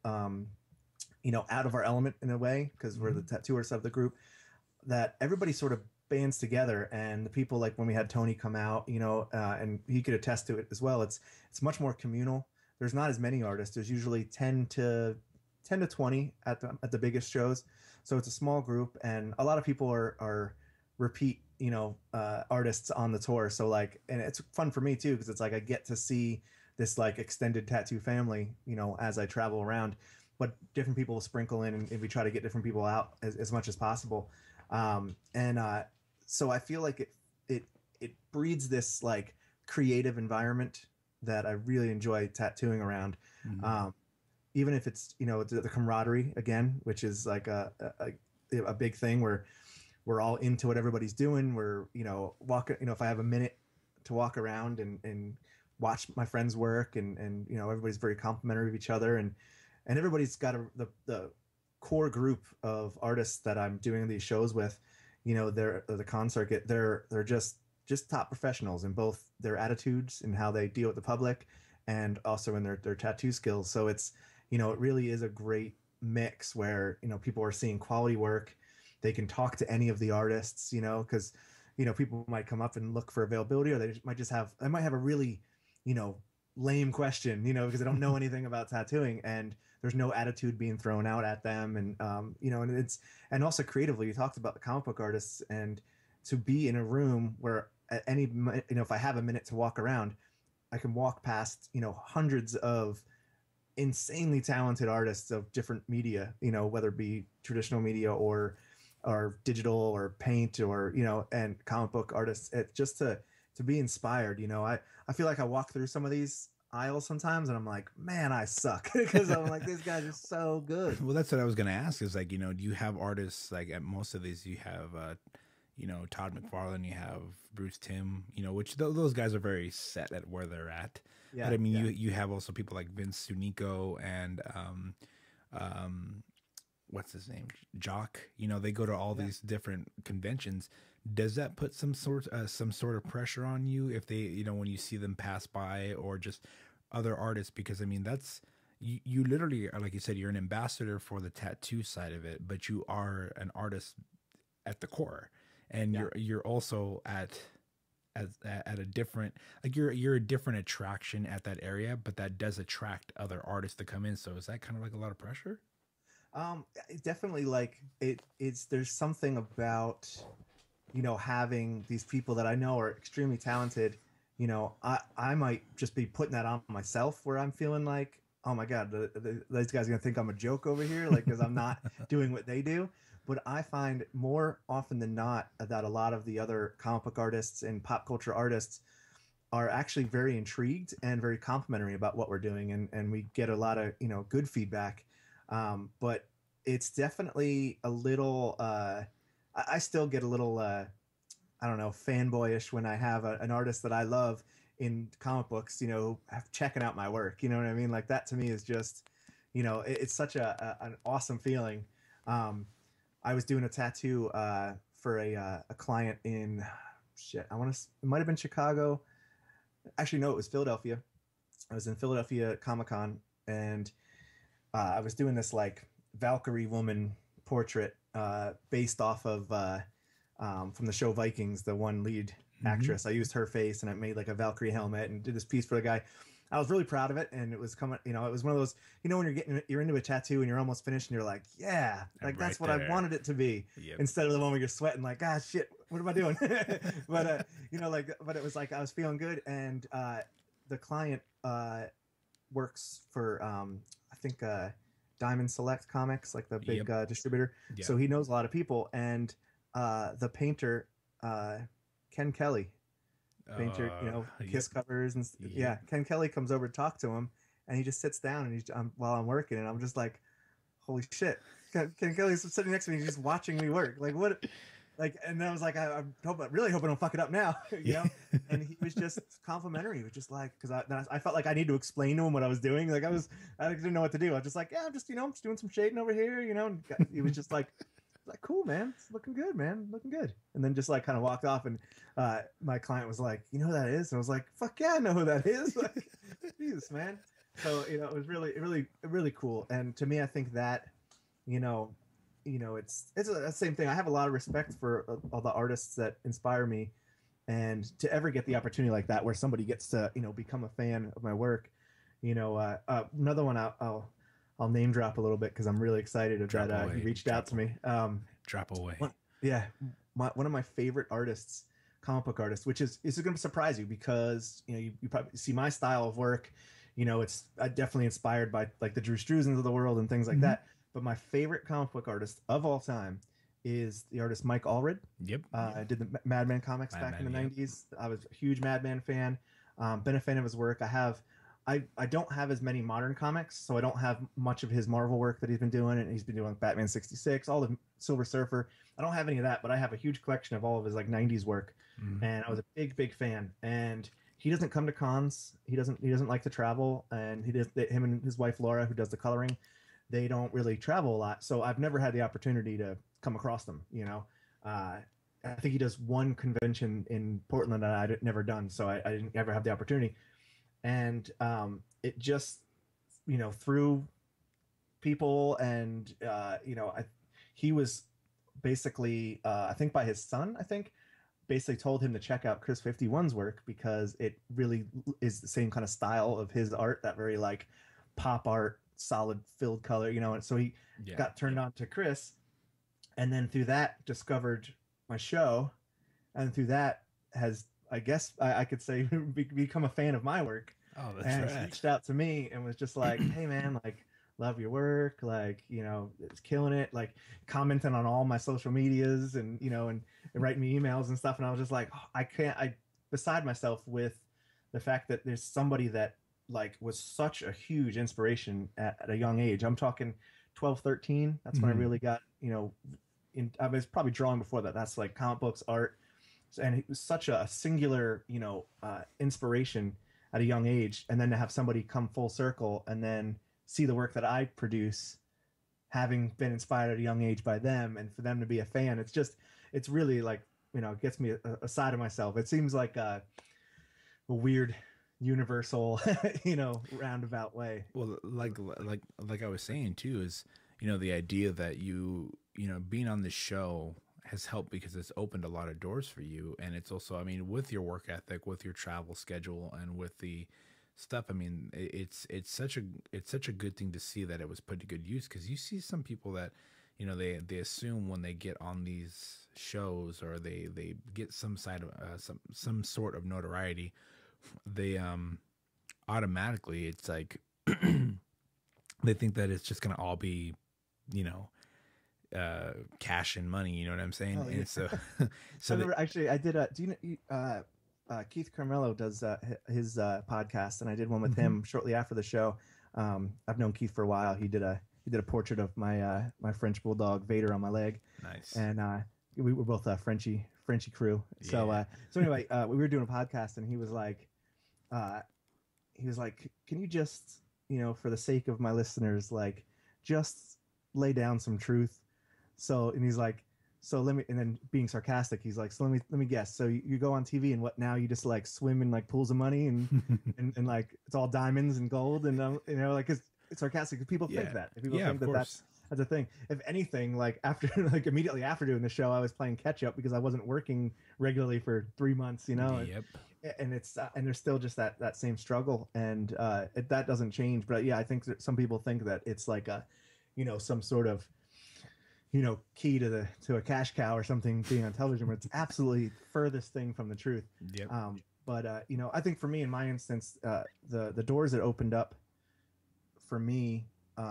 out of our element in a way, because we're the tattooers of the group, that everybody sort of bands together. And the people, like when we had Tony come out, and he could attest to it as well, it's much more communal. There's not as many artists. There's usually 10 to 20 at the biggest shows. So it's a small group, and a lot of people are repeat, artists on the tour. So like, and it's fun for me too, because it's like I get to see this like extended tattoo family, as I travel around. But different people will sprinkle in, and we try to get different people out as much as possible. So I feel like it breeds this like creative environment that I really enjoy tattooing around. Even if it's, the camaraderie again, which is like a big thing where we're all into what everybody's doing. We're, walking, if I have a minute to walk around and watch my friends work, and everybody's very complimentary of each other, and everybody's got the core group of artists that I'm doing these shows with, they're the con circuit. They're just top professionals in both their attitudes and how they deal with the public, and also in their tattoo skills. So it's, it really is a great mix where, people are seeing quality work. They can talk to any of the artists, because, people might come up and look for availability, or they might have a really, lame question, because they don't know anything about tattooing, and there's no attitude being thrown out at them. And, and also creatively, you talked about the comic book artists, and to be in a room where at any, if I have a minute to walk around, I can walk past, hundreds of insanely talented artists of different media, whether it be traditional media or digital or paint, or, and comic book artists. It just to be inspired. I feel like I walk through some of these aisles sometimes, and I'm like, man, I suck, because I'm like, these guys are so good. Well, that's what I was going to ask, is like, do you have artists, like at most of these, you have, Todd McFarlane, you have Bruce Timm, which those guys are very set at where they're at. Yeah, but I mean, yeah. you have also people like Vince Sunico and, what's his name? Jock, they go to all these different conventions. Does that put some sort of pressure on you if they, when you see them pass by, or just other artists? Because I mean, that's, you literally are, like you said, you're an ambassador for the tattoo side of it, but you are an artist at the core, and you're also at a different, like you're a different attraction at that area, but that does attract other artists to come in. So is that kind of like a lot of pressure? Definitely, like it's there's something about, having these people that I know are extremely talented, I might just be putting that on myself where I'm feeling like, oh my God, these guys are going to think I'm a joke over here, like, because I'm not doing what they do. But I find more often than not that a lot of the other comic book artists and pop culture artists are actually very intrigued and very complimentary about what we're doing. And we get a lot of, good feedback. But it's definitely a little, I still get a little, I don't know, fanboyish when I have an artist that I love in comic books, checking out my work. You know what I mean? Like that to me is just, it's such an awesome feeling. I was doing a tattoo for a client in shit. It might have been Chicago. Actually, no, it was Philadelphia. I was in Philadelphia Comic Con, and I was doing this like Valkyrie woman portrait based off of from the show Vikings, the one lead actress. I used her face and I made like a Valkyrie helmet and did this piece for the guy. I was really proud of it, and it was coming. It was one of those. When you're into a tattoo and you're almost finished, and you're like, yeah, like that's what I wanted it to be. Yep. Instead of the one where you're sweating, like, ah, shit, what am I doing? But but it was like I was feeling good, and the client works for I think Diamond Select Comics, like the big distributor. Yep. So he knows a lot of people, and the painter Ken Kelly. Painter, Kiss covers and Ken Kelly comes over to talk to him, and he just sits down and while I'm working, and I'm just like, holy shit, Ken Kelly's sitting next to me, he's just watching me work. Like what? Like, and I was like, I really hope I don't fuck it up now, And he was just complimentary. He was just like, because I felt like I need to explain to him what I was doing. Like I didn't know what to do. I was just like, yeah, I'm just I'm just doing some shading over here, And he was just like cool, man, it's looking good, man, looking good. And then just like kind of walked off, and my client was like, you know who that is? And I was like, fuck yeah, I know who that is. Like, Jesus, man. So it was really cool. And to me, I think that it's the same thing. I have a lot of respect for all the artists that inspire me, and to ever get the opportunity like that where somebody gets to become a fan of my work. Another one I'll name drop a little bit because I'm really excited that he reached out to me. Drop away. One of my favorite artists, comic book artists, which is going to surprise you because you probably see my style of work. It's definitely inspired by like the Drew Struzans of the world and things like that. But my favorite comic book artist of all time is the artist Mike Allred. Yep. I did the Madman comics back in the 90s. I was a huge Madman fan. Been a fan of his work. I don't have as many modern comics, so I don't have much of his Marvel work that he's been doing, and he's been doing Batman 66, all the Silver Surfer. I don't have any of that, but I have a huge collection of all of his like 90s work, and I was a big fan. And he doesn't come to cons. He doesn't like to travel, and him and his wife Laura, who does the coloring, they don't really travel a lot. So I've never had the opportunity to come across them. I think he does one convention in Portland that I'd never done, so I didn't ever have the opportunity. And it just through people, and he was basically I think by his son, basically told him to check out Chris 51's work because it really is the same kind of style of his art, that very like pop art, solid filled color, and so he got turned on to Chris, and then through that discovered my show, and through that has, I guess I could say, become a fan of my work. Oh, that's and right. He reached out to me and was just like, hey man, like, love your work, like, it's killing it, like commenting on all my social medias and and writing me emails and stuff. And I was just like, oh, I beside myself with the fact that there's somebody that like was such a huge inspiration at a young age. I'm talking 12, 13. That's when I really got, I was probably drawing before that. That's like comic books, art. And it was such a singular, inspiration at a young age. And then to have somebody come full circle and then see the work that I produce, having been inspired at a young age by them, and for them to be a fan, it's really like, it gets me a side of myself. It seems like a weird universal, roundabout way. Well, like I was saying too, is, the idea that being on this show has helped because it's opened a lot of doors for you. And it's also, I mean, with your work ethic, with your travel schedule, and with the stuff, I mean, it's such a good thing to see that it was put to good use. Because you see some people that, they assume when they get on these shows, or they get some sort of notoriety, they automatically, it's like they think that it's just gonna all be, you know, cash and money. You know what I'm saying? Oh yeah. And so, I so they, remember actually I did do you know Keith Carmelo does his podcast, and I did one with Mhm. him shortly after the show. I've known Keith for a while. He did a portrait of my French bulldog Vader on my leg, Nice. and we were both Frenchie crew. So Yeah. so anyway, we were doing a podcast, and uh, he was like, can you just, for the sake of my listeners, like, just lay down some truth. So, and he's like, so let me, and then being sarcastic, he's like, so let me guess. So you go on TV and what now? You just like swim in like pools of money and like it's all diamonds and gold and like it's sarcastic because people think Yeah. that. People Yeah, think of that course. that's a thing. If anything, like after like immediately after doing the show, I was playing catch up because I wasn't working regularly for 3 months, Yep. and it's and there's still just that same struggle, and that doesn't change. But yeah, I think that some people think that it's like a, some sort of, key to a cash cow or something being on television, but it's absolutely furthest thing from the truth. Yep. But I think for me, in my instance, the doors that opened up for me,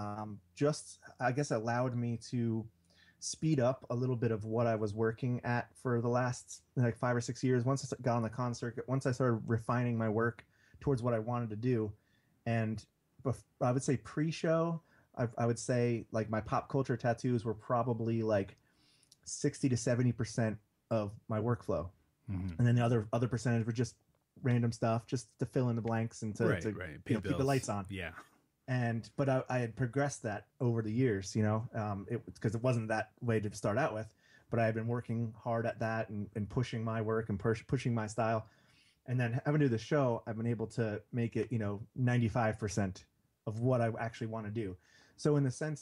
just I guess allowed me to speed up a little bit of what I was working at for the last like 5 or 6 years. Once I got on the con circuit, once I started refining my work towards what I wanted to do, and I would say pre-show, I would say like my pop culture tattoos were probably like 60 to 70% of my workflow, Mhm. and then the other percentage were just random stuff, just to fill in the blanks and Right. to Right. Pay keep the bills. lights on. Yeah. And but I had progressed that over the years, because it wasn't that way to start out with, but I had been working hard at that and pushing my work and pushing my style, and then having to do the show, I've been able to make it 95% of what I actually want to do. So in the sense,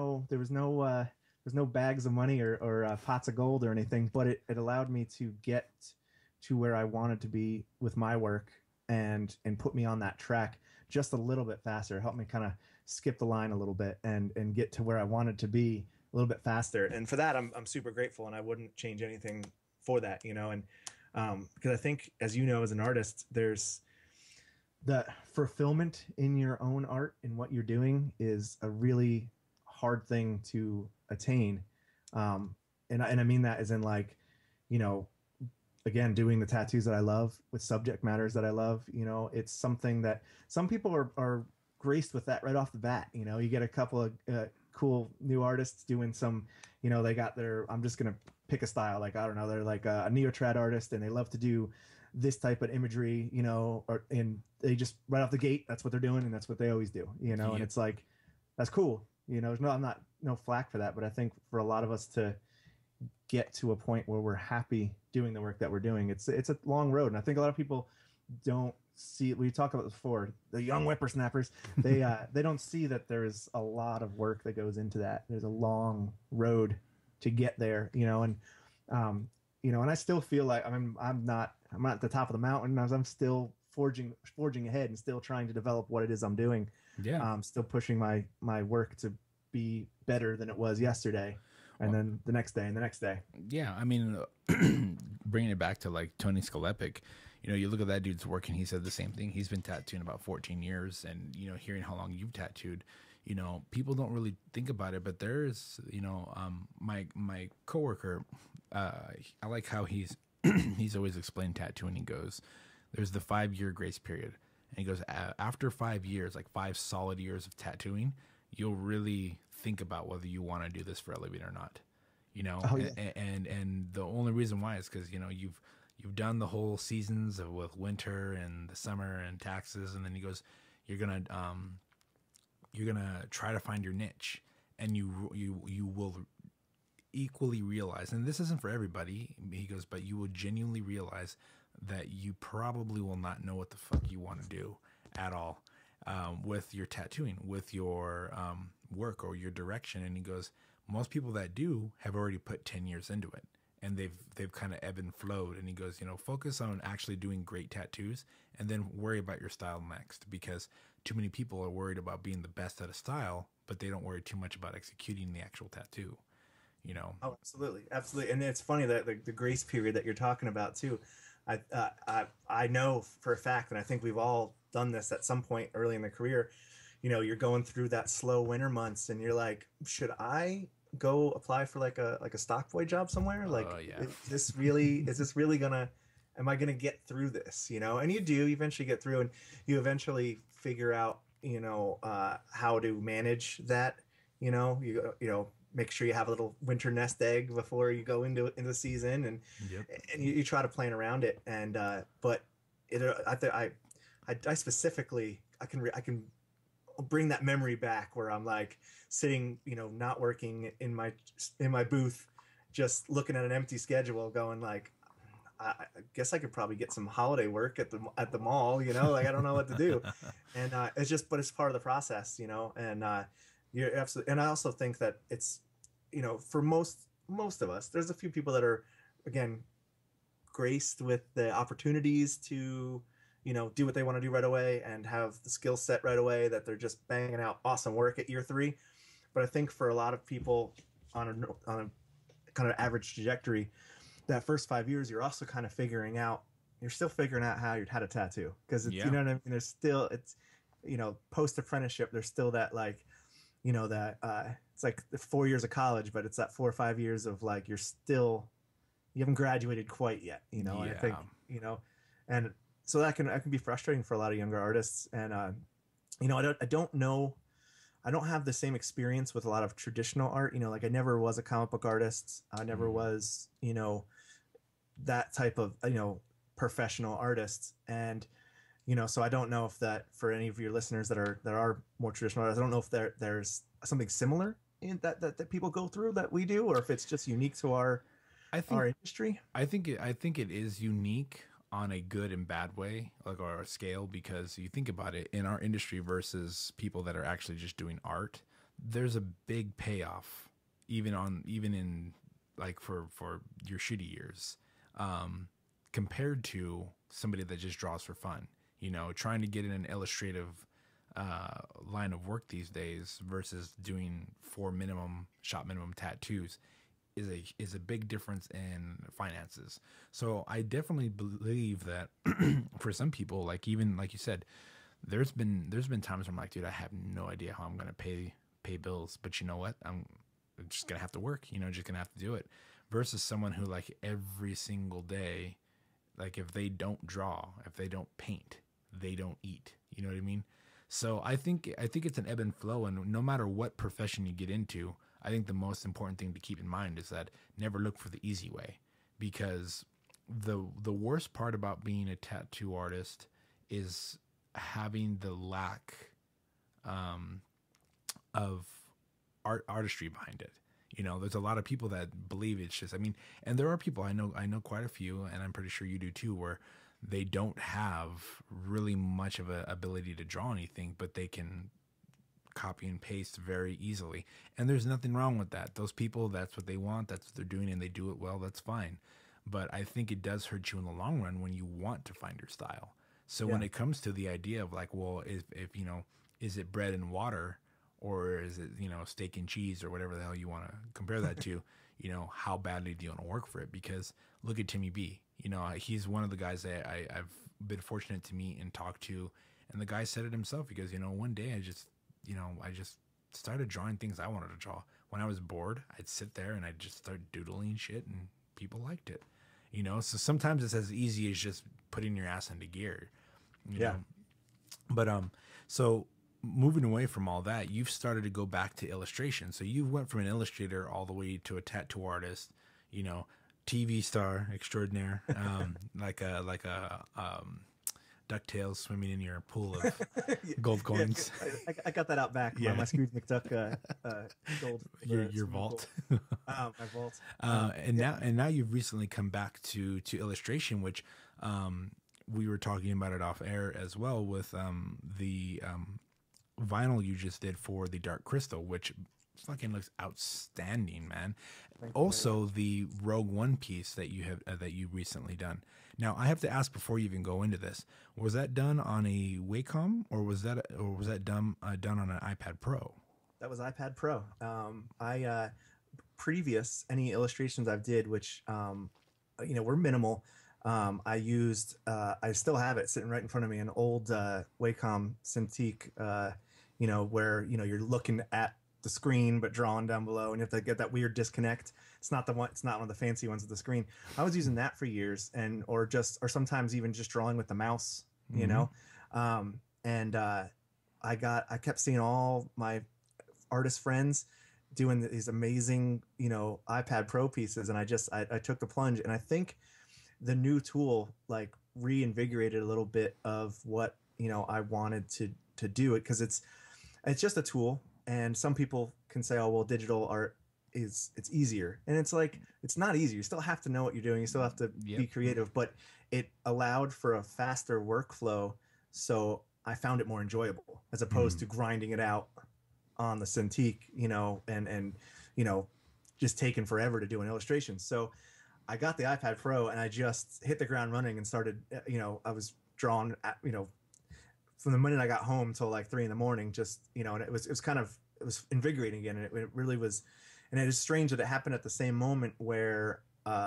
there's no bags of money or pots of gold or anything, but it allowed me to get to where I wanted to be with my work and put me on that track just a little bit faster. Help me kind of skip the line a little bit and get to where I wanted to be a little bit faster. And for that, I'm super grateful, and I wouldn't change anything for that, and because I think, as you know, as an artist, there's the fulfillment in your own art and what you're doing is a really hard thing to attain. And I mean that as in like, you know, again, doing the tattoos that I love with subject matters that I love, it's something that some people are graced with that right off the bat. You get a couple of cool new artists doing some, they got their, I'm just going to pick a style. Like, I don't know, they're like a neo-trad artist and they love to do this type of imagery, and they just right off the gate, that's what they're doing. And that's what they always do, and Yep. it's like, that's cool. I'm not no flack for that, but I think for a lot of us to get to a point where we're happy doing the work that we're doing, it's a long road. And I think a lot of people don't see it. We talked about this before, the young whippersnappers, they don't see that there's a lot of work that goes into that. There's a long road to get there, and I still feel like I'm not at the top of the mountain. I'm still forging ahead and still trying to develop what it is I'm doing. Yeah. Still pushing my work to be better than it was yesterday, and Well, then the next day and the next day. yeah. I mean, bringing it back to like Tony Skelepic, you look at that dude's work and he said the same thing. He's been tattooing about 14 years, and hearing how long you've tattooed, people don't really think about it, but there's, my coworker, I like how he's he's always explained tattooing. He goes, there's the 5-year grace period, and he goes, after 5 years, like 5 solid years of tattooing, you'll really think about whether you want to do this for a living or not. Oh yeah. And the only reason why is because you've done the whole seasons with winter and the summer and taxes, and then he goes, you're gonna try to find your niche, and you will equally realize, and this isn't for everybody, he goes, but you will genuinely realize that you probably will not know what the fuck you want to do at all, with your tattooing, with your work or your direction. And he goes, most people that do have already put 10 years into it, and they've kind of ebb and flowed. And he goes, focus on actually doing great tattoos, and then worry about your style next, because too many people are worried about being the best at a style, but they don't worry too much about executing the actual tattoo. Oh, absolutely. And it's funny that the grace period that you're talking about too. I know for a fact, and I think we've all done this at some point early in the career. You know, you're going through that slow winter months, and you're like, should I go apply for like a stock boy job somewhere? Oh Like, yeah. is this really gonna? Am I gonna get through this? You know, and you eventually get through, and you eventually figure out, how to manage that. Make sure you have a little winter nest egg before you go into the season, and Yep. you try to plan around it. And but it I specifically I can bring that memory back where I'm like sitting, not working in my booth, just looking at an empty schedule, going like, I guess I could probably get some holiday work at the mall, like I don't know what to do, and but it's part of the process, and you're absolutely. And I also think that it's, for most of us, there's a few people that are, again, graced with the opportunities to, do what they want to do right away and have the skill set right away, that they're just banging out awesome work at year 3. But I think for a lot of people on a kind of average trajectory, that first 5 years, you're also kind of you're still figuring out how to tattoo, because it's, Yeah. you know what I mean? There's still, it's, post apprenticeship, there's still that, like, it's like the 4 years of college, but it's that 4 or 5 years of like, you haven't graduated quite yet, and I think, and so that can be frustrating for a lot of younger artists. And, I don't know, I don't have the same experience with a lot of traditional art, like I never was a comic book artist. I never was, that type of, professional artist. And, so I don't know if that, for any of your listeners that are more traditional artists, I don't know if there's something similar in that people go through that we do, or if it's just unique to our industry. I think it is unique on a good and bad way, like, or a scale, because you think about it, in our industry versus people that are actually just doing art, there's a big payoff, even in, like, for your shitty years, compared to somebody that just draws for fun. Trying to get in an illustrative line of work these days versus doing 4 minimum tattoos is a big difference in finances. So I definitely believe that for some people, like, even like you said, there's been times where I'm like, dude, I have no idea how I'm gonna pay bills, but you know what? I'm just gonna have to work. Just gonna have to do it. Versus someone who, like, every single day, like, if they don't draw, if they don't paint, they don't eat. You know what I mean? So I think it's an ebb and flow, and no matter what profession you get into, I think the most important thing to keep in mind is that never look for the easy way, because the worst part about being a tattoo artist is having the lack of artistry behind it. There's a lot of people that believe it's just, I mean, and there are people, I know quite a few, and I'm pretty sure you do too, where they don't have really much of a ability to draw anything, but they can copy and paste very easily. And there's nothing wrong with that. Those people, that's what they want, that's what they're doing, and they do it well, that's fine. But I think it does hurt you in the long run when you want to find your style. So when it comes to the idea of, like, well, if is it bread and water, or is it, steak and cheese, or whatever the hell you want to compare that to, how badly do you want to work for it? Because look at Timmy B. He's one of the guys that I've been fortunate to meet and talk to. And the guy said it himself. He goes, one day I just started drawing things I wanted to draw. When I was bored, I'd sit there and I'd just start doodling shit, and people liked it. So sometimes it's as easy as just putting your ass into gear. You know? But so moving away from all that, you've started to go back to illustration. So you went from an illustrator all the way to a tattoo artist, TV star extraordinaire, like a DuckTales swimming in your pool of gold coins. I got that out back. My Scrooge McDuck gold. Your vault. My vault. And now you've recently come back to illustration, which we were talking about it off air as well, with the vinyl you just did for the Dark Crystal, which fucking looks outstanding, man. Also, the Rogue One piece that you have that you recently done. Now, I have to ask before you even go into this: was that done on a Wacom, or was that done on an iPad Pro? That was iPad Pro. Previous any illustrations I've did, which were minimal. I used, I still have it sitting right in front of me, an old Wacom Cintiq, where, you're looking at the screen but drawing down below, and you have to get that weird disconnect. It's not the one. It's not one of the fancy ones with the screen. I was using that for years, or sometimes even just drawing with the mouse. And I kept seeing all my artist friends doing these amazing, iPad Pro pieces, and I took the plunge, and I think the new tool like reinvigorated a little bit of what I wanted to do it, because it's just a tool, and some people can say, oh well, digital art it's easier, and it's like, it's not easy. You still have to know what you're doing, you still have to be creative, but it allowed for a faster workflow, so I found it more enjoyable as opposed to grinding it out on the Cintiq, and just taking forever to do an illustration. So I got the iPad Pro, and I just hit the ground running and started, I was drawing, from the minute I got home till like 3 a.m, just, and it was invigorating again. And it really was. And it is strange that it happened at the same moment where,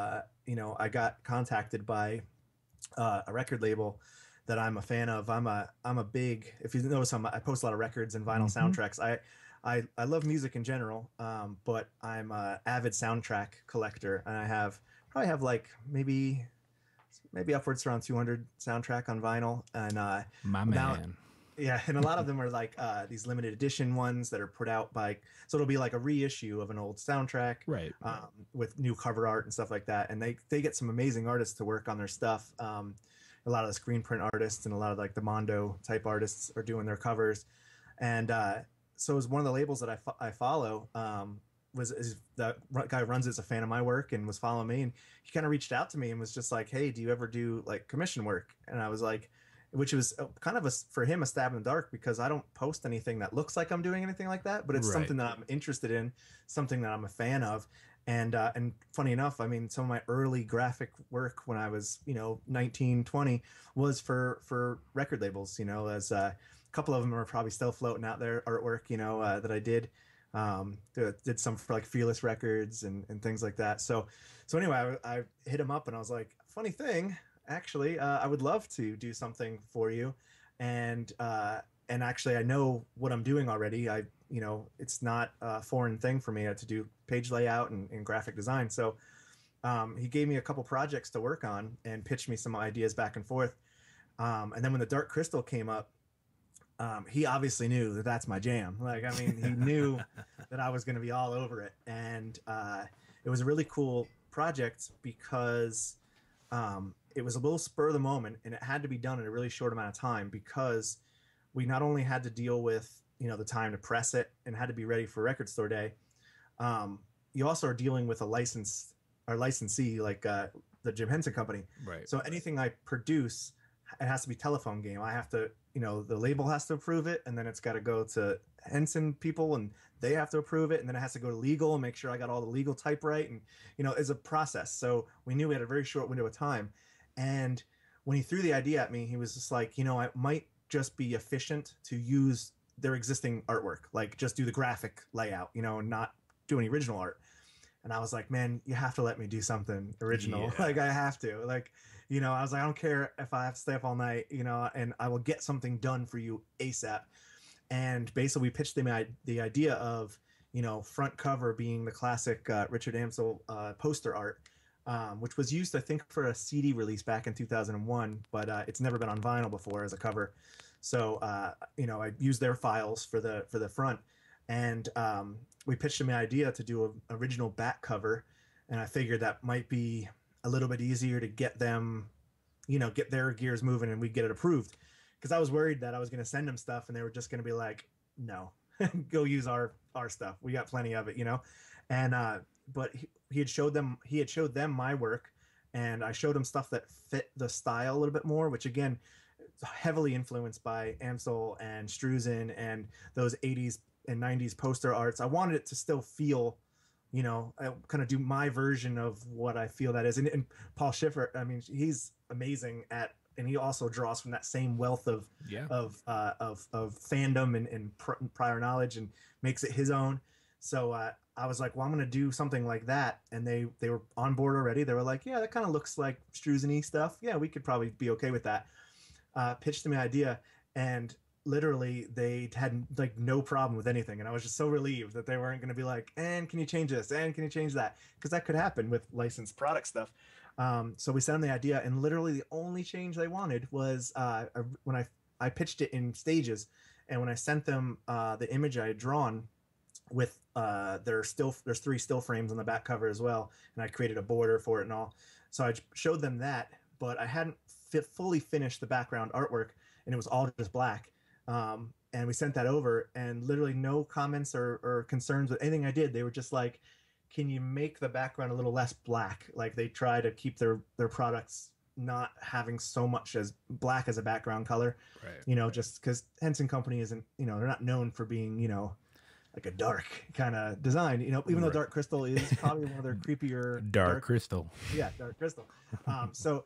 I got contacted by a record label that I'm a fan of. I'm a big, if you notice, I post a lot of records and vinyl soundtracks. I love music in general, but I'm a avid soundtrack collector, and I probably have like maybe upwards around 200 soundtrack on vinyl, and my man. Yeah, and a lot of them are like these limited edition ones that are put out by, so it'll be like a reissue of an old soundtrack, right? With new cover art and stuff like that, and they get some amazing artists to work on their stuff. A lot of the screen print artists and a lot of like the Mondo type artists are doing their covers, and so it was one of the labels that I follow. Is the guy who runs it's a fan of my work and was following me, and he kind of reached out to me and was just like, hey, do you ever do like commission work? And I was like, which was kind of for him a stab in the dark, because I don't post anything that looks like I'm doing anything like that, but it's something that I'm interested in, something that I'm a fan of. And funny enough, I mean, some of my early graphic work when I was 19, 20 was for record labels, as a couple of them are probably still floating out there, artwork that I did. Did some for like Fearless Records and things like that. So anyway, I hit him up and I was like, funny thing, actually, I would love to do something for you, and actually I know what I'm doing already. It's not a foreign thing for me to do page layout and graphic design. So he gave me a couple projects to work on and pitched me some ideas back and forth. And then when the Dark Crystal came up, he obviously knew that that's my jam. Like, I mean, he knew that I was going to be all over it. And it was a really cool project because it was a little spur of the moment, and it had to be done in a really short amount of time, because we not only had to deal with, the time to press it and had to be ready for record store day. You also are dealing with our licensee, like the Jim Henson Company. Right. So anything I produce, it has to be telephone game. I have to, the label has to approve it, and then it's got to go to Henson people, and they have to approve it, and then it has to go to legal and make sure I got all the legal type right, and it's a process. So we knew we had a very short window of time, and when he threw the idea at me, he was just like, it might just be efficient to use their existing artwork, like just do the graphic layout, and not do any original art. And I was like, man, you have to let me do something original. Yeah. Like, I have to, like, I was like, I don't care if I have to stay up all night, and I will get something done for you ASAP. And basically we pitched the idea of, front cover being the classic Richard Amsel poster art, which was used, I think, for a CD release back in 2001, but it's never been on vinyl before as a cover. So, I used their files for the front, and we pitched them the idea to do an original back cover, and I figured that might be a little bit easier to get them, get their gears moving, and we'd get it approved. Because I was worried that I was going to send them stuff, and they were just going to be like, no, go use our stuff. We got plenty of it, And but he had showed them my work, and I showed him stuff that fit the style a little bit more, which again, heavily influenced by Amsel and Struzen and those 80s and 90s poster arts. I wanted it to still feel, kind of do my version of what I feel that is. And Paul Schiffer, I mean, he's amazing and he also draws from that same wealth of fandom and prior knowledge, and makes it his own. So I was like, well, I'm going to do something like that. And they were on board already. They were like, yeah, that kind of looks like Struzen-y stuff. Yeah, we could probably be okay with that. Pitched them the idea, and literally they had like no problem with anything. And I was just so relieved that they weren't going to be like, and can you change this? And can you change that? Because that could happen with licensed product stuff. So we sent them the idea, and literally the only change they wanted was when I pitched it in stages, and when I sent them the image I had drawn with there's 3 still frames on the back cover as well, and I created a border for it and all. So I showed them that, but I hadn't fully finished the background artwork, and it was all just black. And we sent that over, and literally no comments or concerns with anything I did. They were just like, can you make the background a little less black? Like, they try to keep their products not having so much as black as a background color, Right. you know, just because Henson Company isn't, you know, they're not known for being, you know, like a dark kind of design, you know, even though Dark Crystal is probably one of their creepier Dark Crystal. Yeah, Dark Crystal. So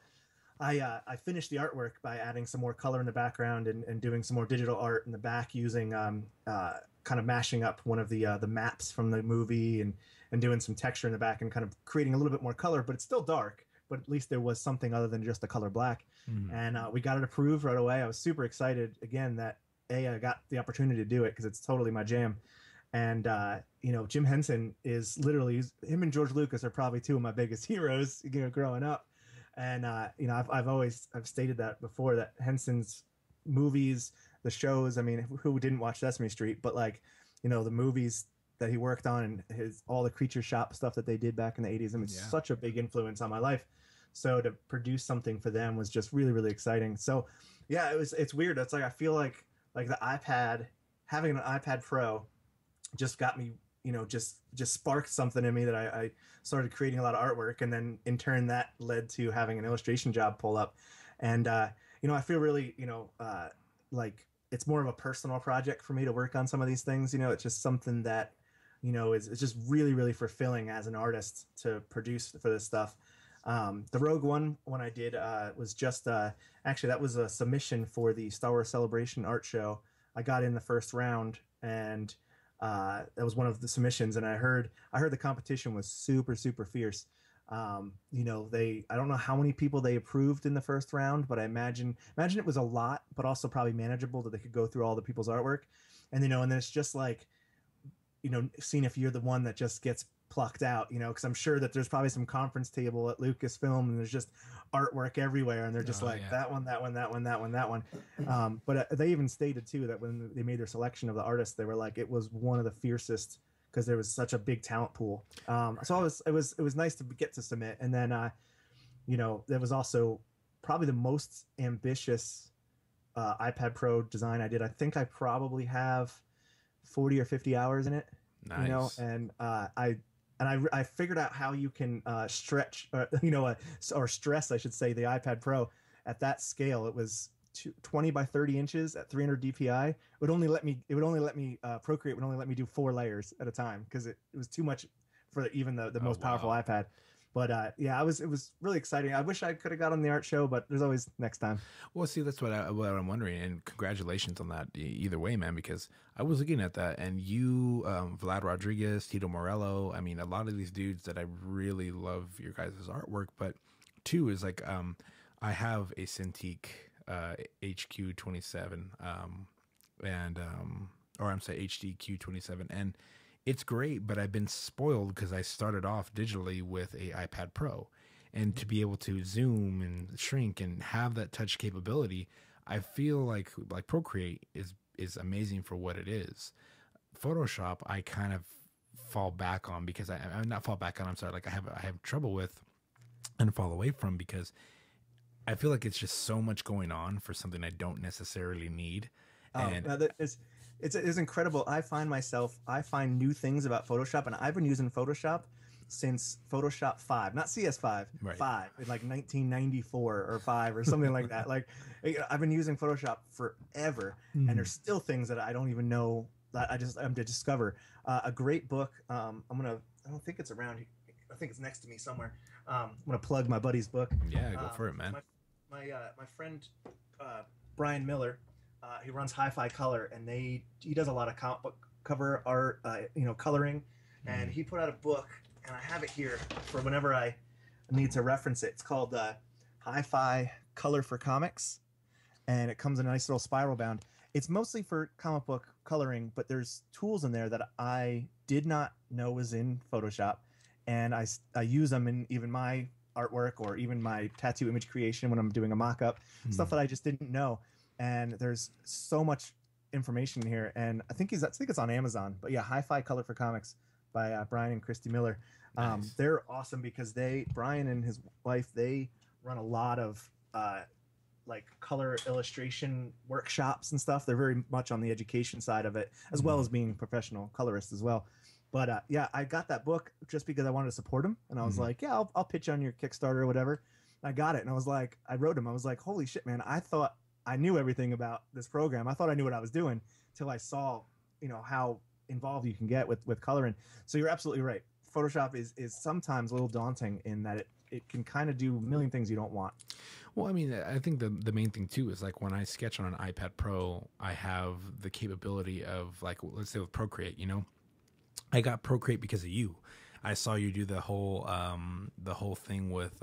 I finished the artwork by adding some more color in the background and doing some more digital art in the back, using kind of mashing up one of the maps from the movie and doing some texture in the back and kind of creating a little bit more color, but it's still dark, but at least there was something other than just the color black. And we got it approved right away. I was super excited again that I got the opportunity to do it, because it's totally my jam. And you know, Jim Henson is literally, him and George Lucas are probably 2 of my biggest heroes, you know, growing up. And you know, I've stated that before, that Henson's movies, the shows, I mean, who didn't watch Sesame Street, but like, you know, the movies that he worked on and all the Creature Shop stuff that they did back in the 80s, I mean, it's such a big influence on my life. So to produce something for them was just really, really exciting. So yeah, it's weird. It's like, I feel like the iPad, having an iPad Pro just got me, you know, just sparked something in me that I started creating a lot of artwork, and then in turn that led to having an illustration job pull up. And you know, I feel really, you know, like it's more of a personal project for me to work on some of these things. You know, it's just something that, you know, it's just really, really fulfilling as an artist to produce for this stuff. The Rogue One I did was just actually, that was a submission for the Star Wars Celebration art show. I got in the first round, and that was one of the submissions, and I heard the competition was super, super fierce. You know, I don't know how many people they approved in the first round, but I imagine it was a lot, but also probably manageable, that they could go through all the people's artwork. And, you know, and then it's just like, you know, seeing if you're the one that just gets plucked out, you know, because I'm sure that there's probably some conference table at Lucasfilm, and there's just artwork everywhere, and they're just that one. But they even stated too that when they made their selection of the artists, they were like, it was one of the fiercest, because there was such a big talent pool. So it was nice to get to submit. And then you know, there was also probably the most ambitious iPad Pro design I did. I think I probably have 40 or 50 hours in it. Nice. You know, and I figured out how you can stretch, you know, or stress, I should say, the iPad Pro at that scale. It was 20 by 30 inches at 300 DPI. It would only let me Procreate would only let me do 4 layers at a time, because it was too much for even the most powerful iPad. But yeah, it was really exciting. I wish I could have got on the art show, but there's always next time. Well, see, that's what I'm wondering, and congratulations on that either way, man, because I was looking at that, and you, Vlad Rodriguez, Tito Morello, I mean, a lot of these dudes that I really love your guys' artwork, but 2 is like, I have a Cintiq HQ27, or I'm sorry, HDQ27, and it's great, but I've been spoiled because I started off digitally with a iPad Pro, and to be able to zoom and shrink and have that touch capability, I feel like Procreate is amazing for what it is. Photoshop, I kind of fall back on, because I'm not fall back on. I'm sorry, like I have trouble with and fall away from, because I feel like it's just so much going on for something I don't necessarily need. It's incredible. I find new things about Photoshop, and I've been using Photoshop since Photoshop 5, not CS5, right. 5, in like 1994 or 5 or something like that. Like, I've been using Photoshop forever, and there's still things that I don't even know that I'm to discover. A great book. I don't think it's around here. I think it's next to me somewhere. I'm gonna plug my buddy's book. Yeah, go for it, man. My friend Brian Miller. He runs Hi-Fi Color, and he does a lot of cover art, coloring, and he put out a book, and I have it here for whenever I need to reference it. It's called Hi-Fi Color for Comics, and it comes in a nice little spiral bound. It's mostly for comic book coloring, but there's tools in there that I did not know was in Photoshop, and I use them in even my artwork or even my tattoo image creation when I'm doing a mock-up, stuff that I just didn't know. And there's so much information here, and I think it's on Amazon. But yeah, Hi-Fi Color for Comics by Brian and Christy Miller. Nice. They're awesome because Brian and his wife, they run a lot of like color illustration workshops and stuff. They're very much on the education side of it, as well as being professional colorists as well. But yeah, I got that book just because I wanted to support him, and I was like, yeah, I'll pitch on your Kickstarter or whatever. And I got it, and I was like, I wrote him. I was like, holy shit, man! I thought I knew everything about this program. I thought I knew what I was doing till I saw, how involved you can get with coloring. So you're absolutely right. Photoshop is sometimes a little daunting in that it can kind of do a million things you don't want. Well, I mean, I think the main thing too is like when I sketch on an iPad Pro, I have the capability of, like, let's say with Procreate, I got Procreate because of you. I saw you do the whole thing with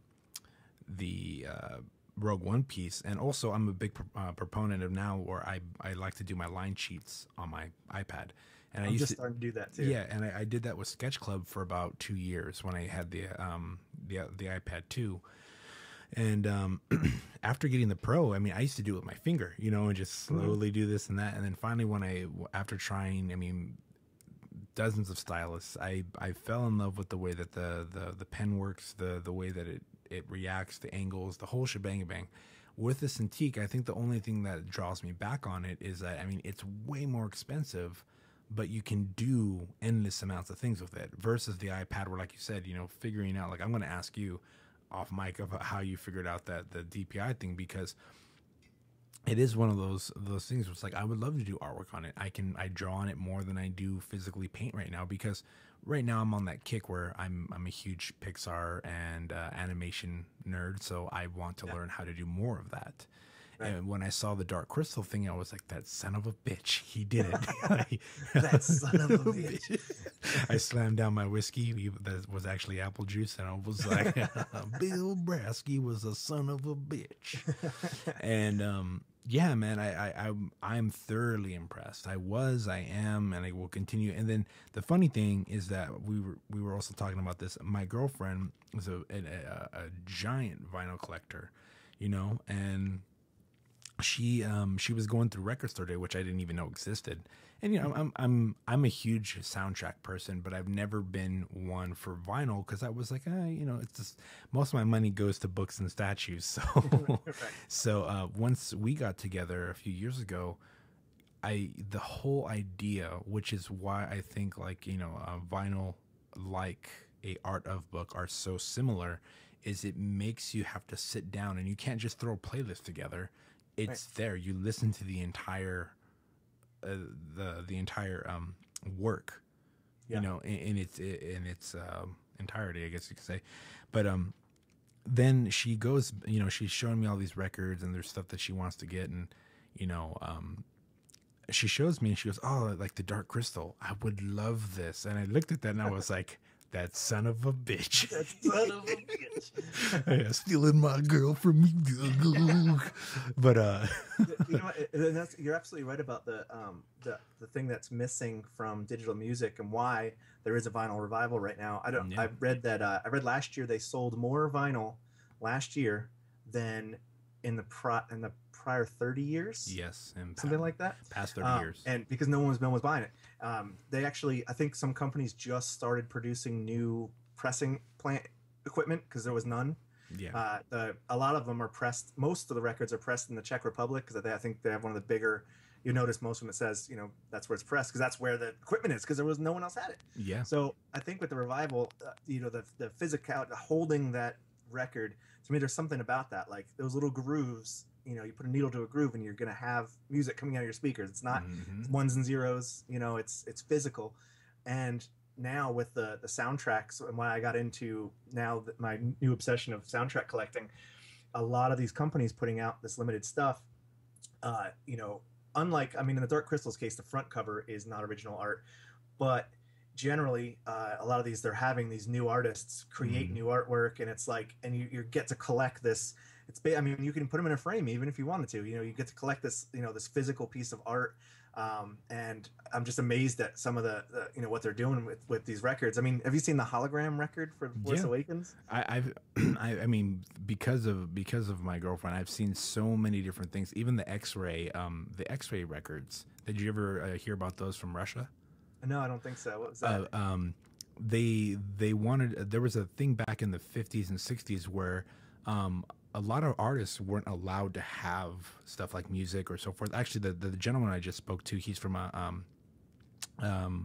the Rogue One piece, and also I'm a big proponent of now where I like to do my line sheets on my iPad. And I'm just starting to do that too. Yeah, and I did that with Sketch Club for about 2 years when I had the iPad 2. And after getting the Pro, I mean, I used to do it with my finger, and just slowly do this and that. And then finally, after trying, I mean, dozens of stylists, I fell in love with the way that the pen works, the way that it reacts, the angles, the whole shebang bang. With the Cintiq, I think the only thing that draws me back on it is that, I mean, it's way more expensive, but you can do endless amounts of things with it versus the iPad where, like you said, figuring out, like, I'm going to ask you off mic about how you figured out that the DPI thing, because it is one of those things where it's like, I would love to do artwork on it. I draw on it more than I do physically paint right now, because right now I'm on that kick where I'm a huge Pixar and animation nerd, so I want to learn how to do more of that. Right. And when I saw the Dark Crystal thing, I was like, that son of a bitch, he did it. That son of a bitch. I slammed down my whiskey that was actually apple juice, and I was like, Bill Brasky was a son of a bitch. And yeah, man, I'm thoroughly impressed. I am, and I will continue. And then the funny thing is that we were also talking about this. My girlfriend was a giant vinyl collector, and she was going through Record Store Day, which I didn't even know existed. And I'm a huge soundtrack person, but I've never been one for vinyl because I was like, it's just most of my money goes to books and statues. So Right. so once we got together a few years ago, the whole idea, which is why I think, like, vinyl, like a art of book, are so similar, is it makes you have to sit down, and you can't just throw a playlist together. It's right there. You listen to the entire the entire work, in its entirety, I guess you could say. But then she goes, she's showing me all these records, and there's stuff that she wants to get, and she shows me, and she goes, oh, like the Dark Crystal, I would love this. And I looked at that, and I was like, that son of a bitch. That son of a bitch. Yeah, stealing my girl from me. But you're absolutely right about the thing that's missing from digital music, and why there is a vinyl revival right now. I read last year they sold more vinyl last year than in the prior 30 years. Yes, something like that. Past 30 years. And because no one was buying it. They actually, I think some companies just started producing new pressing plant equipment because there was none. Yeah. A lot of them are pressed. Most of the records are pressed in the Czech Republic because I think they have one of the bigger. You notice most of them, it says, that's where it's pressed because that's where the equipment is, because there was no one else had it. Yeah. So I think with the revival, the physical holding that record, to me, there's something about that, like those little grooves. You put a needle to a groove, and you're gonna have music coming out of your speakers. It's not ones and zeros. It's physical. And now with the soundtracks, and why I got into now that my new obsession of soundtrack collecting, a lot of these companies putting out this limited stuff, unlike, I mean, in the Dark Crystal's case, the front cover is not original art, but generally, a lot of these, they're having these new artists create new artwork, and it's like, and you get to collect this. I mean, you can put them in a frame even if you wanted to. You know, you get to collect this, you know, this physical piece of art. And I'm just amazed at some of the you know, what they're doing with these records. I mean, have you seen the hologram record for Force Awakens? I mean, because of my girlfriend, I've seen so many different things. Even the X-ray records. Did you ever hear about those from Russia? No, I don't think so. What was that? They wanted. There was a thing back in the 50s and 60s where a lot of artists weren't allowed to have stuff like music or so forth. Actually, the gentleman I just spoke to, he's from I'm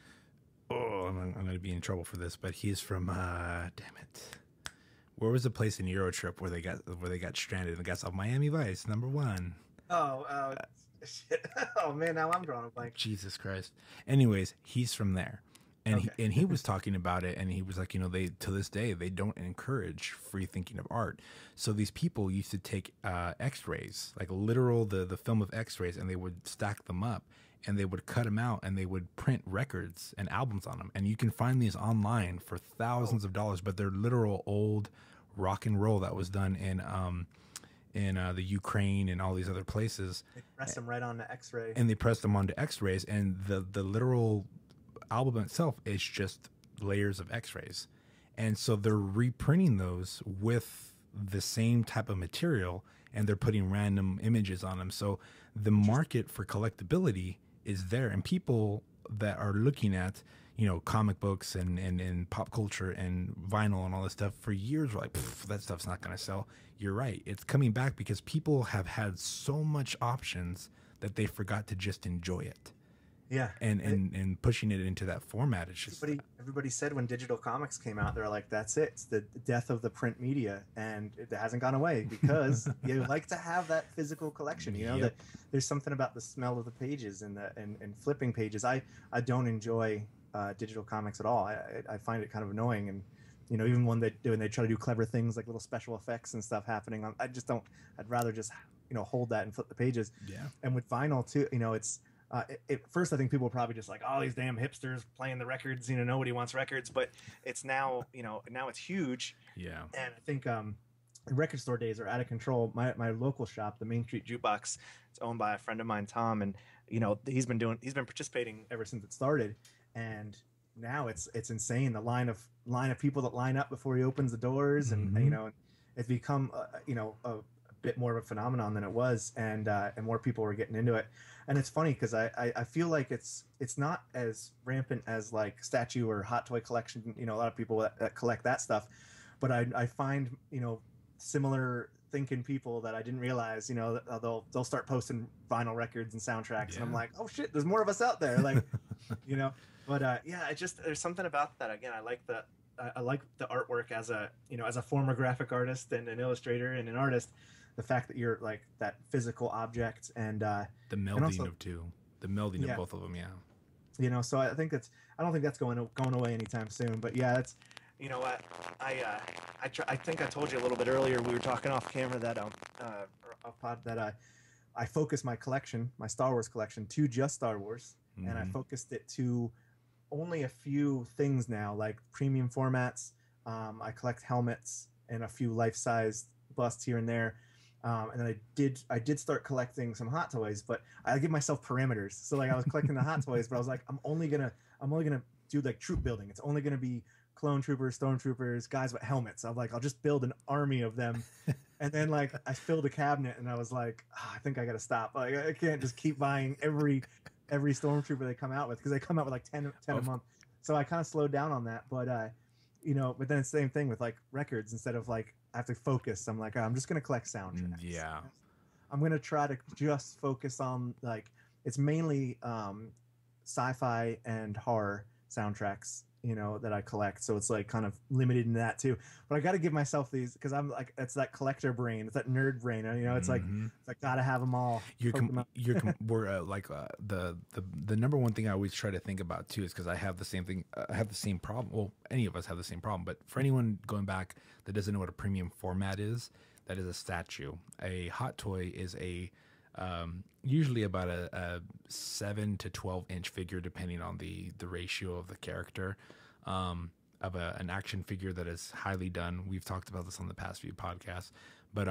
going to be in trouble for this, but he's from damn it, where was the place in Eurotrip where they got stranded and got off Miami Vice #1? Oh, shit. Oh man, now I'm drawing a blank. Jesus Christ. Anyways, he's from there. And Okay. he was talking about it, and he was like, you know, they, to this day, they don't encourage free thinking of art. So these people used to take X-rays, like literal the film of X-rays, and they would stack them up, and they would cut them out, and they would print records and albums on them. And you can find these online for thousands of dollars, but they're literal old rock and roll that was done in the Ukraine and all these other places. They press them right on the X-ray. And they pressed them onto X-rays, and the literal album itself is just layers of X-rays. And so they're reprinting those with the same type of material, and they're putting random images on them. So the market for collectability is there, and people that are looking at, you know, comic books and pop culture and vinyl and all this stuff for years were like, that stuff's not going to sell. You're right. It's coming back because people have had so much options that they forgot to just enjoy it. Yeah, and pushing it into that format. It's just everybody said when digital comics came out, they're like, that's it. It's the death of the print media, and it hasn't gone away because you like to have that physical collection. You know, that there's something about the smell of the pages and flipping pages. I don't enjoy digital comics at all. I find it kind of annoying, and you know, even when they try to do clever things like little special effects and stuff happening, I just don't. I'd rather just, you know, hold that and flip the pages. Yeah. And with vinyl too, you know, it's. At first, I think people were probably just like, "Oh, these damn hipsters playing the records." You know, nobody wants records, but it's now, you know, now it's huge. Yeah. And I think the record store days are out of control. My local shop, the Main Street Jukebox, it's owned by a friend of mine, Tom, and you know, he's been participating ever since it started, and now it's insane. The line of people that line up before he opens the doors, and you know, it's become you know, a bit more of a phenomenon than it was, and more people were getting into it. And it's funny because I feel like it's not as rampant as like statue or hot toy collection. You know, a lot of people that collect that stuff, but I find, you know, similar thinking people that I didn't realize, you know, they'll start posting vinyl records and soundtracks, and I'm like, oh shit, there's more of us out there, like, you know. But yeah, there's something about that. Again, I like the artwork as a, you know, as a former graphic artist and an illustrator and an artist. The fact that you're like that physical object, and the melding of both of them, yeah. You know, so I don't think that's going away anytime soon. But yeah, it's, you know what, I think I told you a little bit earlier, we were talking off camera that I focused my collection, my Star Wars collection, to just Star Wars, and I focused it to only a few things now, like premium formats. I collect helmets and a few life-size busts here and there. And then I did start collecting some hot toys, but I give myself parameters. So like I was collecting the hot toys, but I was like, I'm only gonna do like troop building. It's only gonna be clone troopers, stormtroopers, guys with helmets. I'm like, I'll just build an army of them. And then like I filled a cabinet, and I was like, I think I gotta stop. Like I can't just keep buying every stormtrooper they come out with, because they come out with like 10 a month. So I kind of slowed down on that, but you know, but then it's the same thing with like records. Instead of like I have to focus, I'm like, I'm just gonna collect soundtracks. Yeah, I'm gonna try to just focus on, like, it's mainly sci-fi and horror soundtracks, you know, that I collect. So it's like kind of limited in that too. But I got to give myself these, because I'm like, it's that collector brain, it's that nerd brain. You know, it's like gotta have them all. We're the number one thing I always try to think about too is, because I have the same thing. I have the same problem. Well, any of us have the same problem. But for anyone going back that doesn't know what a premium format is, that is a statue. A hot toy is a Usually about a 7 to 12 inch figure, depending on the ratio of the character. Of an action figure that is highly done. We've talked about this on the past few podcasts, but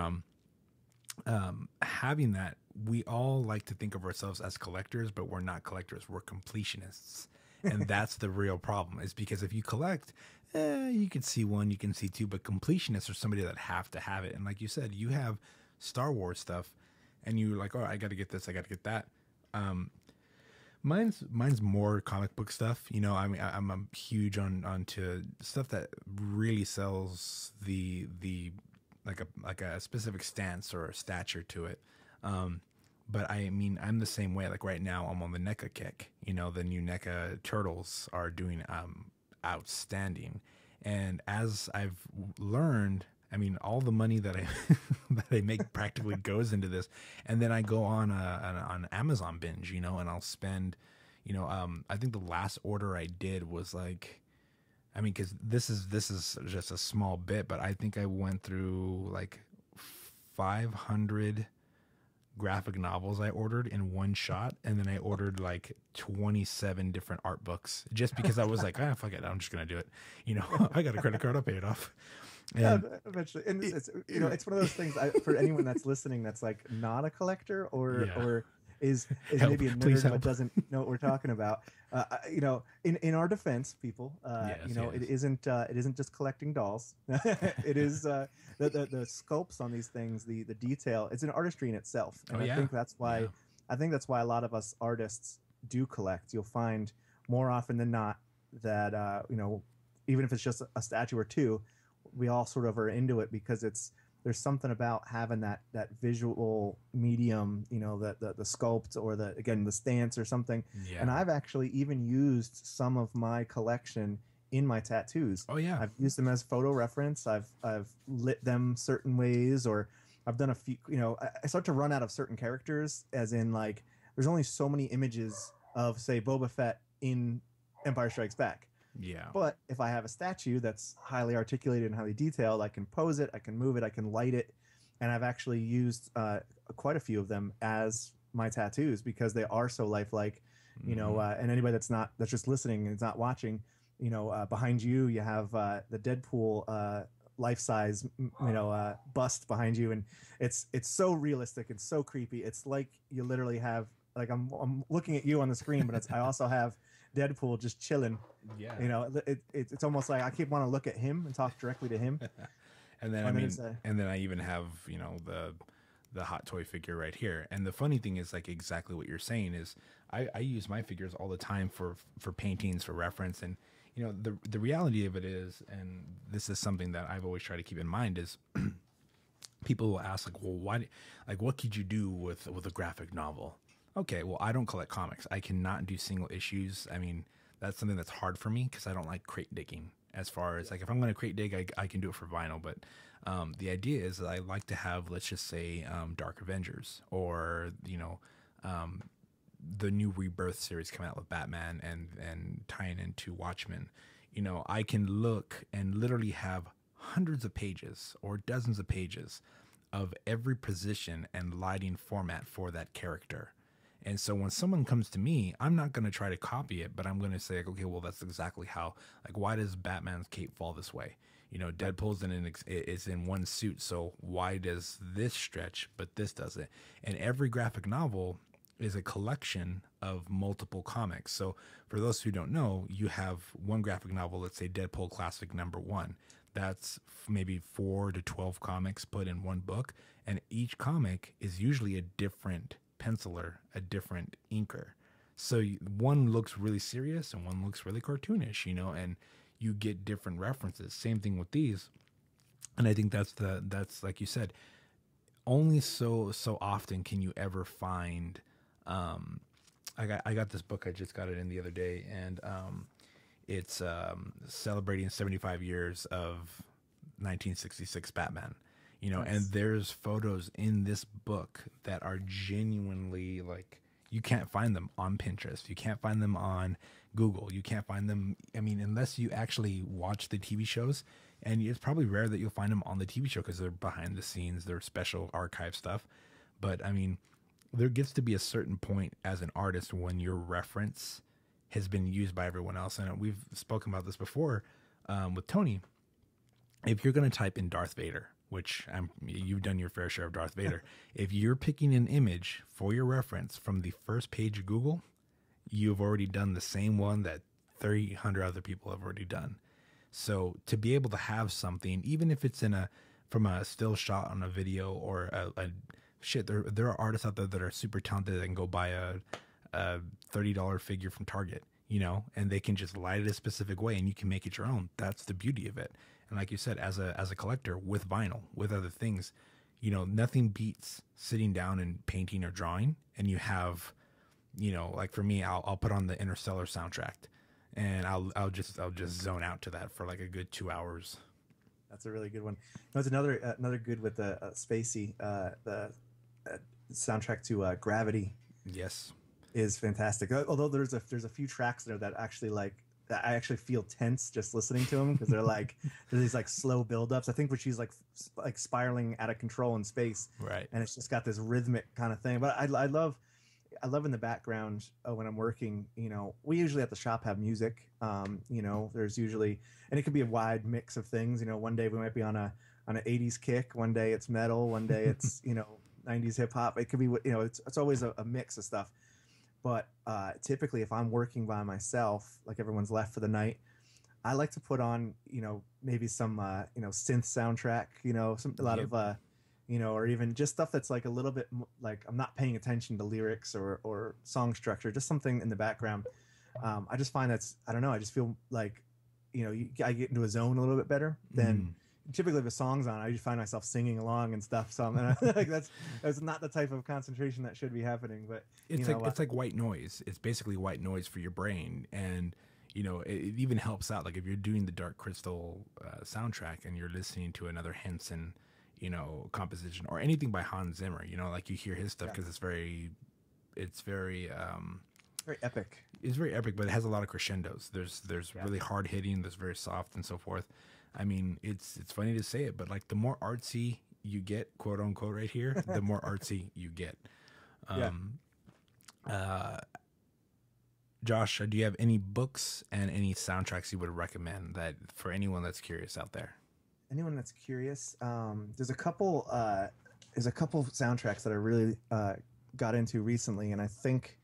having that, we all like to think of ourselves as collectors, but we're not collectors. We're completionists, and that's the real problem. Is because if you collect, you can see one, you can see two, but completionists are somebody that have to have it. And like you said, you have Star Wars stuff, and you're like, oh, I got to get this, I got to get that. Mine's more comic book stuff. You know, I mean, I'm a huge onto stuff that really sells the like a specific stance or a stature to it. But I mean, I'm the same way. Like right now, I'm on the NECA kick. You know, the new NECA Turtles are doing outstanding. And as I've learned, I mean, all the money that I that I make practically goes into this, and then I go on an Amazon binge, you know, and I'll spend, you know, I think the last order I did was like, I mean, because this is just a small bit, but I think I went through like 500 graphic novels I ordered in one shot, and then I ordered like 27 different art books just because I was like, ah, fuck it, I'm just gonna do it. You know, I got a credit card, I'll pay it off. And yeah, eventually, and it's, you know, it's one of those things for anyone that's listening that's like not a collector or is help, maybe a nerd but doesn't know what we're talking about. You know, in our defense, people, you know, it isn't just collecting dolls. It is the sculpts on these things, the detail. It's an artistry in itself, and I think that's why a lot of us artists do collect. You'll find more often than not that you know, even if it's just a statue or two, we all sort of are into it because there's something about having that visual medium, you know, the sculpt or the stance or something. Yeah. And I've actually even used some of my collection in my tattoos. Oh yeah. I've used them as photo reference. I've lit them certain ways, or I've done a few, you know, I start to run out of certain characters, as in like there's only so many images of, say, Boba Fett in Empire Strikes Back. Yeah. But if I have a statue that's highly articulated and highly detailed, I can pose it, I can move it, I can light it. And I've actually used quite a few of them as my tattoos because they are so lifelike, you know, and anybody that's just listening and is not watching, you know, behind you have the Deadpool life-size, you know, bust behind you. And it's so realistic and so creepy. It's like you literally have, like, I'm looking at you on the screen, but I also have Deadpool just chilling. Yeah, you know, it's almost like I keep wanting to look at him and talk directly to him. And then and then I even have, you know, the hot toy figure right here. And the funny thing is, like, exactly what you're saying is I use my figures all the time for paintings, for reference. And you know, the reality of it is, and this is something that I've always tried to keep in mind, is people will ask, like, well, why, like, what could you do with a graphic novel? Okay, well, I don't collect comics. I cannot do single issues. I mean, that's something that's hard for me because I don't like crate digging. As far as, like, if I'm going to crate dig, I can do it for vinyl. But the idea is that I like to have, let's just say, Dark Avengers, or, you know, the new Rebirth series coming out with Batman and tying into Watchmen. You know, I can look and literally have hundreds of pages or dozens of pages of every position and lighting format for that character. And so when someone comes to me, I'm not going to try to copy it, but I'm going to say, like, okay, well, that's exactly how, like, why does Batman's cape fall this way? You know, Deadpool's is in one suit, so why does this stretch, but this doesn't? And every graphic novel is a collection of multiple comics. So for those who don't know, you have one graphic novel, let's say Deadpool Classic #1. That's maybe 4 to 12 comics put in one book, and each comic is usually a different penciler, a different inker. So one looks really serious and one looks really cartoonish, you know, and you get different references. Same thing with these. And I think that's like you said, only so often can you ever find, I got this book, I just got it in the other day, and it's celebrating 75 years of 1966 Batman. You know, nice. And there's photos in this book that are genuinely, like, you can't find them on Pinterest. You can't find them on Google. You can't find them, I mean, unless you actually watch the TV shows. And it's probably rare that you'll find them on the TV show because they're behind the scenes, they're special archive stuff. But I mean, there gets to be a certain point as an artist when your reference has been used by everyone else. And we've spoken about this before with Tony. If you're going to type in Darth Vader, which you've done your fair share of Darth Vader, if you're picking an image for your reference from the first page of Google, you've already done the same one that 300 other people have already done. So to be able to have something, even if it's from a still shot on a video or there are artists out there that are super talented that can go buy a $30 figure from Target, and they can just light it a specific way and you can make it your own. That's the beauty of it. And like you said, as a collector with vinyl, with other things, nothing beats sitting down and painting or drawing. And you have, like for me, I'll put on the Interstellar soundtrack, and I'll just zone out to that for like a good 2 hours. That's a really good one. There's another good with the Spacey, the soundtrack to Gravity. Yes, is fantastic. Although there's a few tracks there that actually that I actually feel tense just listening to them, because they're these like slow buildups. I think when she's like spiraling out of control in space, right? And it's just got this rhythmic kind of thing. But I love in the background when I'm working. We usually at the shop have music. There's usually, and it could be a wide mix of things. One day we might be on an 80s kick. One day it's metal. One day it's 90s hip hop. It could be it's always a mix of stuff. But typically, if I'm working by myself, like everyone's left for the night, I like to put on, maybe some, synth soundtrack, or even just stuff that's like a little bit like I'm not paying attention to lyrics or song structure, just something in the background. I just find I don't know, I just feel like, I get into a zone a little bit better than typically if a song's on. I just find myself singing along and stuff. So like that's not the type of concentration that should be happening. But it's like white noise. It's basically white noise for your brain, and it even helps out. Like if you're doing the Dark Crystal soundtrack and you're listening to another Henson, composition or anything by Hans Zimmer, like you hear his stuff because it's very very epic. It's very epic, but it has a lot of crescendos. There's really hard hitting. There's very soft and so forth. I mean, it's funny to say it, but like the more artsy you get, quote unquote, right here, the more artsy you get. Josh, do you have any books and any soundtracks you would recommend that for anyone that's curious out there? Anyone that's curious, there's a couple soundtracks that I really got into recently, and I think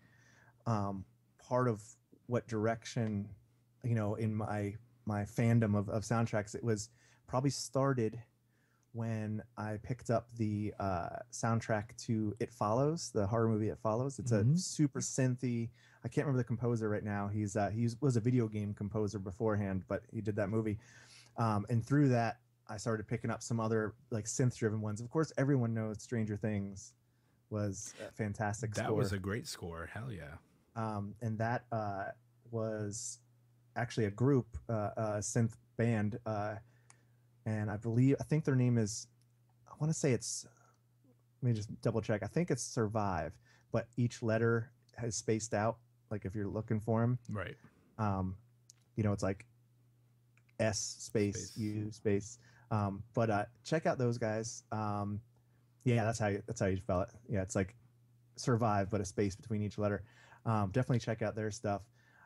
part of what direction, in my fandom of soundtracks, it was probably started when I picked up the soundtrack to It Follows, the horror movie It Follows. It's a super synthy. I can't remember the composer right now. He was a video game composer beforehand, but he did that movie. And through that, I started picking up some other like synth-driven ones. Of course, everyone knows Stranger Things was a fantastic score. That was a great score. Hell yeah. And that was actually a group, a synth band, and I think their name is, I want to say it's, let me just double check. I think it's Survive, but each letter has spaced out, like if you're looking for them. Right. It's like S space U space. But check out those guys. Yeah, that's how you spell it. Yeah, it's like Survive, but a space between each letter. Definitely check out their stuff.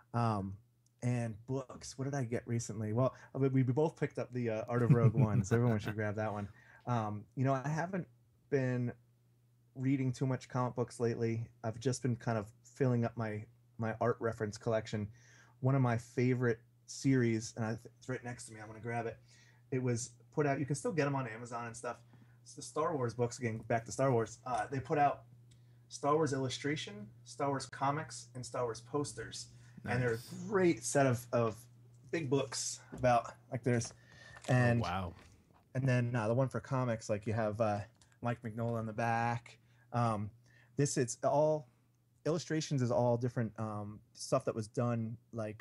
And books. What did I get recently? Well, we both picked up the Art of Rogue One, so everyone should grab that one. I haven't been reading too much comic books lately. I've just been kind of filling up my art reference collection. One of my favorite series, and it's right next to me. I'm going to grab it. It was put out. You can still get them on Amazon and stuff. It's the Star Wars books. Again, back to Star Wars. They put out Star Wars illustration, Star Wars comics, and Star Wars posters. Nice. And they're a great set of big books about like there's, and wow. And then the one for comics, like you have Mike Mignola on the back. It's all illustrations, is all different stuff that was done, like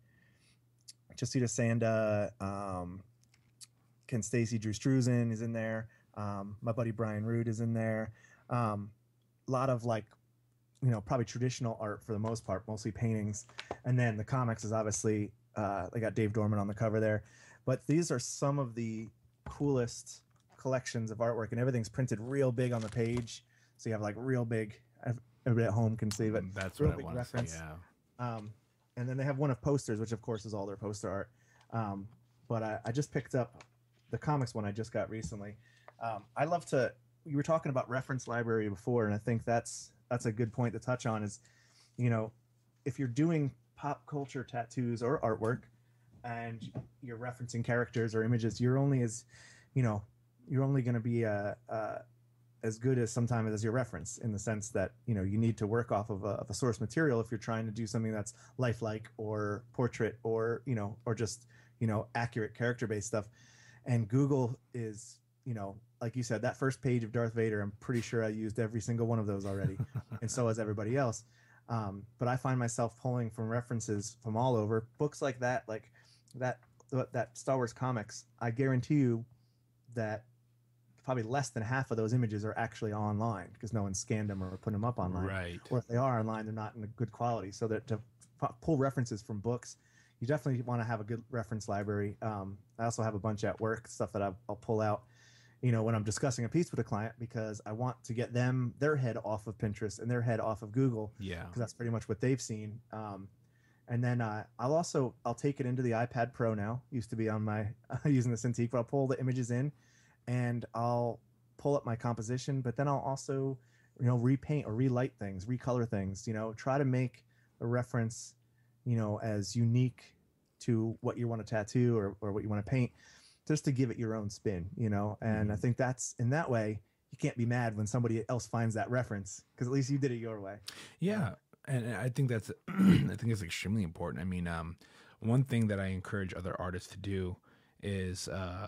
Jacinta Sanda, Ken Stacy, Drew Struzan is in there. My buddy Brian Root is in there. A lot of like, probably traditional art for the most part, mostly paintings. And then the comics is obviously, they got Dave Dorman on the cover there. But these are some of the coolest collections of artwork, and everything's printed real big on the page. So you have like real big. Everybody at home can see, but That's real what I big want to see. reference. Yeah. And then they have one of posters, which of course is all their poster art. But I just picked up the comics one I just got recently. I love to. You were talking about reference library before, and I think that's a good point to touch on. Is, you know, if you're doing pop culture tattoos or artwork, and you're referencing characters or images, you're only as, you're only going to be as good as sometimes as your reference, in the sense that you need to work off of a source material if you're trying to do something that's lifelike or portrait or or just accurate character based stuff. And Google is, like you said, that first page of Darth Vader, I'm pretty sure I used every single one of those already, and so has everybody else. But I find myself pulling from references from all over books like that, that Star Wars comics. I guarantee you that probably less than half of those images are actually online because no one scanned them or put them up online. Right. Or if they are online, they're not in a good quality. So that to pull references from books, you definitely want to have a good reference library. I also have a bunch at work, stuff that I'll pull out, when I'm discussing a piece with a client, because I want to get their head off of Pinterest and their head off of Google. Yeah. Because that's pretty much what they've seen. And then I'll take it into the iPad Pro now. Used to be on my using the Cintiq, but I'll pull the images in, and I'll pull up my composition. But then I'll also, repaint or relight things, recolor things. Try to make a reference, as unique to what you want to tattoo or what you want to paint, just to give it your own spin. And I think that's, in that way, you can't be mad when somebody else finds that reference, because at least you did it your way. Yeah. And I think that's I think it's extremely important. I mean, one thing that I encourage other artists to do is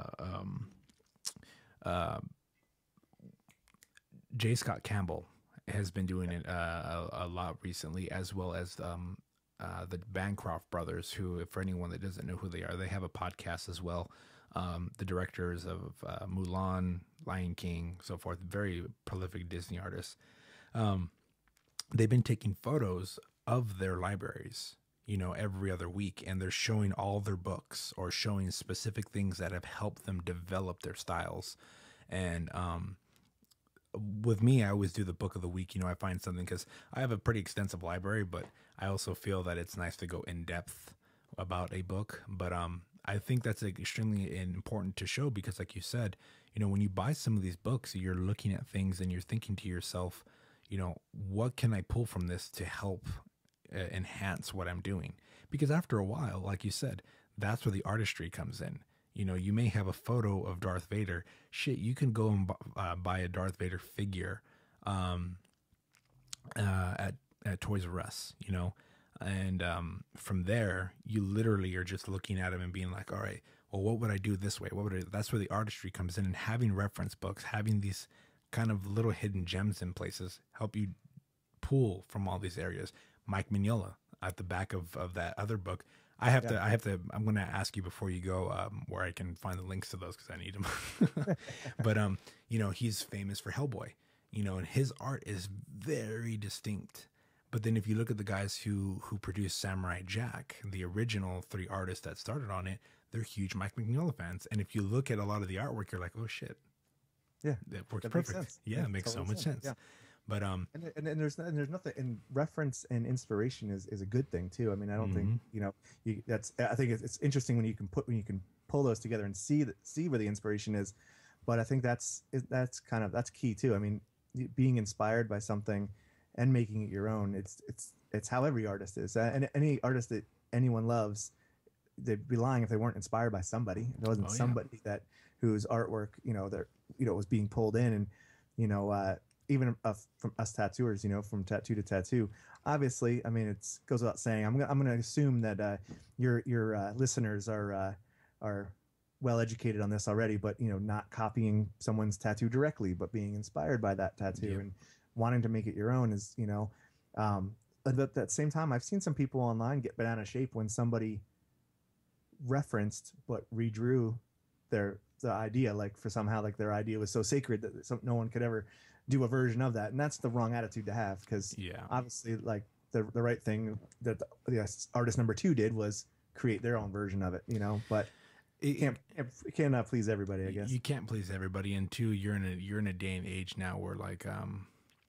J. Scott Campbell has been doing it a lot recently, as well as the Bancroft brothers, who, for anyone that doesn't know who they are, they have a podcast as well. The directors of Mulan, Lion King, so forth, very prolific Disney artists. They've been taking photos of their libraries, every other week, and they're showing all their books or showing specific things that have helped them develop their styles. And with me, I always do the book of the week. I find something, because I have a pretty extensive library, but I also feel that it's nice to go in depth about a book. But I think that's extremely important to show, because like you said, when you buy some of these books, you're looking at things and you're thinking to yourself, what can I pull from this to help enhance what I'm doing? Because after a while, like you said, that's where the artistry comes in. You may have a photo of Darth Vader. Shit, you can go and buy a Darth Vader figure at Toys R Us, and from there, you literally are just looking at him and being like, all right, well, what would I do this way? That's where the artistry comes in, and having reference books, having these kind of little hidden gems in places, help you pull from all these areas. Mike Mignola at the back of that other book. I'm going to ask you before you go where I can find the links to those, because I need them. But, he's famous for Hellboy, and his art is very distinct. But then if you look at the guys who produced Samurai Jack, the original 3 artists that started on it, they're huge Mike Mignola fans. And if you look at a lot of the artwork, you're like, oh shit. Yeah, that works perfect. Yeah, it makes so much sense. Yeah. But and there's nothing, and reference and inspiration is a good thing too. I mean, I don't think I think it's interesting when you can pull those together and see where the inspiration is. But I think that's key too. I mean, being inspired by something and making it your own. It's how every artist is, and any artist that anyone loves, they'd be lying if they weren't inspired by somebody. There wasn't somebody that whose artwork was being pulled in, and even from us tattooers, from tattoo to tattoo. Obviously, I mean, it goes without saying. I'm going to assume that your listeners are well educated on this already, but not copying someone's tattoo directly, but being inspired by that tattoo and wanting to make it your own is, But at the same time, I've seen some people online get bent out of shape when somebody referenced but redrew the idea, like for somehow like their idea was so sacred that no one could ever do a version of that, and that's the wrong attitude to have, because obviously like the right thing that the artist number 2 did was create their own version of it, but you can't please everybody, I guess. You can't please everybody, and 2, you're in a day and age now where like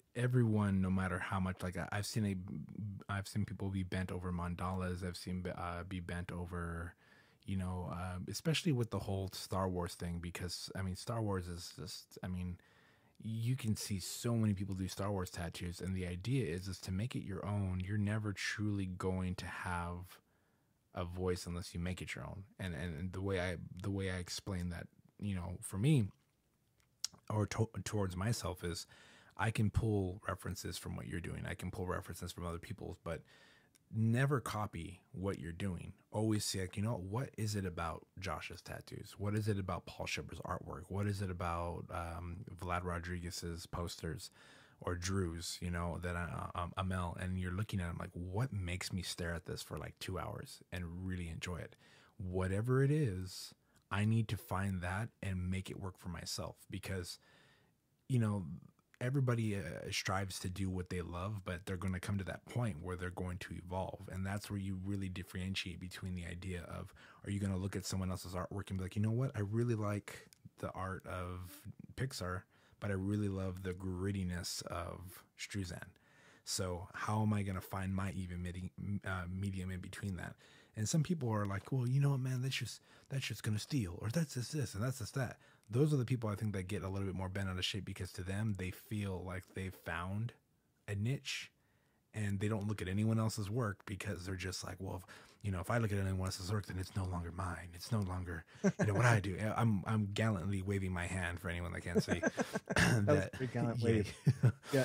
everyone, no matter how much, like I've seen people be bent over mandalas. I've seen be bent over, especially with the whole Star Wars thing, because I mean, Star Wars is just, I mean, you can see so many people do Star Wars tattoos, and the idea is to make it your own. You're never truly going to have a voice unless you make it your own. And the way I explain that, for me or towards myself is I can pull references from what you're doing. I can pull references from other people's, but never copy what you're doing. Always say, like, what is it about Josh's tattoos? What is it about Paul Shipper's artwork? What is it about Vlad Rodriguez's posters or Drew's, that Amel, and you're looking at them like, what makes me stare at this for like 2 hours and really enjoy it? Whatever it is, I need to find that and make it work for myself, because, everybody strives to do what they love, but they're going to come to that point where they're going to evolve. And that's where you really differentiate between the idea of, are you going to look at someone else's artwork and be like, you know what? I really like the art of Pixar, but I really love the grittiness of Struzan. So how am I going to find my even medium in between that? And some people are like, well, you know what, man, that's just going to steal, or that's just this and that's just that. Those are the people I think that get a little bit more bent out of shape, because to them, they feel like they've found a niche and they don't look at anyone else's work, because they're just like, well, if I look at anyone else's work, then it's no longer mine. It's no longer, what I do. I'm gallantly waving my hand for anyone that can't see. That was a pretty gallant wave. Yeah.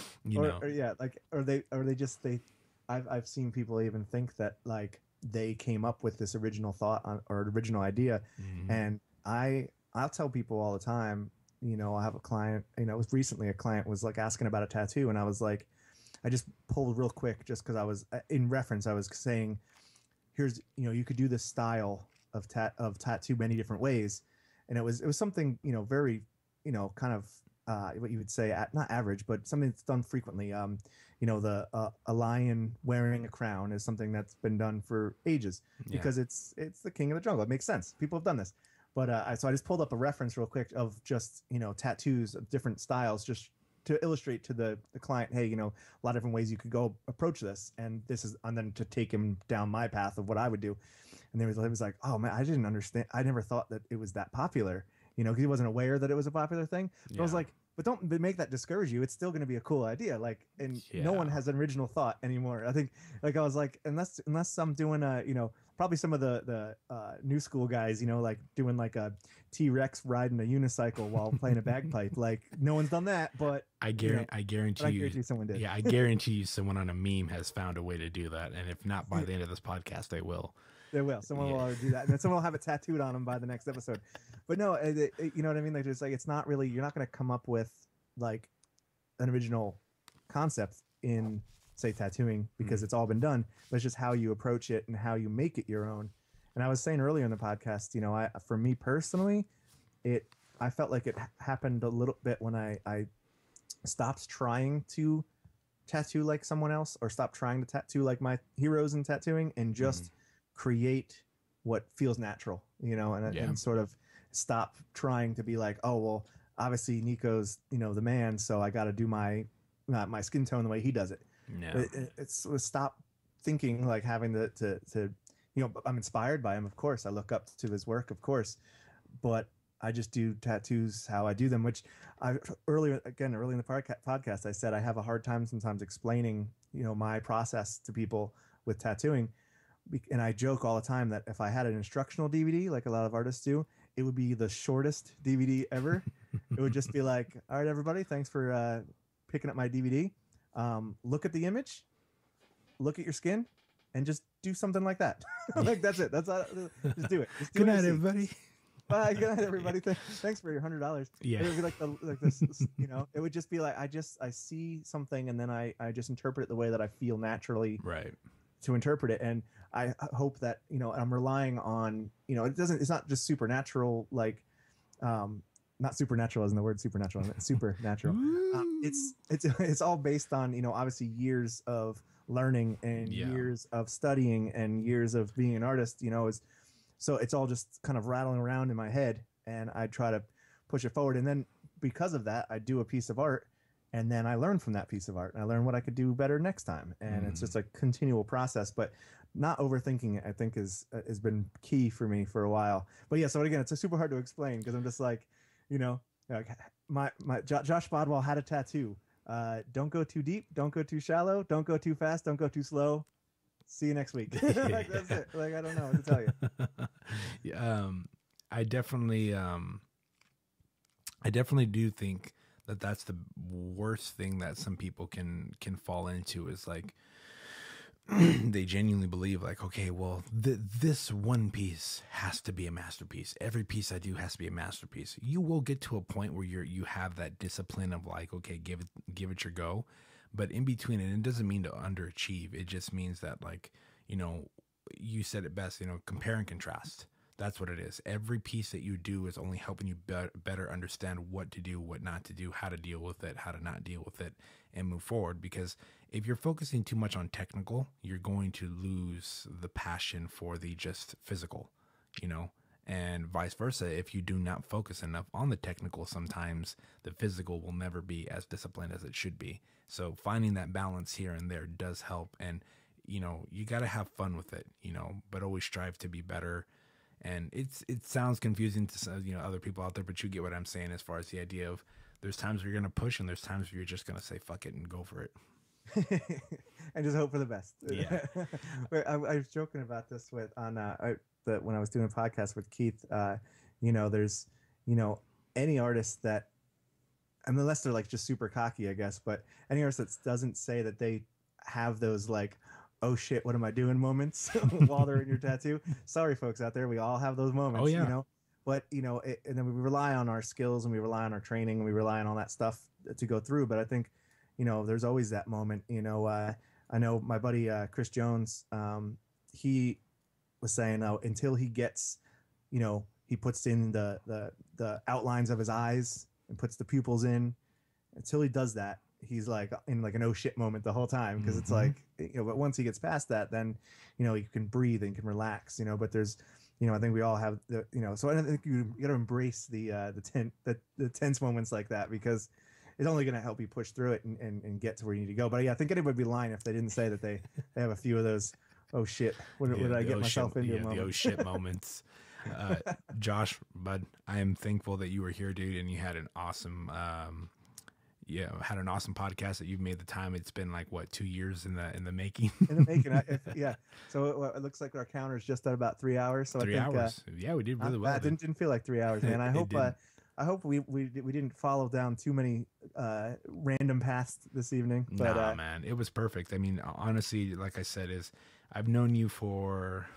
I've seen people even think that like they came up with this original thought or original idea. Mm-hmm. And I'll tell people all the time, I have a client, it was recently a client was like asking about a tattoo, and I was like, I just pulled real quick just because I was in reference. I was saying, here's, you could do this style of tattoo many different ways. And it was something, very, kind of what you would say not average, but something that's done frequently. A lion wearing a crown is something that's been done for ages, because it's the king of the jungle. It makes sense. People have done this. But so I just pulled up a reference real quick of just, tattoos of different styles, just to illustrate to the client, hey, a lot of different ways you could go approach this. And then to take him down my path of what I would do. And he was like, oh man, I didn't understand. I never thought that it was that popular, because he wasn't aware that it was a popular thing. But I was like, but don't make that discourage you. It's still going to be a cool idea. Like, and no one has an original thought anymore. I think, like, I was like, unless I'm doing probably some of the new school guys, like doing like a T-Rex riding a unicycle while playing a bagpipe. Like, no one's done that, but I guarantee you someone did. Yeah, I guarantee you someone on a meme has found a way to do that. And if not, by the end of this podcast, they will. They will. Someone will already do that, and then someone will have it tattooed on them by the next episode. But no, you know what I mean? Like, it's like, it's not really, you're not going to come up with like an original concept in, say, tattooing, because it's all been done. But it's just how you approach it and how you make it your own. And I was saying earlier in the podcast, for me personally, I felt like it happened a little bit when I stopped trying to tattoo like someone else, or stopped trying to tattoo like my heroes in tattooing, and just create what feels natural, and sort of stop trying to be like, oh, well, obviously Nico's, the man, so I got to do my skin tone the way he does it. No. It's stop thinking like having to I'm inspired by him, of course. I look up to his work, of course, but I just do tattoos how I do them, which early in the podcast, I said I have a hard time sometimes explaining, my process to people with tattooing. And I joke all the time that if I had an instructional DVD, like a lot of artists do, it would be the shortest DVD ever. It would just be like, all right, everybody, thanks for picking up my DVD. Look at the image, look at your skin, and just do something like that. Like, that's it. That's all. Just do it. Just do Good night, everybody. Bye. Good night, everybody. Thanks for your $100. Yeah. It would be like this. It would just be like, I see something, and then I just interpret it the way that I feel naturally. Right. To interpret it. And I hope that, I'm relying on, it's not just supernatural, like, not supernatural as in the word supernatural, supernatural. It's all based on, obviously years of learning and years of studying and years of being an artist, so it's all just kind of rattling around in my head, and I try to push it forward. And then because of that, I do a piece of art, and then I learn from that piece of art, and I learn what I could do better next time. And it's just a continual process, but not overthinking it, I think, has been key for me for a while. But yeah, so again, it's super hard to explain because I'm just like, you know, like Josh Bodwell had a tattoo. Don't go too deep, don't go too shallow, don't go too fast, don't go too slow. See you next week. Like, that's it. Like, I don't know what to tell you. Yeah, I definitely do think that that's the worst thing that some people can fall into, is like they genuinely believe like, okay, well, this one piece has to be a masterpiece. Every piece I do has to be a masterpiece. You will get to a point where you have that discipline of like, okay, give it your go. But in between, and it doesn't mean to underachieve. It just means that, like, you know, you said it best, you know, compare and contrast. That's what it is. Every piece that you do is only helping you better understand what to do, what not to do, how to deal with it, how to not deal with it, and move forward. Because if you're focusing too much on technical, you're going to lose the passion for the just physical, you know, and vice versa. If you do not focus enough on the technical, sometimes the physical will never be as disciplined as it should be. So finding that balance here and there does help. And, you know, you got to have fun with it, you know, but always strive to be better. And it sounds confusing to, you know, other people out there, but you get what I'm saying as far as the idea of there's times where you're going to push and there's times where you're just going to say, fuck it and go for it. And just hope for the best. Yeah. I was joking about this when I was doing a podcast with Keith. You know, there's, you know, any artist that, unless they're like just super cocky, I guess, but any artist that doesn't say that they have those like, oh shit, what am I doing moments while they're in your tattoo. Sorry, folks out there, we all have those moments. Oh, yeah. You know, but you know, and then we rely on our skills and we rely on our training and we rely on all that stuff to go through. But I think, you know, there's always that moment. You know, I know my buddy Chris Jones. He was saying until he gets, you know, he puts in the outlines of his eyes and puts the pupils in. Until he does that, he's like in like an oh shit moment the whole time, because it's like, you know, but once he gets past that, then, you know, you can breathe and you can relax, you know. But there's, you know, I think we all have the, you know, so I think you got to embrace the tense moments like that, because it's only going to help you push through it and get to where you need to go. But yeah, I think anybody would be lying if they didn't say that they have a few of those oh shit, what did I get myself into the oh shit moments. Josh, bud, I am thankful that you were here, dude, and you had an awesome had an awesome podcast that you've made the time. It's been like what, 2 years in the making. In the making, yeah. So it looks like our counter is just at about 3 hours. So 3 I think, hours. Yeah, we did really well. It didn't feel like 3 hours, man. I hope we didn't follow down too many random paths this evening. But nah, man, it was perfect. I mean, honestly, like I said, I've known you for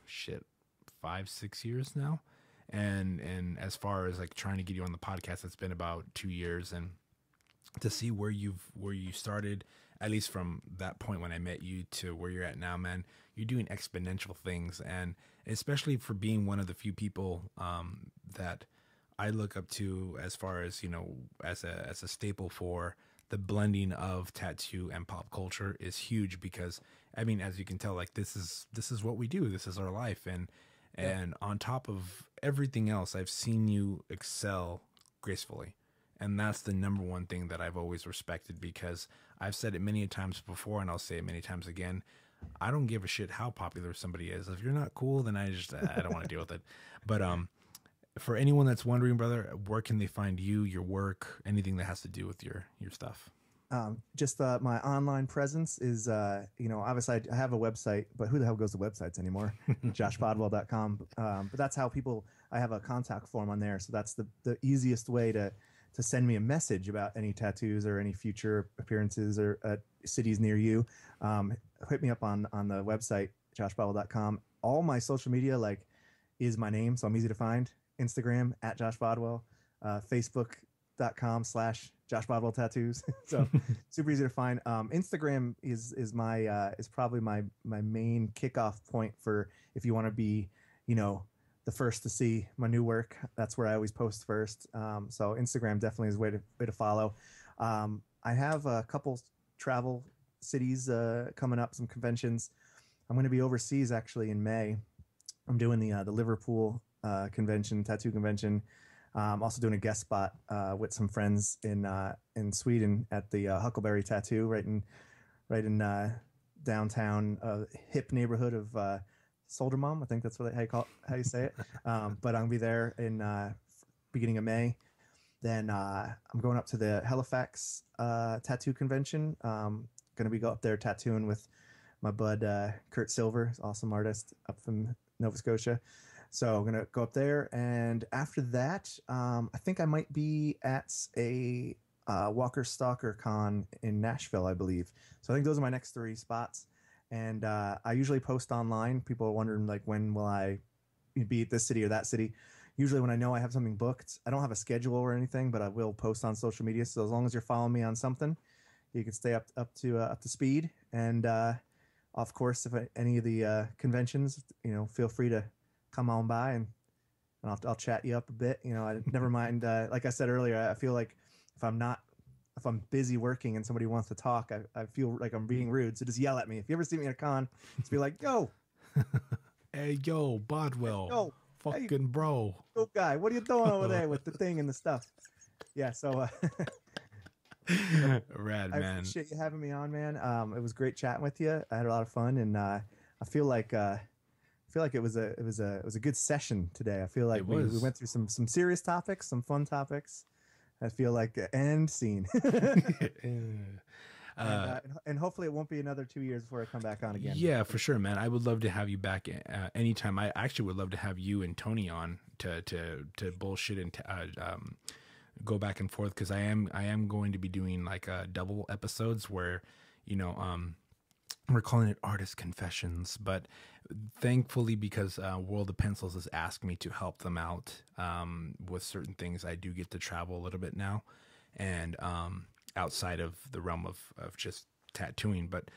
5-6 years now, and as far as like trying to get you on the podcast, it's been about 2 years, and to see where you started, at least from that point when I met you to where you're at now, man, you're doing exponential things. And especially for being one of the few people that I look up to, as far as, you know, as a staple for the blending of tattoo and pop culture, is huge. Because I mean, as you can tell, like this is what we do. This is our life. And on top of everything else, I've seen you excel gracefully. And that's the number one thing that I've always respected, because I've said it many times before, and I'll say it many times again. I don't give a shit how popular somebody is. If you're not cool, then I don't want to deal with it. But for anyone that's wondering, brother, where can they find you, your work, anything that has to do with your stuff? Just my online presence is, you know, obviously I have a website, but who the hell goes to websites anymore? joshbodwell.com. But that's how I have a contact form on there. So that's the easiest way to send me a message about any tattoos or any future appearances or cities near you. Hit me up on the website, joshbodwell.com. All my social media is my name, so I'm easy to find. Instagram at Josh Bodwell, Facebook.com/Josh Bodwell Tattoos. So super easy to find. Instagram is probably my main kickoff point for if you want to be, you know, the first to see my new work. That's where I always post first. So Instagram definitely is a way to follow. I have a couple travel cities coming up, some conventions. I'm going to be overseas actually in May. I'm doing the Liverpool convention, tattoo convention. Also doing a guest spot with some friends in Sweden at the Huckleberry Tattoo right in downtown hip neighborhood of Soldermom. I think that's how you say it. But I'm gonna be there in beginning of May. Then I'm going up to the Halifax tattoo convention. Gonna be go up there tattooing with my bud Kurt Silver, awesome artist up from Nova Scotia. So I'm gonna go up there, and after that, I think I might be at a Walker Stalker Con in Nashville, I believe. So I think those are my next 3 spots. And I usually post online. People are wondering like when will I be at this city or that city. Usually when I know I have something booked, I don't have a schedule or anything, but I will post on social media. So as long as you're following me on something, you can stay up to speed. And of course, if any of the conventions, feel free to come on by and I'll chat you up a bit. I never mind. Like I said earlier, I feel like if I'm busy working and somebody wants to talk, I feel like I'm being rude. So just yell at me. If you ever see me at a con, just be like, yo. Hey, yo, Bodwell. Yo. Fucking hey, bro. Yo, guy, what are you doing over there with the thing and the stuff? Yeah, so Rad, I man. appreciate you having me on, man. It was great chatting with you. I had a lot of fun, and I feel like it was a good session today. I feel like we went through some serious topics, some fun topics. I feel like end scene. And hopefully it won't be another 2 years before I come back on again. Yeah, for sure, man. I would love to have you back anytime. I actually would love to have you and Tony on to bullshit and go back and forth, because I am going to be doing like double episodes where we're calling it Artist Confessions, but thankfully, because World of Pencils has asked me to help them out with certain things, I do get to travel a little bit now, and outside of the realm of just tattooing. But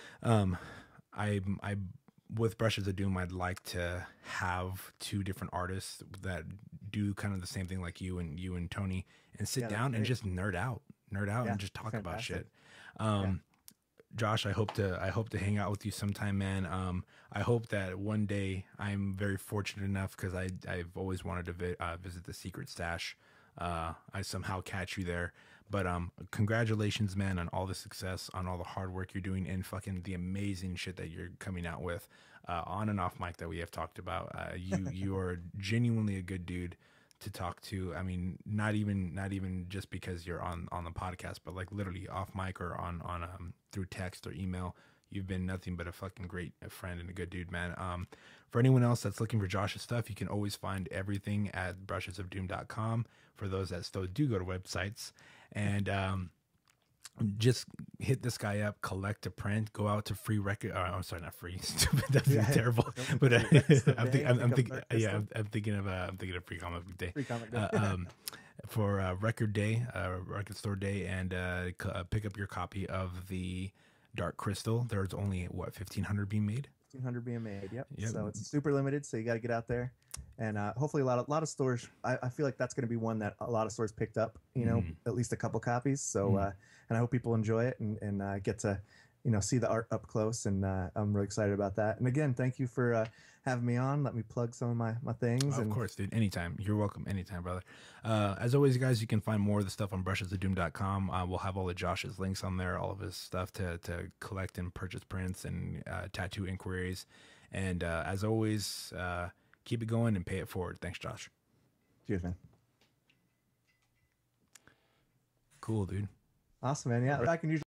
I with Brushes of Doom, I'd like to have 2 different artists that do kind of the same thing like you and Tony, and sit down and just nerd out and just talk about shit. Josh, I hope to hang out with you sometime, man. I hope that one day, I'm very fortunate enough, because I've always wanted to visit the Secret Stash. I somehow catch you there. But congratulations, man, on all the success, on all the hard work you're doing, and fucking the amazing shit that you're coming out with on and off mic that we have talked about. You are genuinely a good dude to talk to. I mean, not even just because you're on the podcast, but like literally off mic or on through text or email. You've been nothing but a fucking great friend and a good dude, man. For anyone else that's looking for Josh's stuff, you can always find everything at brushesofdoom.com for those that still do go to websites. And just hit this guy up, collect a print, go out to free record. I'm sorry, not free. Stupid. That'd be terrible. But I'm thinking of Free Comic Book Day. Free Comic Day. For Record Day, Record Store Day, and pick up your copy of the Dark Crystal. There's only 1,500 being made. 1,500 being made. Yep. So it's super limited. So you got to get out there, and hopefully a lot of stores. I feel like that's going to be one that a lot of stores picked up. At least a couple copies. So and I hope people enjoy it and get to see the art up close. And I'm really excited about that. And again, thank you for having me on. Let me plug some of my things. Of course, dude. Anytime. You're welcome. Anytime, brother. As always, guys, you can find more of the stuff on brushesofdoom.com. We'll have all of Josh's links on there, all of his stuff to collect and purchase prints and tattoo inquiries. And as always, keep it going and pay it forward. Thanks, Josh. Cheers, man. Cool, dude. Awesome, man. Yeah, I can usually